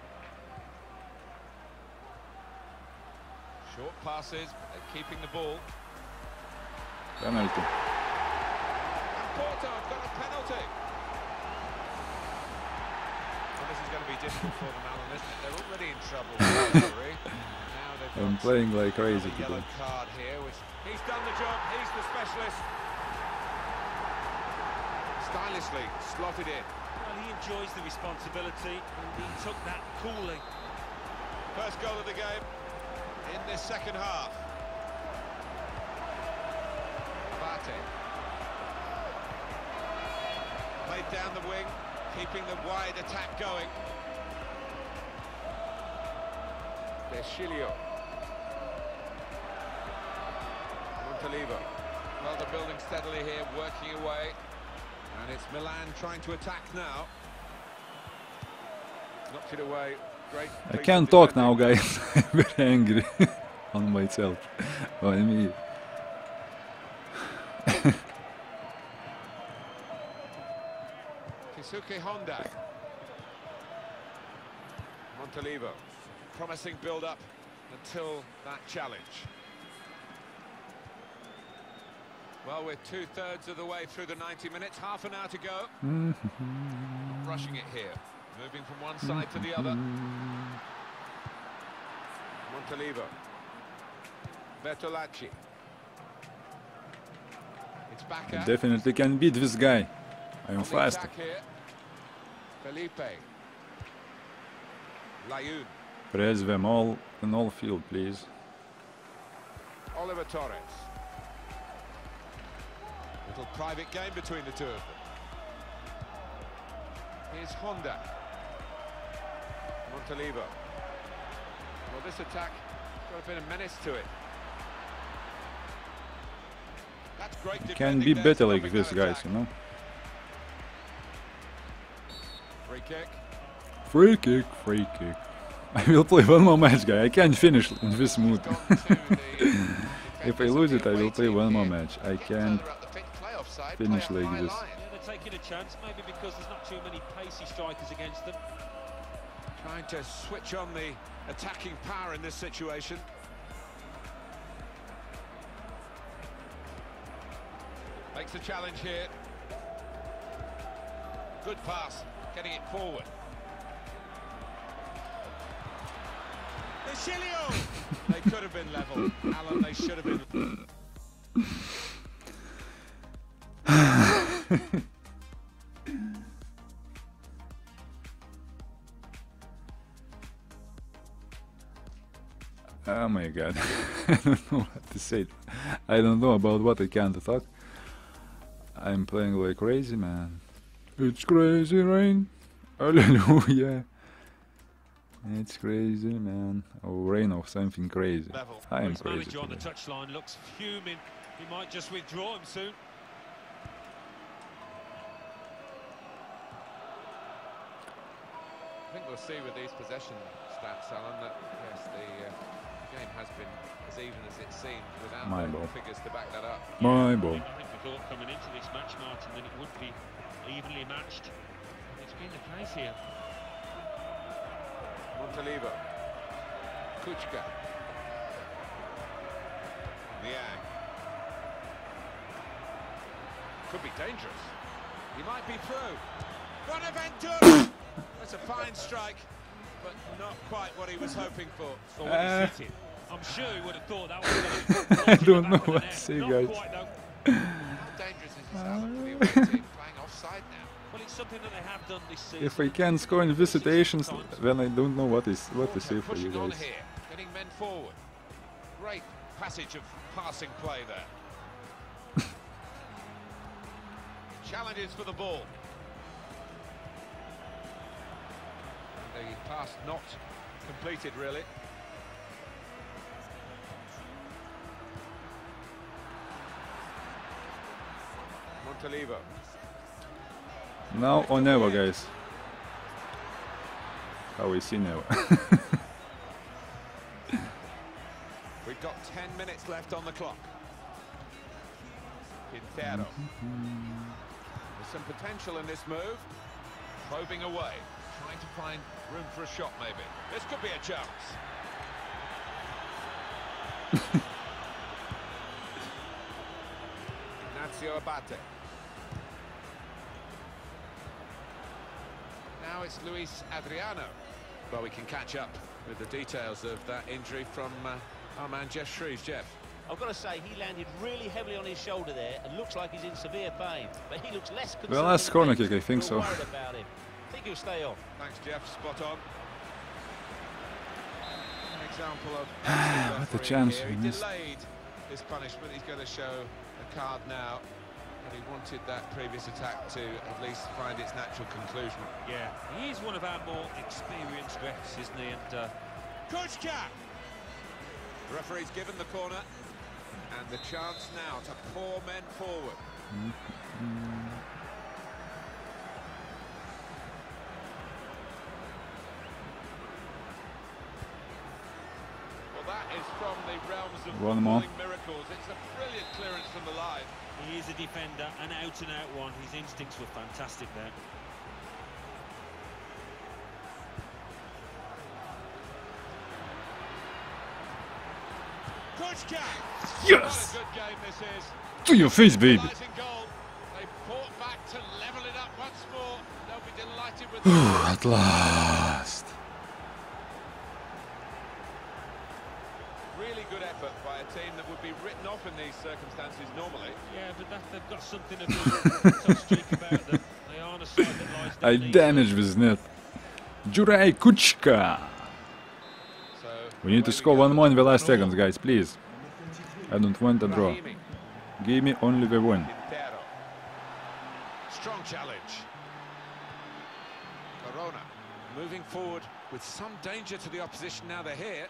Short passes, but they're keeping the ball. penalty. And Porto have got a penalty. Well, this is going to be difficult for them, Alan, isn't it? They're already in trouble with the referee. Now they've I'm got playing like crazy another yellow today. card here, which he's done the job, he's the specialist. Stylishly slotted in. Well, he enjoys the responsibility, and he took that coolly. First goal of the game in this second half. Abate. it down the wing, keeping the wide attack going. Deschilio. Montalivo. Well, they're building steadily here, working away. And it's Milan trying to attack now. Knocked it away. Great. I can't talk now, guys. I'm very angry on myself. On me. Keisuke Honda. Montalivo. Promising build-up until that challenge. Well, we're two-thirds of the way through the ninety minutes, half an hour to go. Not rushing it here, moving from one side to the other. Montalivo. Bertolacci. It's back I out. definitely can beat this guy. I am faster. Felipe. Layun. Press them all in all field, please. Oliver Torres. Little private game between the two of them. Here's Honda. Montalivo. Well, this attack got a bit of menace to it. That's great. Can be better like this, guys, you know. Free kick. Free kick, free kick. I will play one more match, guy. I can't finish in this mood. If I lose it, I will play one more match. I can't finish like this. Yeah, they're taking a chance, maybe because there's not too many pacey strikers against them. Trying to switch on the attacking power in this situation. Makes the challenge here. Good pass, getting it forward. Deschilio! They could have been level. Alan, they should have been. Oh my god. I don't know what to say. I don't know about what I can't talk. I'm playing like crazy, man. It's crazy rain. Hallelujah. It's crazy, man. Oh, rain of something crazy. Level. I am His crazy manager on the today. touchline looks fuming. He might just withdraw him soon. I think we'll see with these possession stats, Alan, that yes, the uh, game has been as even as it seemed without My the ball. figures to back that up. My ball. I think we thought coming into this match, Martin, that it would be evenly matched. It's been the case here. Montalivo. Kuchka. Niang. Could be dangerous. He might be through. Bonaventura! That's a fine strike, but not quite what he was hoping for. For what Uh, he's sitting. I'm sure he would have thought that was I don't know what to say, Not guys. quite, though. How dangerous is this Alan for the away team playing offside now? Well, it's something that they have done this season. If I can't score in these situations, then I don't know what is what to say for you Pushing on guys. here, getting men forward. Great passage of passing play there. Challenges for the ball. The pass not completed, really. Montalivo. Now or never, guys. How we see now. We've got ten minutes left on the clock. Quintero. There's some potential in this move. Probing away. Trying to find room for a shot, maybe. This could be a chance. Ignacio Abate. Now it's Luis Adriano. Well, we can catch up with the details of that injury from uh, our man Jeff Shreves. Jeff. I've got to say, he landed really heavily on his shoulder there and looks like he's in severe pain. But he looks less concerned. Well, that's than corner the kick, I think We're so. worried about him. I think he'll stay on. Thanks, Jeff. Spot on. An example of What a chance here. we He missed. delayed his punishment. He's going to show a card now. But he wanted that previous attack to at least find its natural conclusion. Yeah, he is one of our more experienced refs, isn't he? And uh, Kuchka! The referee's given the corner. And the chance now to pour men forward. Mm-hmm. Well, that is from the realms of One more. miracles. It's a brilliant clearance from the line. he is a defender, an out-and-out one. His instincts were fantastic there. Kuchka! Yes! What a good game this is. To your face, baby. Equalising goal. They fought back to level it up once more. They'll be delighted with that. At last. Really good effort by a team that would be written off in these circumstances normally. Yeah, but that, they've got something of a tough streak about them. They are on a side that lies I down damaged this net. Juraj Kuchka. So We need to score one more in the last seconds, guys, please. I don't want a draw. Brahimi, Give me only the win. Quintero. Strong challenge. Corona moving forward with some danger to the opposition now they're here.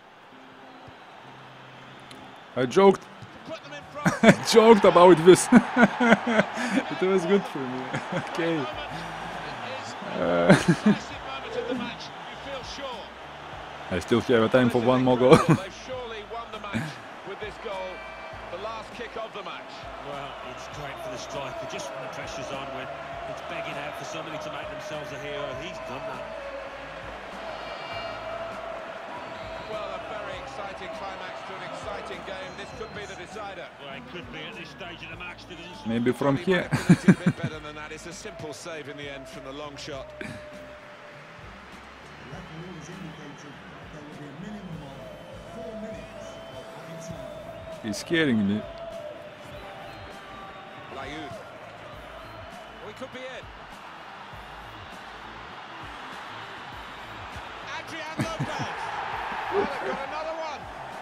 I joked. Put them in front. I joked about this. It was good for me. Okay. Uh, Decisive moment of the match. You feel sure. I still have a time for one more goal. They've surely won the match with this goal. The last kick of the match. Well, it's great for the striker, just when the pressure's on, when it's begging out for somebody to make themselves a hero. He's done that. Well, a very exciting climax to an exciting game. This could be the decider. Well, it could be at this stage of the match. There doesn't Maybe from Probably here. might have been a bit better than that. It's a simple save in the end from the long shot. The referee has indicated there will be a minimum of four minutes of added time. He's scaring me. Layud. Oh, he could be in. Adrian Lopez. Well, they've got another one.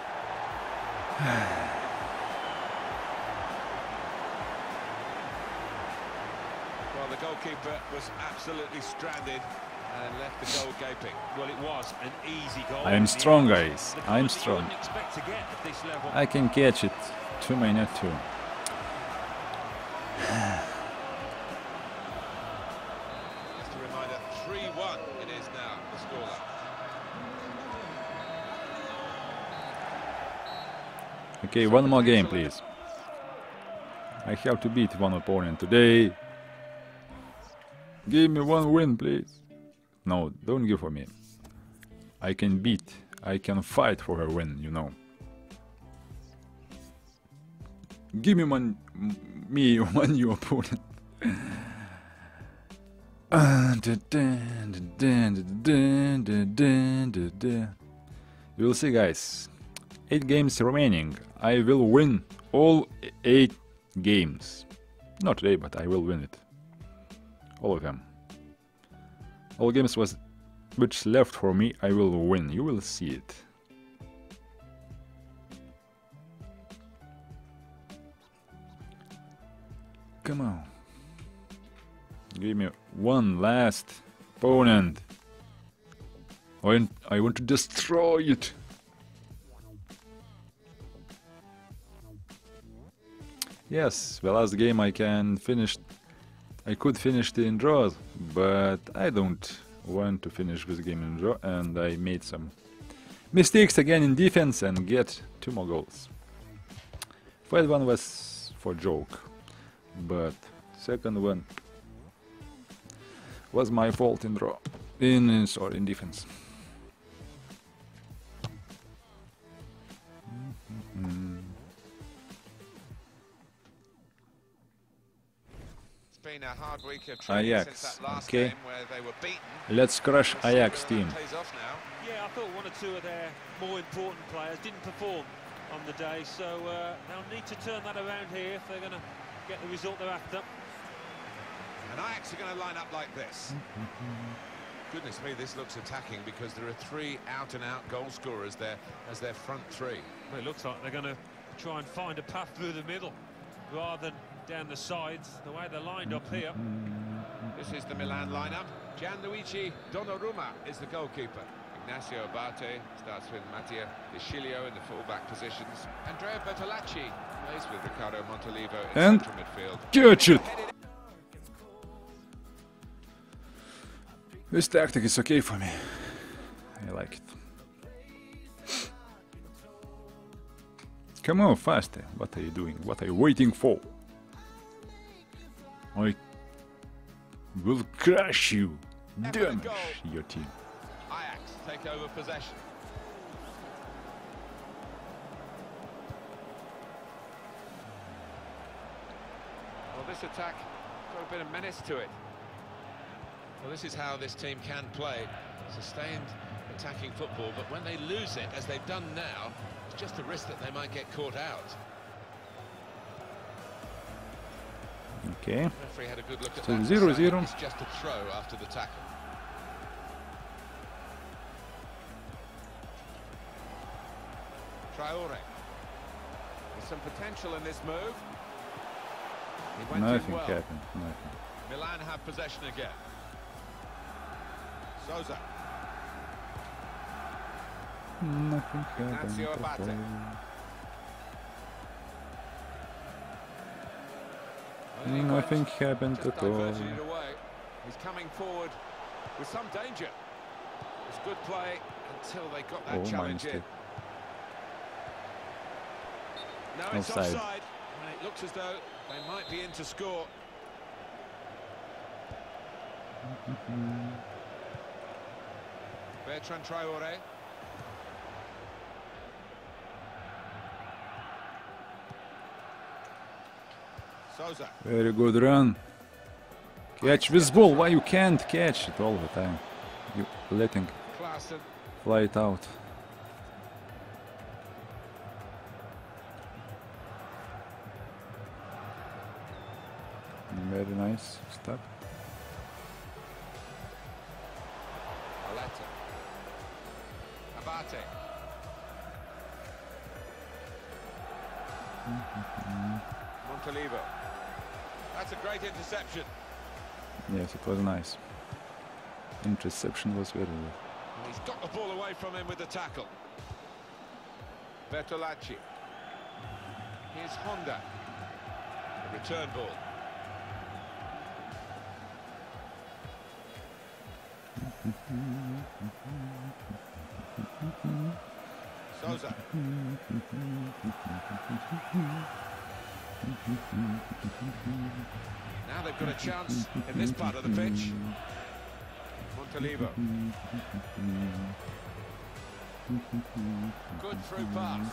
Well, the goalkeeper was absolutely stranded and left the goal gaping. Well, it was an easy goal. I am strong, guys. The I'm kind that you strong. wouldn't expect to get at this level. I can catch it. Two minute two. Just a reminder, three one it is now, the scoreline. Okay, one more game, please. I have to beat one opponent today. Give me one win, please. No, don't give for me. I can beat. I can fight for a win, you know. Give me one, me one new opponent. We'll see, guys. Eight games remaining. I will win all eight games. Not today, but I will win it. All of them. All games was which left for me, I will win. You will see it. Come on. Give me one last opponent. I want, I want to destroy it. Yes, the last game I can finish. I could finish it in draws, but I don't want to finish this game in draw, and I made some mistakes again in defense and get two more goals. First one was for joke, but second one was my fault in draw, in, in sorry, in defense. Mm-hmm. Been a hard week of training Ajax, since that last okay. game where they were beaten. Let's crush We'll see Ajax whether team. that pays off now. Yeah, I thought one or two of their more important players didn't perform on the day, so uh, they'll need to turn that around here if they're going to get the result they're after. And Ajax are going to line up like this. Goodness me, this looks attacking because there are three out-and-out goal scorers there as their front three. Well, it looks like they're going to try and find a path through the middle rather than down the sides, the way they're lined up here. This is the Milan lineup. Gianluigi Donnarumma is the goalkeeper. Ignacio Abate starts with Mattia Di Sciglio in the full-back positions. Andrea Bertolacci plays with Riccardo Montolivo in And central midfield. catch it! This tactic is okay for me. I like it. Come on, faster. What are you doing? What are you waiting for? I will crush you. Damage your team. Ajax take over possession. Well, this attack got a bit of menace to it. Well, this is how this team can play. Sustained attacking football, but when they lose it, as they've done now, it's just a risk that they might get caught out. Okay. The referee had a good look at So that. zero zero. It's just a throw after the tackle. Traore. There's some potential in this move. He went in Nothing well. happened. Nothing. Milan have possession again. Souza. Nothing happened. Ignacio Abate. Nothing happened Just at all. diverted it away. He's coming forward with some danger. It's good play until they got that Oh, my challenge mistake. in. Now it's Offside. offside, and it looks as though they might be in to score. Bertrand Traore. Souza. Very good run. Catch this ball. Why you can't catch it all the time? You letting Klaassen. fly it out. Very nice step. Aleta. Abate. Montolivo. That's a great interception. Yes, it was nice. Interception was very good. And he's got the ball away from him with the tackle. Bertolacci. Here's Honda. The return ball. Souza. Now they've got a chance in this part of the pitch. Montolivo. Good through pass.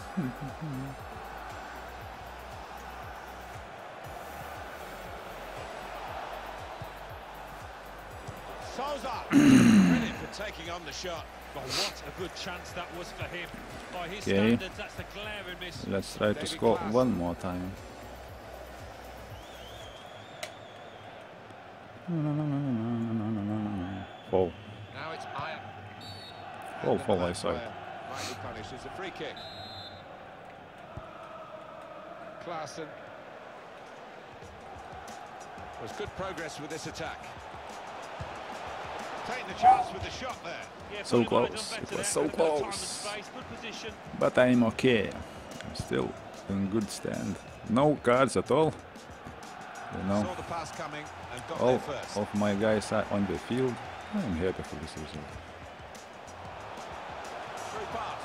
Souza. Credit for taking on the shot. But what a good chance that was for him. By his Okay. standards, that's the glaring miss. Let's try to David score Klaassen. one more time. Fall. Now it's Iron. Oh, fall, I saw it. Rightly punished. It's a free kick. Klaassen. Was good progress with this attack. Taking the chance with the shot there. Yeah, So probably might have close. done It better was there. so Had a bit of time and close. space, good position. But I'm okay. I'm still in good stand. No cards at all. You know, Saw the pass coming and got all there first. of my guys are on the field. I'm happy for this result. Through pass.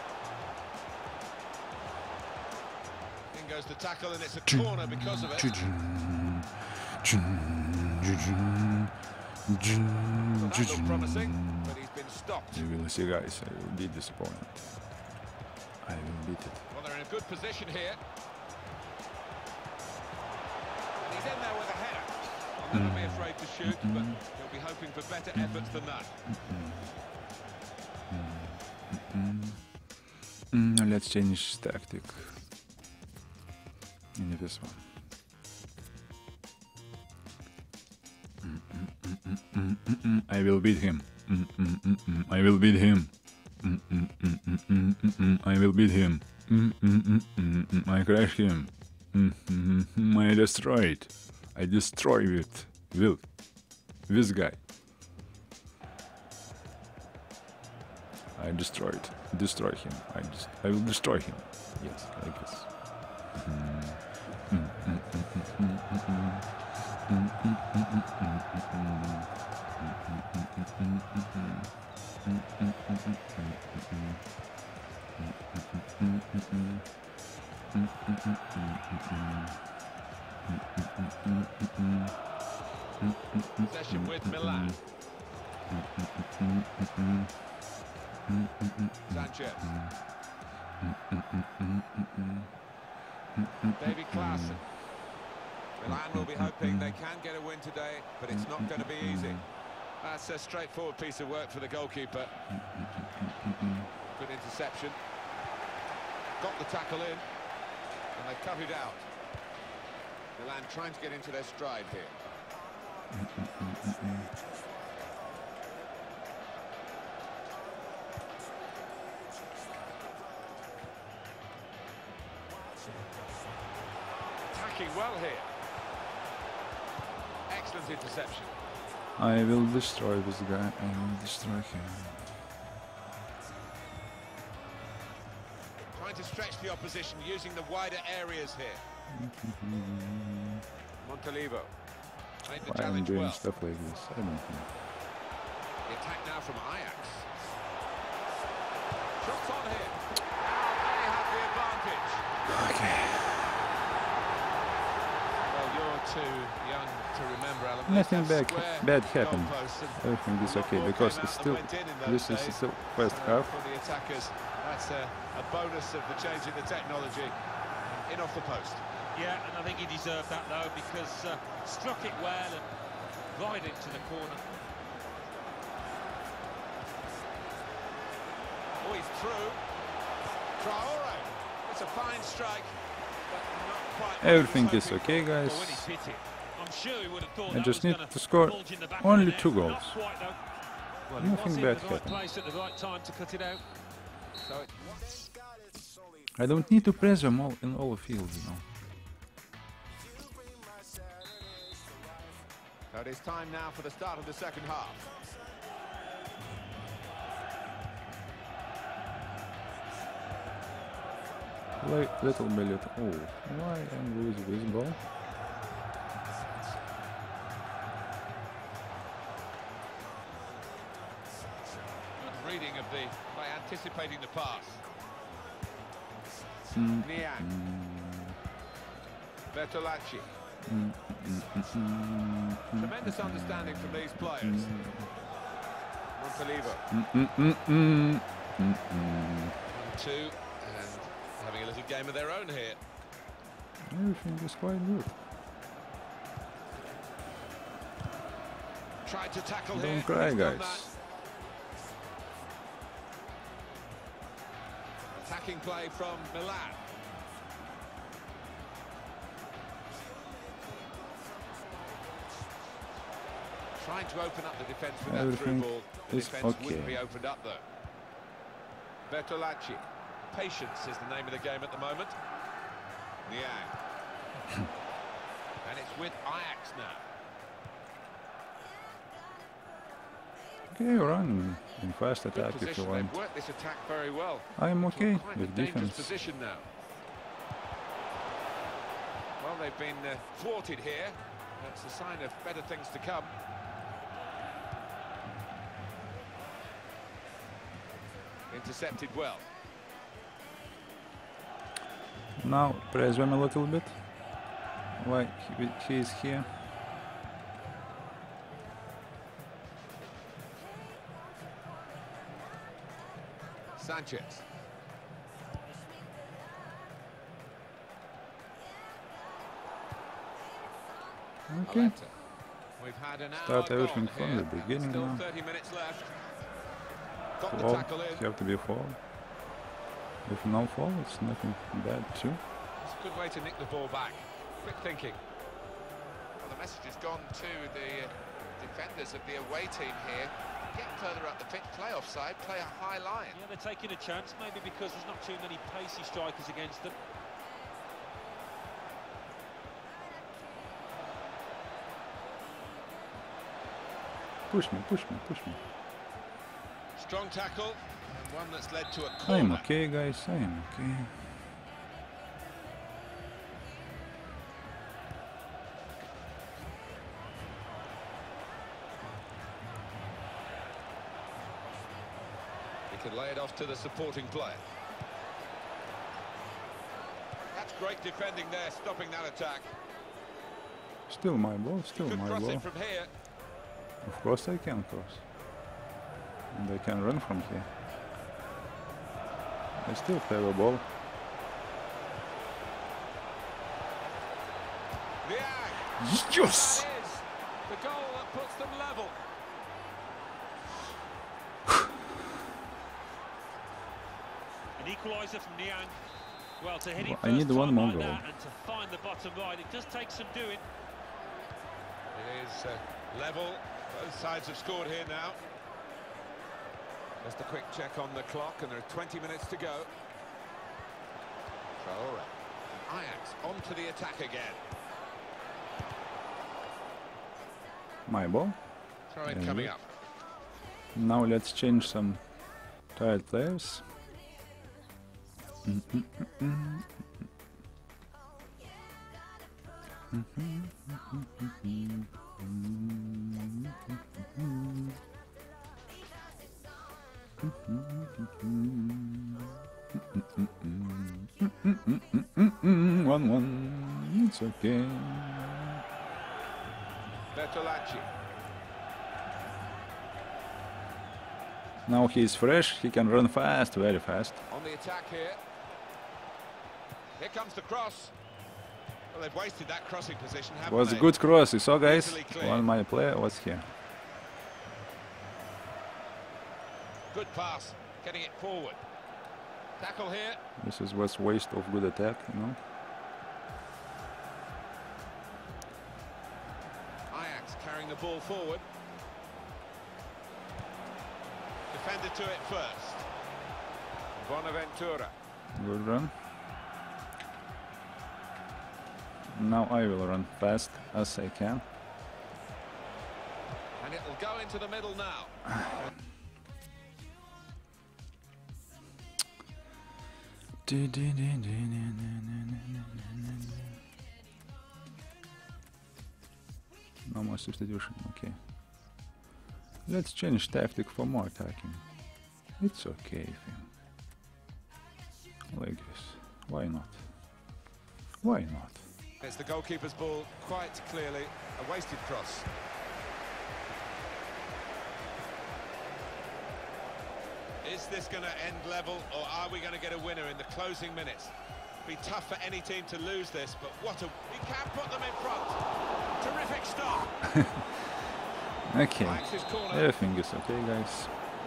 In goes the tackle and it's a corner because of it. Well, that looked promising, but he's been stopped. You will see, guys. I will beat this opponent. I will beat it. Well, they're in a good position here. And he's in there with a header. I'll never be afraid to shoot, but he'll be hoping for better efforts than that. Mm, let's change tactic in this one. Mm, mm, mm, mm, mm, mm, mm. I will beat him. Mm, mm, mm, mm. I will beat him. Mm, mm, mm, mm, mm, mm, mm. I will beat him. Mm, mm, mm, mm, mm. I crush him. Mm-hmm. I destroy it. I destroy it. Will. This guy. I destroy it. Destroy him. I just. I will destroy him. Yes, I guess. Possession with Milan. Sanchez. David Klaassen. Milan will be hoping they can get a win today, but it's not going to be easy. That's a straightforward piece of work for the goalkeeper. Good interception. Got the tackle in, and they've cut it out. Milan trying to get into their stride here. Attacking well here. Excellent interception. I will destroy this guy. I will destroy him. Trying to stretch the opposition using the wider areas here. Montalivo made the Why I'm challenge doing well. stuff like this? I don't know. The attack now from Ajax. Shots on here. Now they have the advantage. Okay. Well, you're too young to remember, Alan. Nothing That's bad, square bad happened. goalposts and Everything is a lot okay more because came it's out still. than went in in those This is days. still first So half. for the attackers, that's a, a bonus of the change in the technology. In off the post. Yeah, and I think he deserved that though, because uh, struck it well and right into the corner. Oh, he's through. Traore. It's a fine strike, but not quite. what he was Everything is hoping okay, for. guys. But when he hit it, I'm sure he would have thought I that just was need gonna to score bulge in the back of only the net. two Not goals. quite, though. Well, he Nothing was in bad the right happened. place at the right time to cut it out. So it, I don't need to press them all in all fields, you know. so it is time now for the start of the second half. Like little by little. Oh, why I'm losing this ball? Good reading of the by anticipating the pass. Mm. Niang. Bertolacci. Mm, mm, mm, mm, mm, Tremendous understanding from these players. Montalivo. mm, mm, mm, mm, mm, mm. One, two, and having a little game of their own here. Everything is quite good. Tried to tackle Don't here. cry, He's done guys. that. Attacking play from Milan. Trying to open up the defence with that through Everything ball. The is defence okay. wouldn't be opened up though. Bertolacci. Patience is the name of the game at the moment. Niang. And it's with Ajax now. Okay, run in fast Good attack if you position. want. They've worked this attack very well. I'm To a okay quite with a dangerous defense. position now. Well, they've been uh, thwarted here. That's a sign of better things to come. Intercepted well. Now press them a little bit. Why he, he is here? Sanchez. Okay. Aleta. We've had an hour Start everything gone from here. the beginning Still now. thirty minutes left. Got the Fall. tackle in. You have to be fall. If no fall, it's nothing bad too. It's a good way to nick the ball back. Quick thinking. Well, the message has gone to the defenders of the away team here. Get further up the pitch, play offside, play a high line. Yeah, they're taking a chance, maybe because there's not too many pacey strikers against them. push me, push me, push me. Strong tackle, and one that's led to a corner. I'm okay, guys, I'm okay. He can lay it off to the supporting player. That's great defending there, stopping that attack. Still my ball, still Could my cross ball. it from here. Of course I can cross. And I can run from here. I still have a ball. Liang. Yes! That is the goal that puts them level. An equaliser from Niang. Well, to hit it Well, first I need one time more like goal. that and to find the bottom right, it does take some doing. It is uh, level. Both sides have scored here now. Just a quick check on the clock, and there are twenty minutes to go. Traore. Ajax onto the attack again. My ball. Throw in Yeah, coming good. up. Now let's change some tired players. Mm -mm -mm -mm. Mm -hmm, mm -hmm, mm -hmm, mm -hmm. One one, it's okay. Bertolacci. Now he's fresh, he can run fast, very fast. On the attack here. Here comes the cross. Well, they've wasted that crossing position, haven't Was they? a good cross, you saw, guys? Easily cleared. One my player was here. Good pass, getting it forward. Tackle here. This is what's waste of good attack, you know. Ajax carrying the ball forward. Defender to it first. Bonaventura. Good run. Now I will run fast as I can. And it'll go into the middle now. No more substitution, okay. Let's change tactic for more attacking. It's okay, Finn. Like this. Why not? Why not? It's the goalkeeper's ball, quite clearly a wasted cross. Is this going to end level, or are we going to get a winner in the closing minutes? Be tough for any team to lose this, but what a... He can put them in front. Terrific stop. Okay. Ajax's corner. Everything is okay, guys.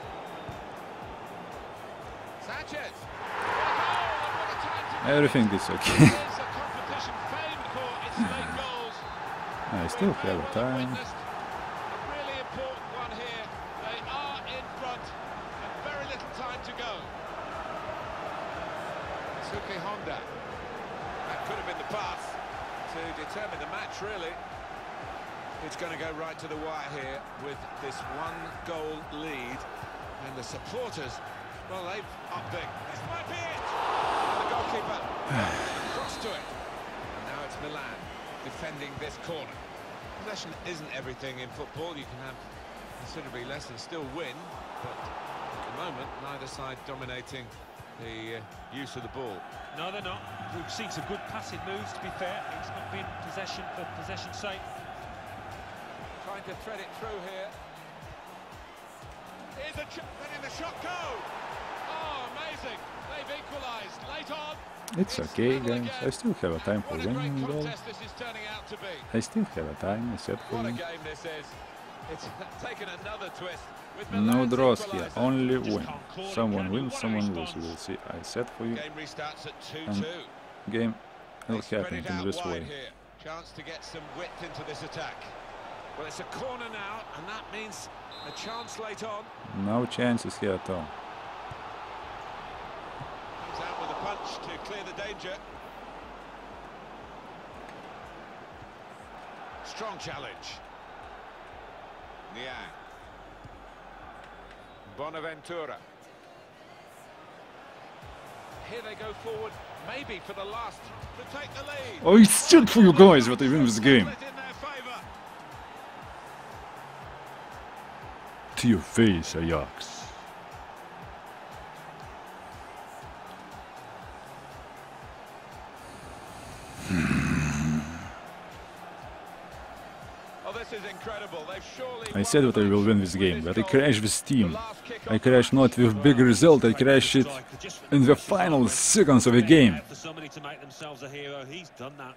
Sanchez. What a time to... Everything is okay. It's a competition famed for its late goals. I still have a time. A really important one here. They are in front and very little time to go. Suki Honda. That could have been the pass to determine the match, really. It's going to go right to the wire here with this one goal lead. And the supporters, well, they've upped it. This might be it. And the goalkeeper cross to it. And now it's Milan defending this corner. Possession isn't everything in football. You can have considerably less and still win. But at the moment, neither side dominating the uh, use of the ball. No, they're not. We've seen some good passing moves, to be fair. It's not been possession for possession's sake. Trying to thread it through here. Here's a ch letting the shot go. Oh, amazing! They've equalised late on. It's okay, guys. I still have a time for What a great winning goal. contest this is turning out to be. I still have a time, except for What a me. game this is. It's taken another twist. With No Milan's draws here, equaliser. only Just win. can't call it, Someone can you? wins, What a someone response. loses. We'll see. I said for you, Game restarts at two And two. game will They spread happen it in out this wide way. here. Chance to get some width into this attack. Well, it's a corner now, and that means a chance late on. No chances here at all. Comes out with a punch to clear the danger. Strong challenge. Niang. Bonaventura. Here they go forward, maybe for the last to take the lead. Oh, it's shit for you guys that I win this game. To your face, Ajax. I said that I will win this game, but I crashed this team. I crashed not with big result, I crashed it in the final seconds of the game. For somebody to make themselves a hero, he's done that.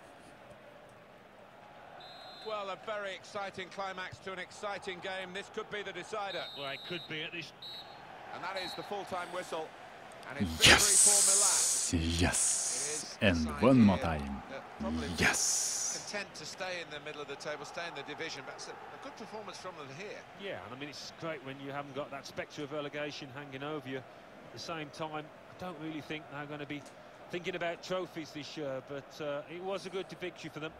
Well, a very exciting climax to an exciting game. This could be the decider. Well, it could be at this. And that is the full-time whistle. And it's Yes, yes, and one more time. Yes. Content to stay in the middle of the table, stay in the division, but it's a, a good performance from them here. Yeah, and I mean, it's great when you haven't got that spectre of relegation hanging over you. At the same time, I don't really think they're going to be thinking about trophies this year, but uh, it was a good victory for them.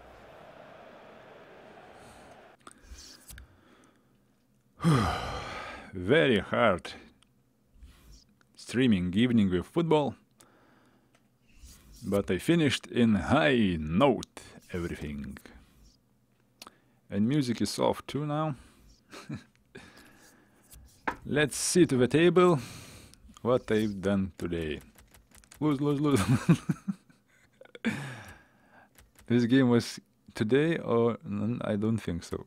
Very hard streaming evening with football, but I finished in high note everything. And music is off too now. Let's see to the table what I've done today. Lose, lose, lose. This game was today or no, I don't think so.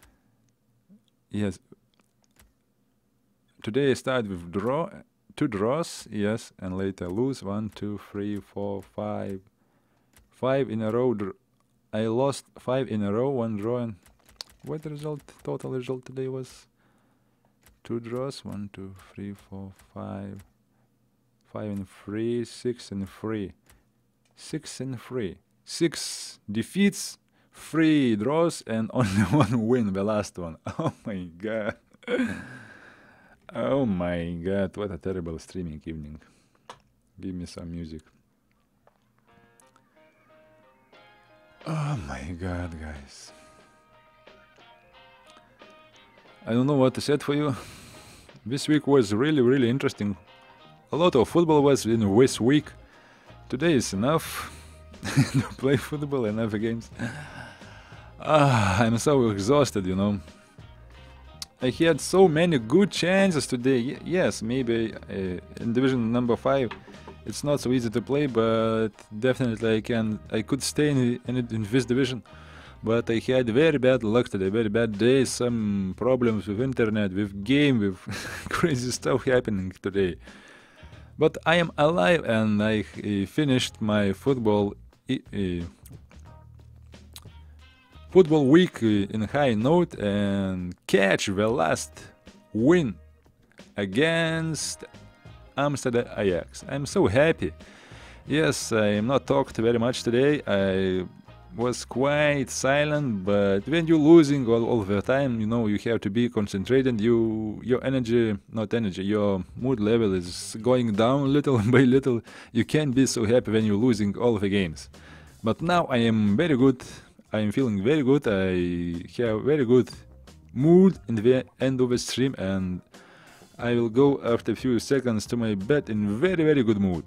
Yes. Today I started with draw, two draws, yes, and later lose one, two, three, four, five, five in a row. I lost five in a row, one draw, and what the result? Total result today was two draws, one, two, three, four, five, five and three, six and three, six and three, six defeats, three draws, and only one win, the last one. Oh my god. Oh my god, what a terrible streaming evening. Give me some music. Oh my god, guys. I don't know what to say for you. This week was really, really interesting. A lot of football was in this week. Today is enough to play football and other games. Ah, I'm so exhausted, you know. I had so many good chances today. Y yes, maybe uh, in division number five it's not so easy to play, but definitely I can. I could stay in, in, in this division, but I had very bad luck today, very bad day. Some problems with internet, with game, with crazy stuff happening today. But I am alive, and I uh, finished my football. Uh, Football week in high note and catch the last win against Amsterdam Ajax. I'm so happy. Yes, I am not talked very much today. I was quite silent, but when you're losing all, all the time, you know, you have to be concentrated. You, your energy, not energy, your mood level is going down little by little. You can't be so happy when you're losing all the games. But now I am very good. I am feeling very good. I have very good mood in the end of the stream, and I will go after a few seconds to my bed in very, very good mood.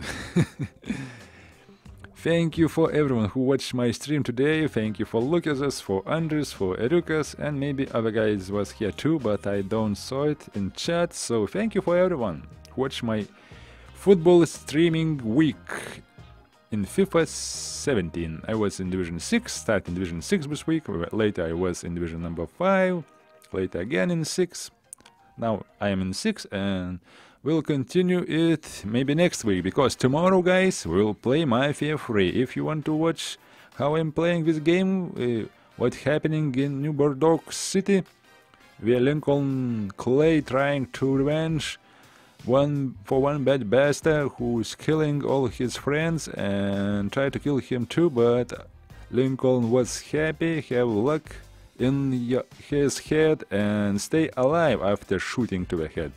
Thank you for everyone who watched my stream today. Thank you for Lucas, for Andres, for Erukas, and maybe other guys was here too, but I don't saw it in chat. So thank you for everyone who watched my football streaming week. In FIFA seventeen, I was in Division six, starting Division six this week. Later I was in Division number five, later again in six. Now I am in six, and we'll continue it maybe next week, because tomorrow, guys, we'll play Mafia three. If you want to watch how I'm playing this game, uh, what's happening in New Bordeaux City, where Lincoln Clay trying to revenge One for one bad bastard who's killing all his friends and tried to kill him too, but Lincoln was happy, have luck in your, his head and stay alive after shooting to the head.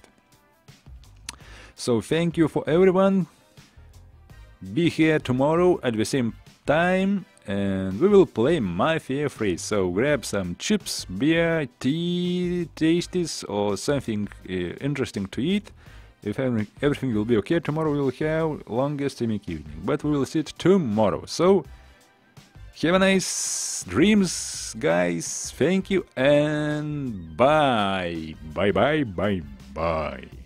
So thank you for everyone. Be here tomorrow at the same time, and we will play Mafia three. So grab some chips, beer, tea, tasties, or something uh, interesting to eat. If everything will be okay, tomorrow we will have longer streaming evening, but we will see it tomorrow. So have a nice dreams, guys. Thank you and bye. Bye bye bye bye.